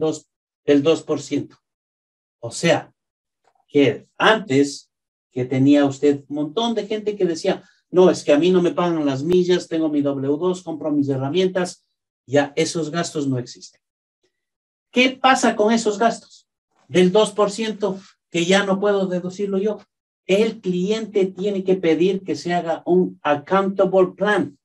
2%. O sea, que antes que tenía usted un montón de gente que decía, no, es que a mí no me pagan las millas, tengo mi W2, compro mis herramientas, ya esos gastos no existen. ¿Qué pasa con esos gastos? Del 2% que ya no puedo deducirlo yo. El cliente tiene que pedir que se haga un accountable plan,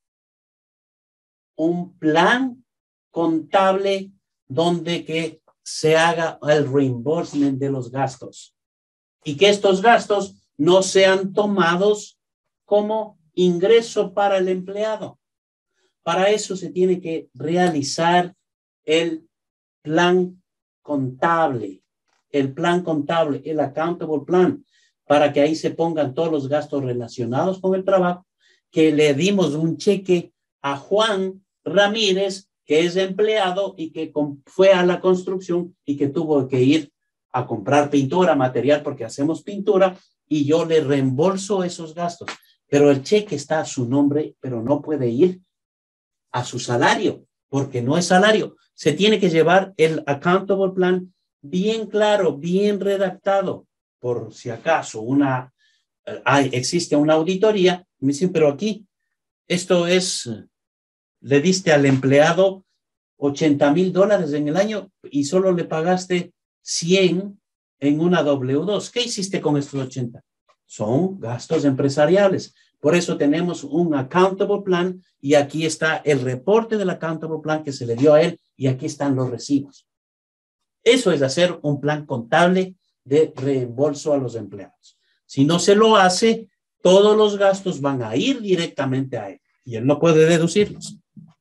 un plan contable donde que se haga el reimbursement de los gastos y que estos gastos no sean tomados como ingreso para el empleado. Para eso se tiene que realizar el plan contable, el accountable plan, para que ahí se pongan todos los gastos relacionados con el trabajo, que le dimos un cheque a Juan Ramírez, que es empleado y que fue a la construcción y que tuvo que ir a comprar pintura, material, porque hacemos pintura, y yo le reembolso esos gastos. Pero el cheque está a su nombre, pero no puede ir a su salario, porque no es salario. Se tiene que llevar el accountable plan bien claro, bien redactado, por si acaso existe una auditoría. Me dicen, pero aquí, esto es, le diste al empleado $80,000 en el año y solo le pagaste 100 en una W2. ¿Qué hiciste con estos 80? Son gastos empresariales. Por eso tenemos un accountable plan y aquí está el reporte del accountable plan que se le dio a él y aquí están los recibos. Eso es hacer un plan contable de reembolso a los empleados. Si no se lo hace, todos los gastos van a ir directamente a él y él no puede deducirlos.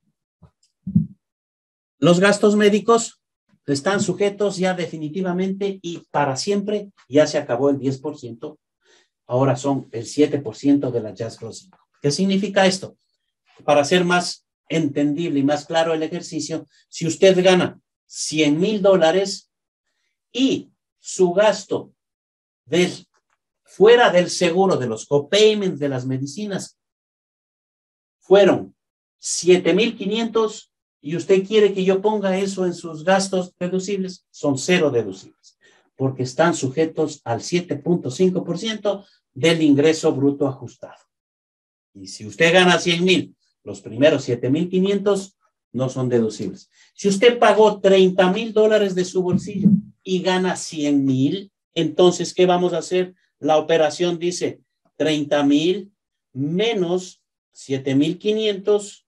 Los gastos médicos están sujetos ya definitivamente y para siempre. Ya se acabó el 10%. Ahora son el 7% de la Just Gross Income. ¿Qué significa esto? Para hacer más entendible y más claro el ejercicio, si usted gana $100,000 y su gasto fuera del seguro de los copayments de las medicinas fueron 7,500 y usted quiere que yo ponga eso en sus gastos deducibles, son 0 deducibles, porque están sujetos al 7.5% del ingreso bruto ajustado. Y si usted gana 100,000, los primeros 7,500 no son deducibles. Si usted pagó $30,000 de su bolsillo y gana 100,000, entonces, ¿qué vamos a hacer? La operación dice 30,000 menos 7,500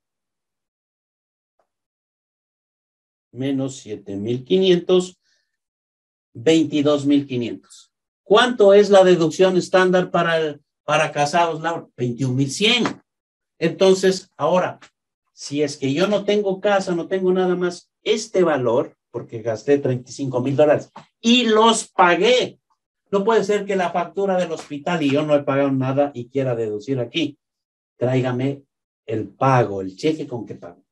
menos 7,500, 22,500. ¿Cuánto es la deducción estándar para casados, Laura? 21,100. Entonces, ahora, si es que yo no tengo casa, no tengo nada más, este valor, porque gasté $35,000 y los pagué. No puede ser que la factura del hospital y yo no he pagado nada y quiera deducir aquí. Tráigame el pago, el cheque con que pago.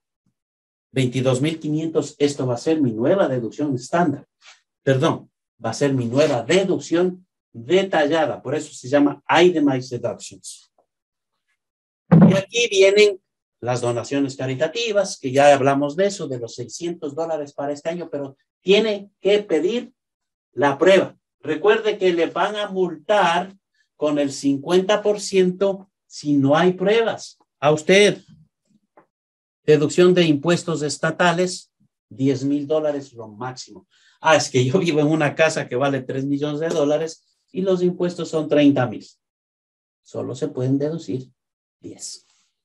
22,500, esto va a ser mi nueva deducción estándar. Perdón, va a ser mi nueva deducción detallada. Por eso se llama Itemized Deductions. Y aquí vienen las donaciones caritativas, que ya hablamos de eso, de los $600 para este año, pero tiene que pedir la prueba. Recuerde que le van a multar con el 50% si no hay pruebas. A usted, deducción de impuestos estatales, $10,000 lo máximo. Es que yo vivo en una casa que vale $3 millones y los impuestos son 30,000. Solo se pueden deducir 10.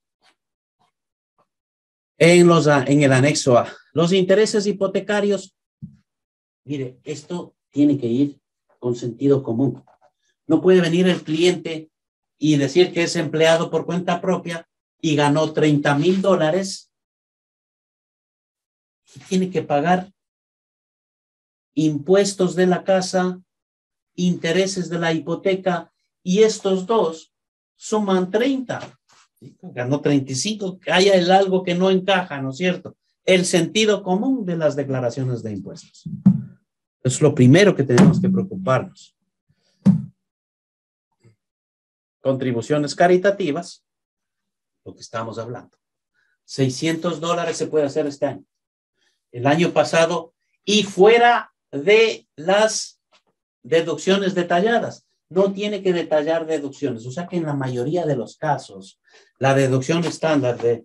En el anexo A, los intereses hipotecarios, mire, esto tiene que ir con sentido común. No puede venir el cliente y decir que es empleado por cuenta propia y ganó $30,000 y tiene que pagar impuestos de la casa, intereses de la hipoteca y estos dos suman 30. Ganó 35, hay algo que no encaja, ¿no es cierto? El sentido común de las declaraciones de impuestos. Es lo primero que tenemos que preocuparnos. Contribuciones caritativas, lo que estamos hablando. $600 se puede hacer este año. El año pasado, y fuera de las deducciones detalladas. No tiene que detallar deducciones. O sea que en la mayoría de los casos, la deducción estándar de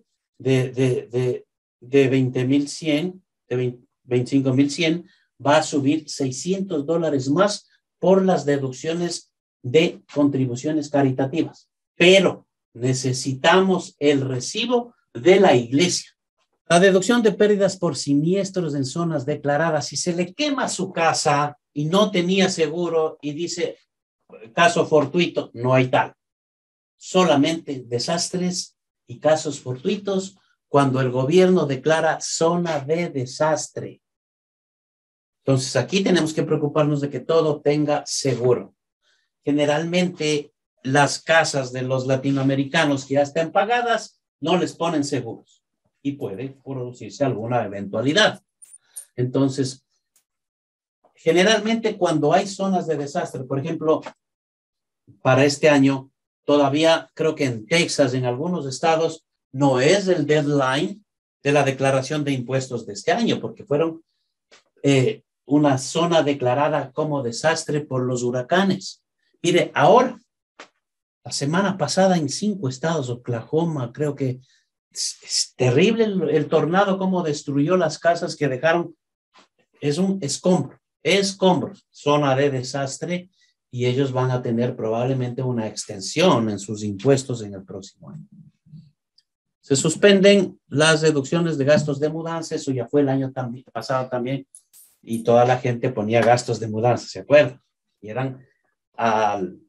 20,100, de 25,100, va a subir $600 más por las deducciones de contribuciones caritativas. Pero necesitamos el recibo de la iglesia. La deducción de pérdidas por siniestros en zonas declaradas. Si se le quema su casa y no tenía seguro y dice caso fortuito, no hay tal. Solamente desastres y casos fortuitos cuando el gobierno declara zona de desastre. Entonces aquí tenemos que preocuparnos de que todo tenga seguro. Generalmente las casas de los latinoamericanos que ya están pagadas no les ponen seguros y puede producirse alguna eventualidad. Entonces, generalmente cuando hay zonas de desastre, por ejemplo, para este año, todavía creo que en Texas, en algunos estados, no es el deadline de la declaración de impuestos de este año, porque fueron una zona declarada como desastre por los huracanes. Mire, ahora, la semana pasada en 5 estados, Oklahoma, creo que Es terrible el tornado, cómo destruyó las casas que dejaron. Es un escombro, zona de desastre, y ellos van a tener probablemente una extensión en sus impuestos en el próximo año. Se suspenden las deducciones de gastos de mudanza, eso ya fue el año pasado también, y toda la gente ponía gastos de mudanza, ¿se acuerdan? Y eran al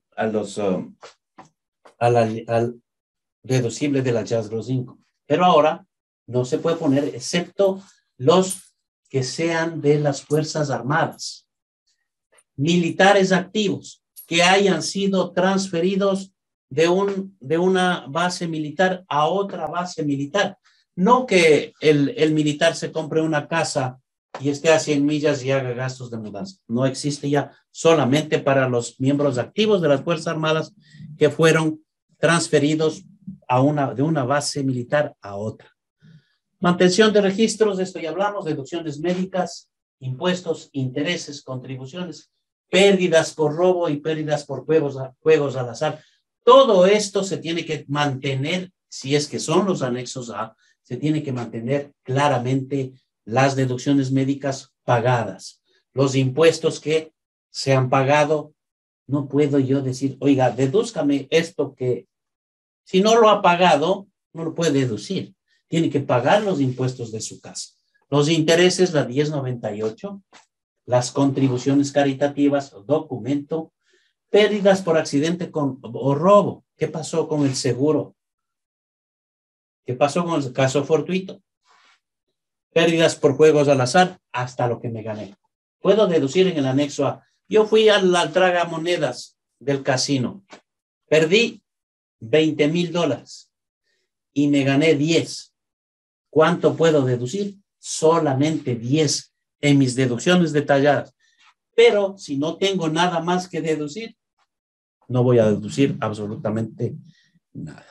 deducible de la Just Gross Income. Pero ahora no se puede poner, excepto los que sean de las Fuerzas Armadas, militares activos, que hayan sido transferidos de una base militar a otra base militar. No que el militar se compre una casa y esté a 100 millas y haga gastos de mudanza. No existe ya, solamente para los miembros activos de las Fuerzas Armadas que fueron transferidos de una base militar a otra. Mantención de registros, de esto ya hablamos, deducciones médicas, impuestos, intereses, contribuciones, pérdidas por robo y pérdidas por juegos al azar. Todo esto se tiene que mantener, si es que son los anexos A, se tiene que mantener claramente las deducciones médicas pagadas, los impuestos que se han pagado. No puedo yo decir, oiga, dedúzcame esto que si no lo ha pagado, no lo puede deducir. Tiene que pagar los impuestos de su casa. Los intereses, la 1098, las contribuciones caritativas, documento, pérdidas por accidente o robo. ¿Qué pasó con el seguro? ¿Qué pasó con el caso fortuito? Pérdidas por juegos al azar, hasta lo que me gané. Puedo deducir en el anexo A. Yo fui al tragamonedas del casino. Perdí $20,000 y me gané 10. ¿Cuánto puedo deducir? Solamente 10 en mis deducciones detalladas. Pero si no tengo nada más que deducir, no voy a deducir absolutamente nada.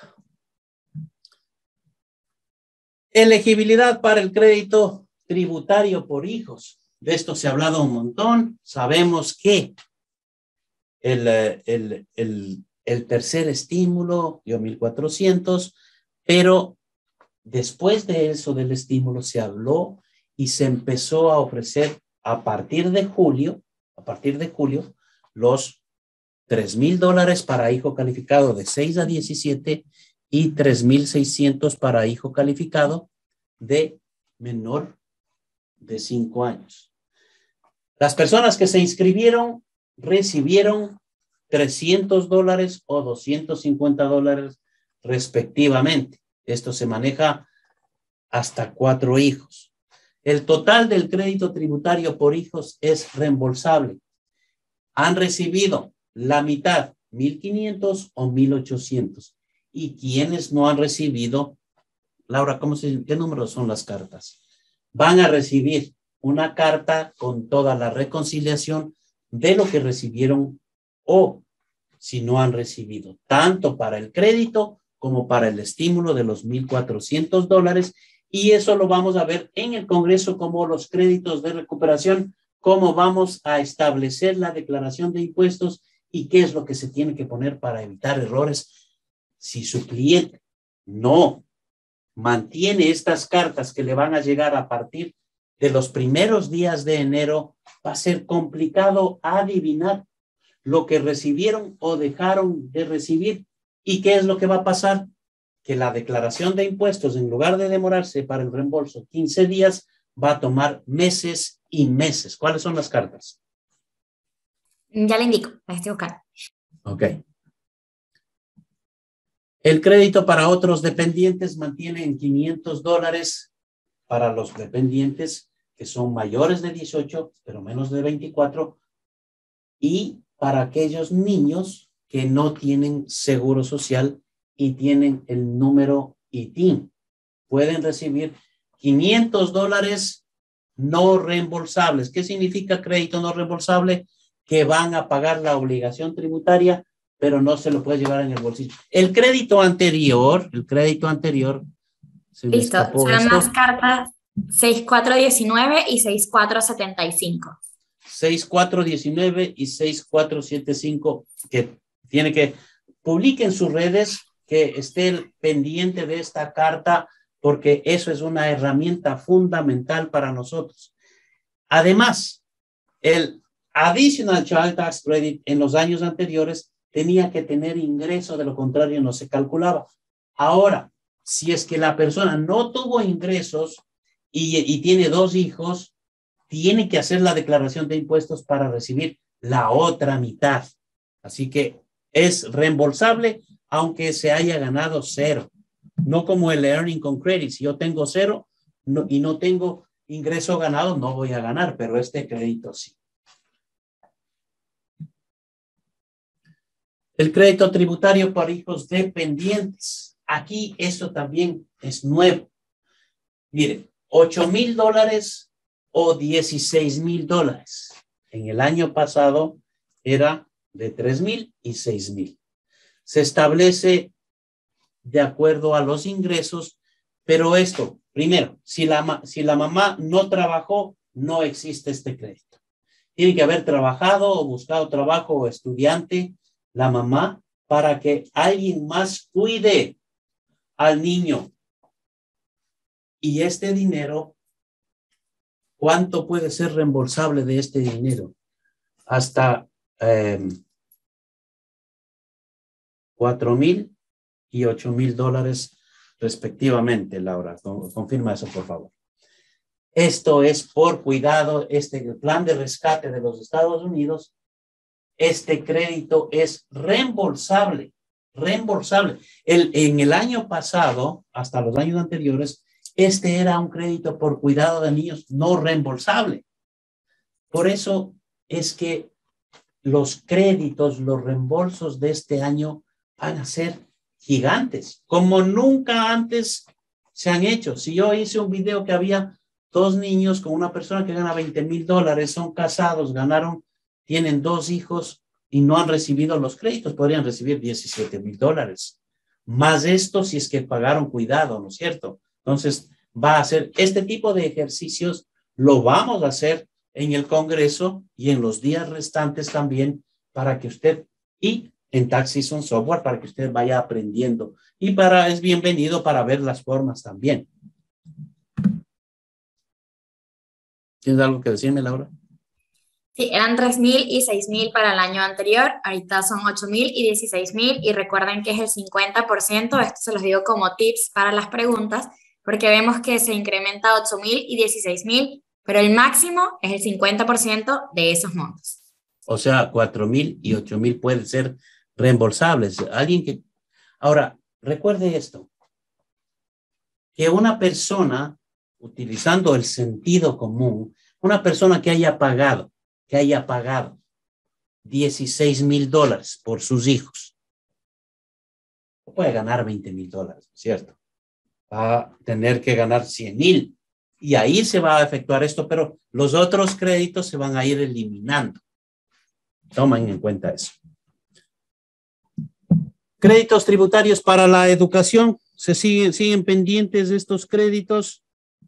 Elegibilidad para el crédito tributario por hijos. De esto se ha hablado un montón. Sabemos que el tercer estímulo dio 1,400, pero después de eso del estímulo se habló y se empezó a ofrecer a partir de julio, los $3,000 para hijo calificado de 6 a 17 y 3,600 para hijo calificado de menor de 5 años. Las personas que se inscribieron recibieron $300 o $250 respectivamente. Esto se maneja hasta 4 hijos. El total del crédito tributario por hijos es reembolsable. Han recibido la mitad, 1,500 o 1,800. Y quienes no han recibido, Laura, ¿qué números son las cartas? Van a recibir una carta con toda la reconciliación de lo que recibieron o si no han recibido, tanto para el crédito como para el estímulo de los $1,400. Y eso lo vamos a ver en el Congreso como los créditos de recuperación, cómo vamos a establecer la declaración de impuestos y qué es lo que se tiene que poner para evitar errores. Si su cliente no mantiene estas cartas que le van a llegar a partir de los primeros días de enero, va a ser complicado adivinar lo que recibieron o dejaron de recibir. ¿Y qué es lo que va a pasar? Que la declaración de impuestos, en lugar de demorarse para el reembolso 15 días, va a tomar meses y meses. ¿Cuáles son las cartas? Ya le indico, la estoy buscando. Ok. El crédito para otros dependientes mantiene en $500 para los dependientes que son mayores de 18, pero menos de 24, y para aquellos niños que no tienen seguro social y tienen el número ITIN. Pueden recibir $500 no reembolsables. ¿Qué significa crédito no reembolsable? Que van a pagar la obligación tributaria, pero no se lo puede llevar en el bolsillo. El crédito anterior, se me Listo, escapó son esto. las cartas 6419 y 6475. 6419 y 6475, que tiene que publiquen sus redes, que esté pendiente de esta carta porque eso es una herramienta fundamental para nosotros. Además, el Additional Child Tax Credit en los años anteriores tenía que tener ingreso, de lo contrario no se calculaba. Ahora, si es que la persona no tuvo ingresos y tiene 2 hijos, tiene que hacer la declaración de impuestos para recibir la otra mitad. Así que es reembolsable aunque se haya ganado 0. No como el Earning con Credit. Si yo tengo 0 y no tengo ingreso ganado, no voy a ganar, pero este crédito sí. El crédito tributario para hijos dependientes. Aquí esto también es nuevo. Miren, $8,000 o $16,000. En el año pasado era de 3,000 y 6,000. Se establece de acuerdo a los ingresos, pero esto, primero, si la mamá no trabajó, no existe este crédito. Tiene que haber trabajado o buscado trabajo o estudiante la mamá para que alguien más cuide al niño. Y este dinero, ¿cuánto puede ser reembolsable de este dinero? Hasta $4,000 y $8,000 respectivamente, Laura. Confirma eso, por favor. Esto es por cuidado, el plan de rescate de los Estados Unidos, este crédito es reembolsable. En el año pasado, hasta los años anteriores, este era un crédito por cuidado de niños no reembolsable. Por eso es que los créditos, los reembolsos de este año van a ser gigantes, como nunca antes se han hecho. Si yo hice un video que había 2 niños con una persona que gana $20,000, son casados, tienen 2 hijos y no han recibido los créditos, podrían recibir $17,000. Más esto si es que pagaron cuidado, ¿no es cierto? Entonces, va a hacer este tipo de ejercicios, lo vamos a hacer en el Congreso y en los días restantes también para que usted, y en Tax Season Software, para que usted vaya aprendiendo. Y es bienvenido para ver las formas también. ¿Tienes algo que decirme, Laura? Sí, eran 3,000 y 6,000 para el año anterior, ahorita son 8,000 y 16,000 y recuerden que es el 50%, esto se los digo como tips para las preguntas, porque vemos que se incrementa 8,000 y 16,000, pero el máximo es el 50% de esos montos. O sea, 4,000 y 8,000 pueden ser reembolsables. Ahora, recuerde esto, que una persona, utilizando el sentido común, una persona que haya pagado $16,000 por sus hijos, puede ganar $20,000, ¿cierto? Va a tener que ganar 100,000 y ahí se va a efectuar esto, pero los otros créditos se van a ir eliminando. Tomen en cuenta eso. Créditos tributarios para la educación. Se siguen pendientes de estos créditos.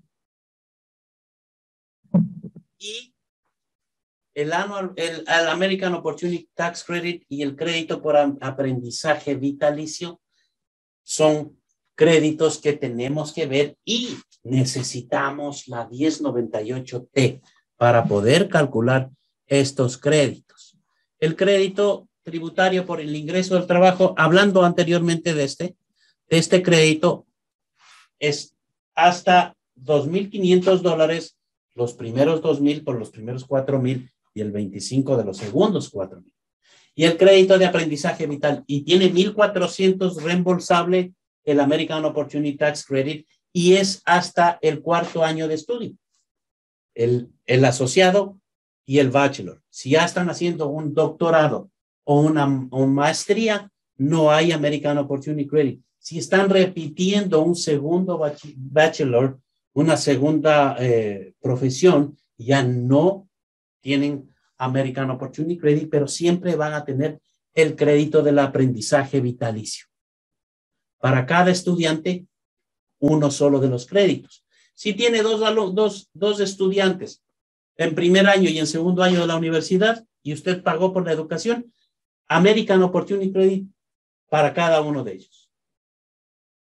Y el American Opportunity Tax Credit y el crédito por aprendizaje vitalicio son créditos que tenemos que ver y necesitamos la 1098-T para poder calcular estos créditos. El crédito tributario por el ingreso del trabajo, hablando anteriormente de este crédito, es hasta $2,500, los primeros 2,000 por los primeros 4,000 y el 25 de los segundos 4,000. Y el crédito de aprendizaje vital, y tiene 1,400 reembolsable el American Opportunity Tax Credit, y es hasta el 4º año de estudio. El asociado y el bachelor. Si ya están haciendo un doctorado o una maestría, no hay American Opportunity Credit. Si están repitiendo un segundo bachelor, una segunda profesión, ya no tienen American Opportunity Credit, pero siempre van a tener el crédito del aprendizaje vitalicio. Para cada estudiante, uno solo de los créditos. Si tiene dos estudiantes en primer año y en segundo año de la universidad y usted pagó por la educación, American Opportunity Credit para cada uno de ellos.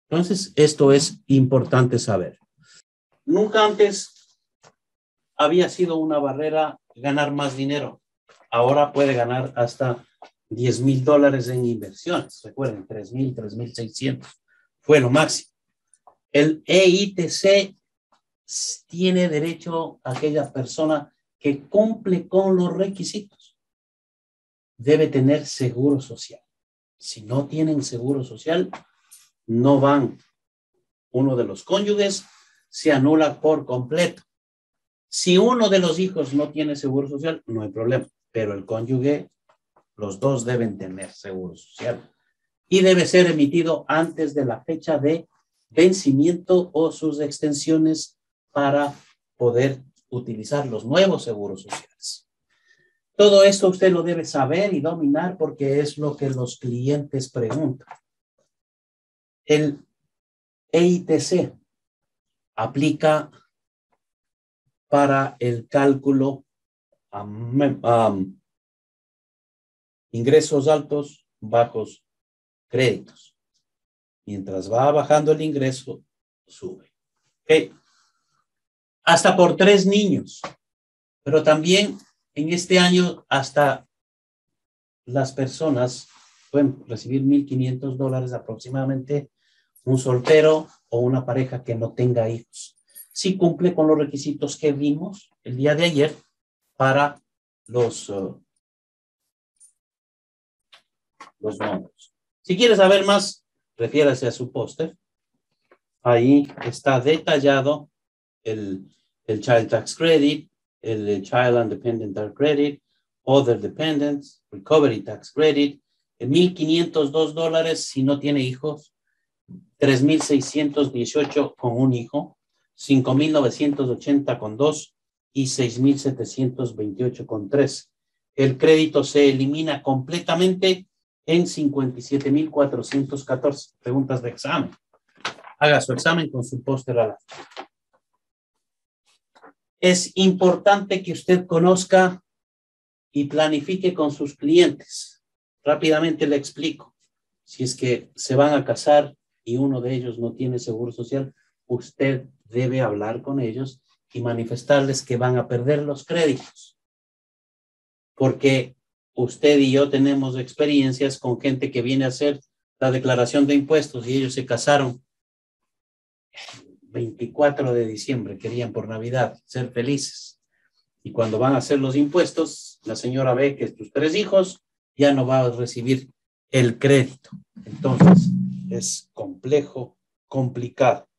Entonces, esto es importante saber. Nunca antes había sido una barrera ganar más dinero. Ahora puede ganar hasta $10,000 en inversiones. Recuerden, 3,000, 3,600 fue lo máximo. El EITC tiene derecho a aquella persona que cumple con los requisitos. Debe tener seguro social. Si no tienen seguro social, no van. Uno de los cónyuges se anula por completo. Si uno de los hijos no tiene seguro social, no hay problema, pero el cónyuge, los dos deben tener seguro social y debe ser emitido antes de la fecha de vencimiento o sus extensiones para poder utilizar los nuevos seguros sociales. Todo esto usted lo debe saber y dominar porque es lo que los clientes preguntan. El EITC aplica para el cálculo ingresos altos, bajos, créditos. Mientras va bajando el ingreso, sube. Okay. Hasta por 3 niños. Pero también en este año hasta las personas pueden recibir $1,500 aproximadamente, un soltero o una pareja que no tenga hijos. Si cumple con los requisitos que vimos el día de ayer para los números. Si quiere saber más, refiérase a su póster. Ahí está detallado el Child Tax Credit, el Child and Dependent Tax Credit, Other Dependents, Recovery Tax Credit, $1,502 si no tiene hijos, 3,618 con un hijo, 5,980 con 2 y 6,728 con 3. El crédito se elimina completamente en 57,414. Preguntas de examen. Haga su examen con su póster a la. Es importante que usted conozca y planifique con sus clientes. Rápidamente le explico. Si es que se van a casar y uno de ellos no tiene seguro social, usted debe hablar con ellos y manifestarles que van a perder los créditos. Porque usted y yo tenemos experiencias con gente que viene a hacer la declaración de impuestos y ellos se casaron 24 de diciembre, querían por Navidad ser felices. Y cuando van a hacer los impuestos, la señora ve que tus 3 hijos ya no va a recibir el crédito. Entonces, es complejo, complicado.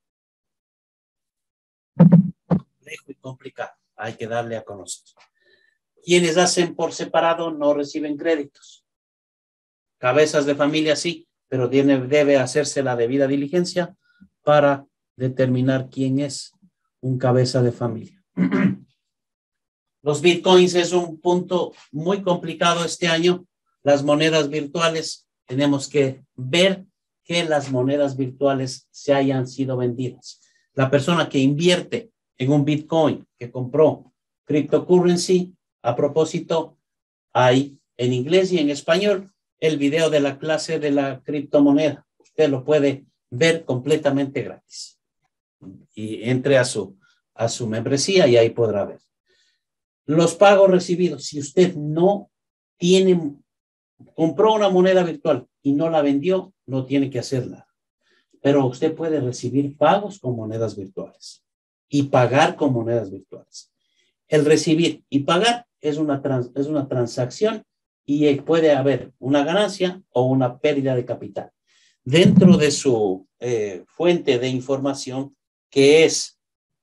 Complejo y complicado. Hay que darle a conocer. Quienes hacen por separado no reciben créditos. Cabezas de familia sí, pero debe hacerse la debida diligencia para determinar quién es un cabeza de familia. Los bitcoins es un punto muy complicado este año. Las monedas virtuales, tenemos que ver que las monedas virtuales se hayan sido vendidas. La persona que invierte en un bitcoin, que compró cryptocurrency, a propósito, hay en inglés y en español el video de la clase de la criptomoneda. Usted lo puede ver completamente gratis. Y entre a su membresía y ahí podrá ver. Los pagos recibidos, si usted no tiene, compró una moneda virtual y no la vendió, no tiene que hacer nada. Pero usted puede recibir pagos con monedas virtuales y pagar con monedas virtuales. El recibir y pagar es una transacción y puede haber una ganancia o una pérdida de capital. Dentro de su fuente de información, que es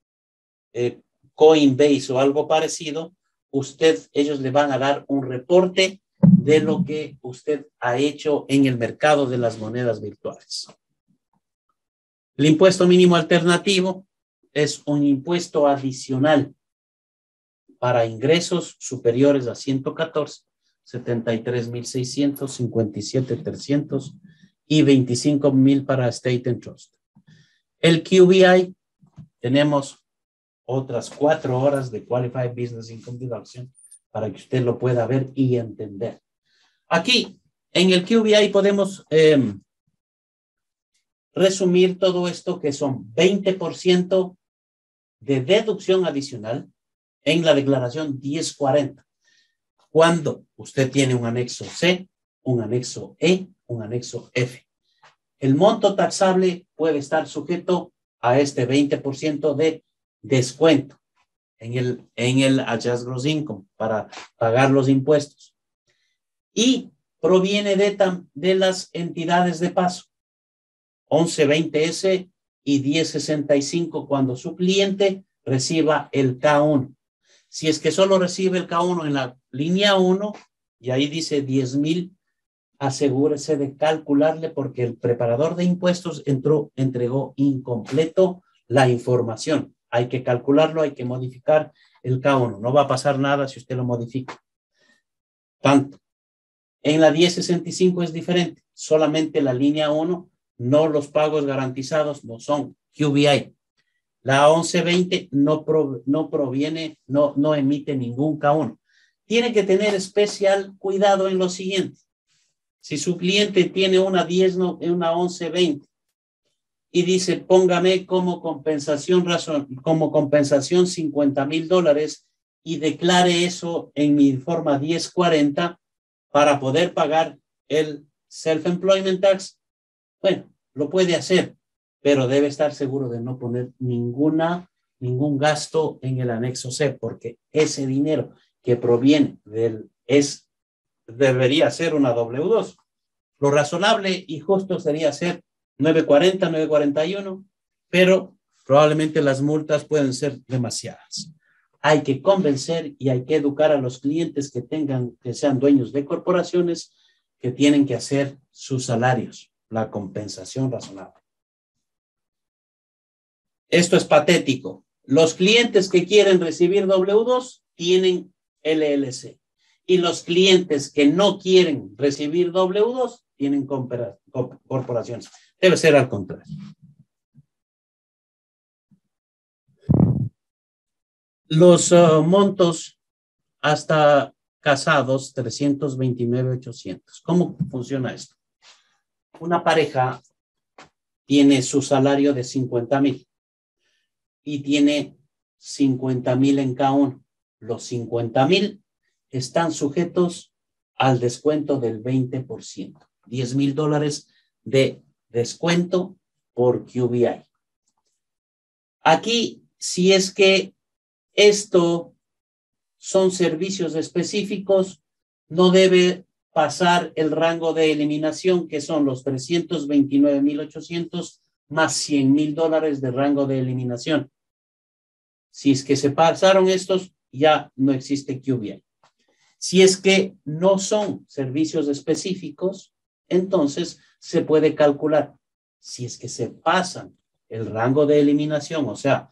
Coinbase o algo parecido, ellos le van a dar un reporte de lo que usted ha hecho en el mercado de las monedas virtuales. El impuesto mínimo alternativo es un impuesto adicional para ingresos superiores a 114, 73,600, 57,300 y 25,000 para State and Trust. El QBI, tenemos otras 4 horas de Qualified Business Income Deduction para que usted lo pueda ver y entender. Aquí, en el QBI podemos resumir todo esto, que son 20% de deducción adicional en la declaración 1040. Cuando usted tiene un anexo C, un anexo E, un anexo F. El monto taxable puede estar sujeto a este 20% de descuento en el Adjusted Gross Income para pagar los impuestos. Y proviene de las entidades de paso, 1120S y 1065, cuando su cliente reciba el K1. Si es que solo recibe el K1 en la línea 1, y ahí dice 10,000, asegúrese de calcularle, porque el preparador de impuestos entregó incompleto la información. Hay que calcularlo, hay que modificar el K1. No va a pasar nada si usted lo modifica. Tanto. En la 1065 es diferente. Solamente la línea 1, no los pagos garantizados, no son QBI. La 1120 no emite ningún K1. Tiene que tener especial cuidado en lo siguiente. Si su cliente tiene una 1120 y dice, póngame como compensación $50,000 y declare eso en mi forma 1040 para poder pagar el Self-Employment Tax, bueno, lo puede hacer, pero debe estar seguro de no poner ningún gasto en el anexo C, porque ese dinero que proviene debería ser una W2. Lo razonable y justo sería ser 940, 941, pero probablemente las multas pueden ser demasiadas. Hay que convencer y hay que educar a los clientes que sean dueños de corporaciones, que tienen que hacer sus salarios, la compensación razonable. Esto es patético. Los clientes que quieren recibir W2 tienen LLC, y los clientes que no quieren recibir W2 tienen corporaciones. Debe ser al contrario. Los montos hasta casados, 329,800. ¿Cómo funciona esto? Una pareja tiene su salario de 50,000 y tiene 50,000 en K1. Los 50,000 están sujetos al descuento del 20%. $10,000 de descuento por QBI. Aquí, si es que esto son servicios específicos, no debe pasar el rango de eliminación, que son los 329,800 más $100,000 de rango de eliminación. Si es que se pasaron estos, ya no existe QBI. Si es que no son servicios específicos, entonces se puede calcular. Si es que se pasan el rango de eliminación, o sea,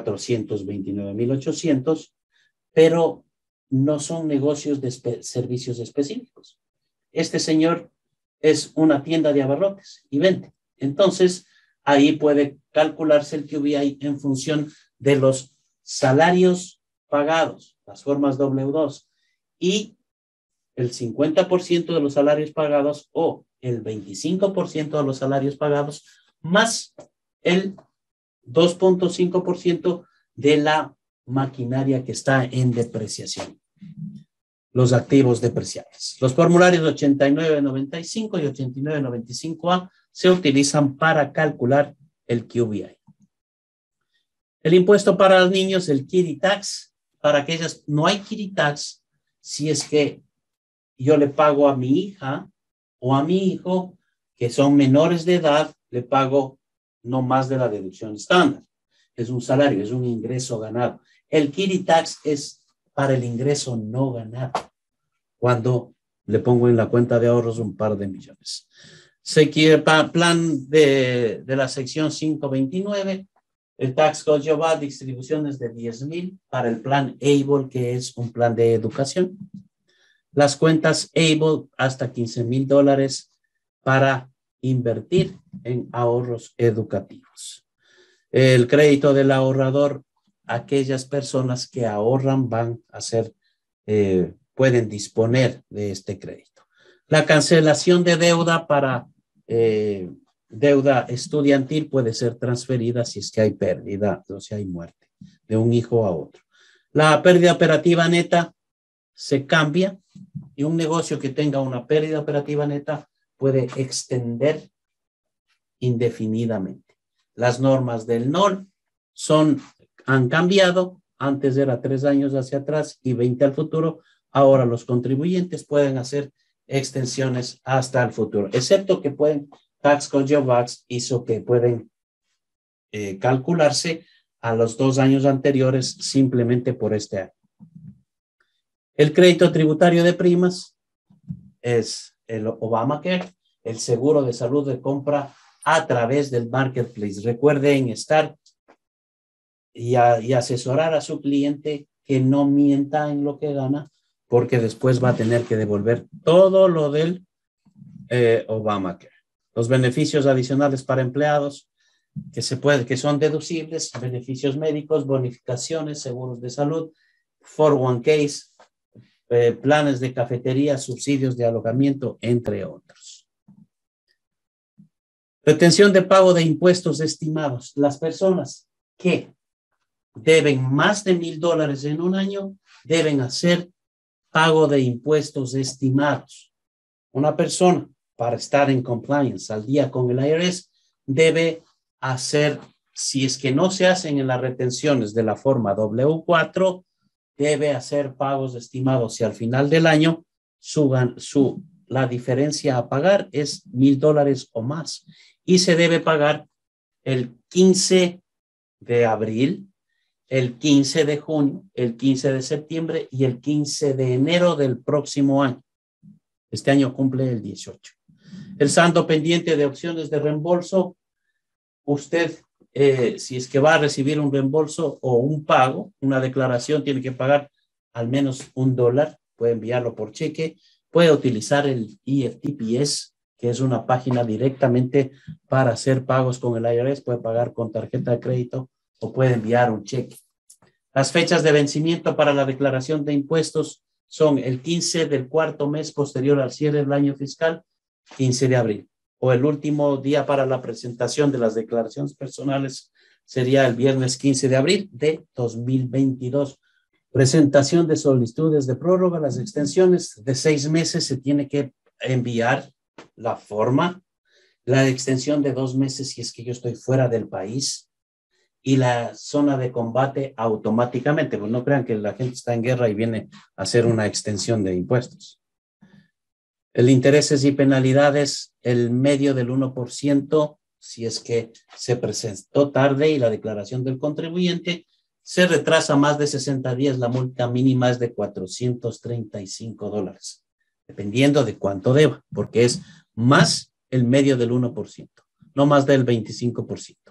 429,800, pero no son negocios de servicios específicos. Este señor es una tienda de abarrotes y vende. Entonces, ahí puede calcularse el QBI en función de los salarios pagados, las formas W2, y el 50% de los salarios pagados o el 25% de los salarios pagados, más el 2.5% de la maquinaria que está en depreciación, los activos depreciables. Los formularios 8995 y 8995A se utilizan para calcular el QBI. El impuesto para los niños, el Kiddie Tax, para aquellas, no hay Kiddie Tax si es que yo le pago a mi hija o a mi hijo, que son menores de edad, le pago no más de la deducción estándar. Es un salario, es un ingreso ganado. El Kiddie Tax es para el ingreso no ganado, cuando le pongo en la cuenta de ahorros un par de millones. Se quiere plan de la sección 529, el Tax Code Job, distribuciones de 10,000 para el plan ABLE, que es un plan de educación. Las cuentas ABLE hasta $15,000 para invertir en ahorros educativos. El crédito del ahorrador, aquellas personas que ahorran van a ser, pueden disponer de este crédito. La cancelación de deuda para deuda estudiantil puede ser transferida si es que hay pérdida o si hay muerte de un hijo a otro. La pérdida operativa neta se cambia y un negocio que tenga una pérdida operativa neta puede extender indefinidamente. Las normas del NOL han cambiado. Antes era 3 años hacia atrás y 20 al futuro. Ahora los contribuyentes pueden hacer extensiones hasta el futuro, excepto que Tax Code Job Act hizo que pueden calcularse a los 2 años anteriores simplemente por este año. El crédito tributario de primas es el Obamacare, el seguro de salud de compra a través del marketplace. Recuerden estar y asesorar a su cliente que no mienta en lo que gana, porque después va a tener que devolver todo lo del Obamacare. Los beneficios adicionales para empleados que son deducibles, beneficios médicos, bonificaciones, seguros de salud, 401ks, planes de cafetería, subsidios de alojamiento, entre otros. Retención de pago de impuestos estimados. Las personas que deben más de $1,000 en un año deben hacer pago de impuestos estimados. Una persona, para estar en compliance al día con el IRS, debe hacer, si es que no se hacen en las retenciones de la forma W4, debe hacer pagos estimados y al final del año la diferencia a pagar es $1,000 o más y se debe pagar el 15 de abril, el 15 de junio, el 15 de septiembre y el 15 de enero del próximo año. Este año cumple el 18. El saldo pendiente de opciones de reembolso. Usted, si es que va a recibir un reembolso o un pago, una declaración, tiene que pagar al menos $1. Puede enviarlo por cheque. Puede utilizar el EFTPS, que es una página directamente para hacer pagos con el IRS. Puede pagar con tarjeta de crédito o puede enviar un cheque. Las fechas de vencimiento para la declaración de impuestos son el 15 del cuarto mes posterior al cierre del año fiscal, 15 de abril. O el último día para la presentación de las declaraciones personales sería el viernes 15 de abril de 2022. Presentación de solicitudes de prórroga. Las extensiones de 6 meses se tiene que enviar la forma. La extensión de 2 meses si es que yo estoy fuera del país. Y la zona de combate automáticamente, pues no crean que la gente está en guerra y viene a hacer una extensión de impuestos. El intereses y penalidades, el medio del 1%, si es que se presentó tarde y la declaración del contribuyente se retrasa más de 60 días, la multa mínima es de $435, dependiendo de cuánto deba, porque es más el medio del 1%, no más del 25%.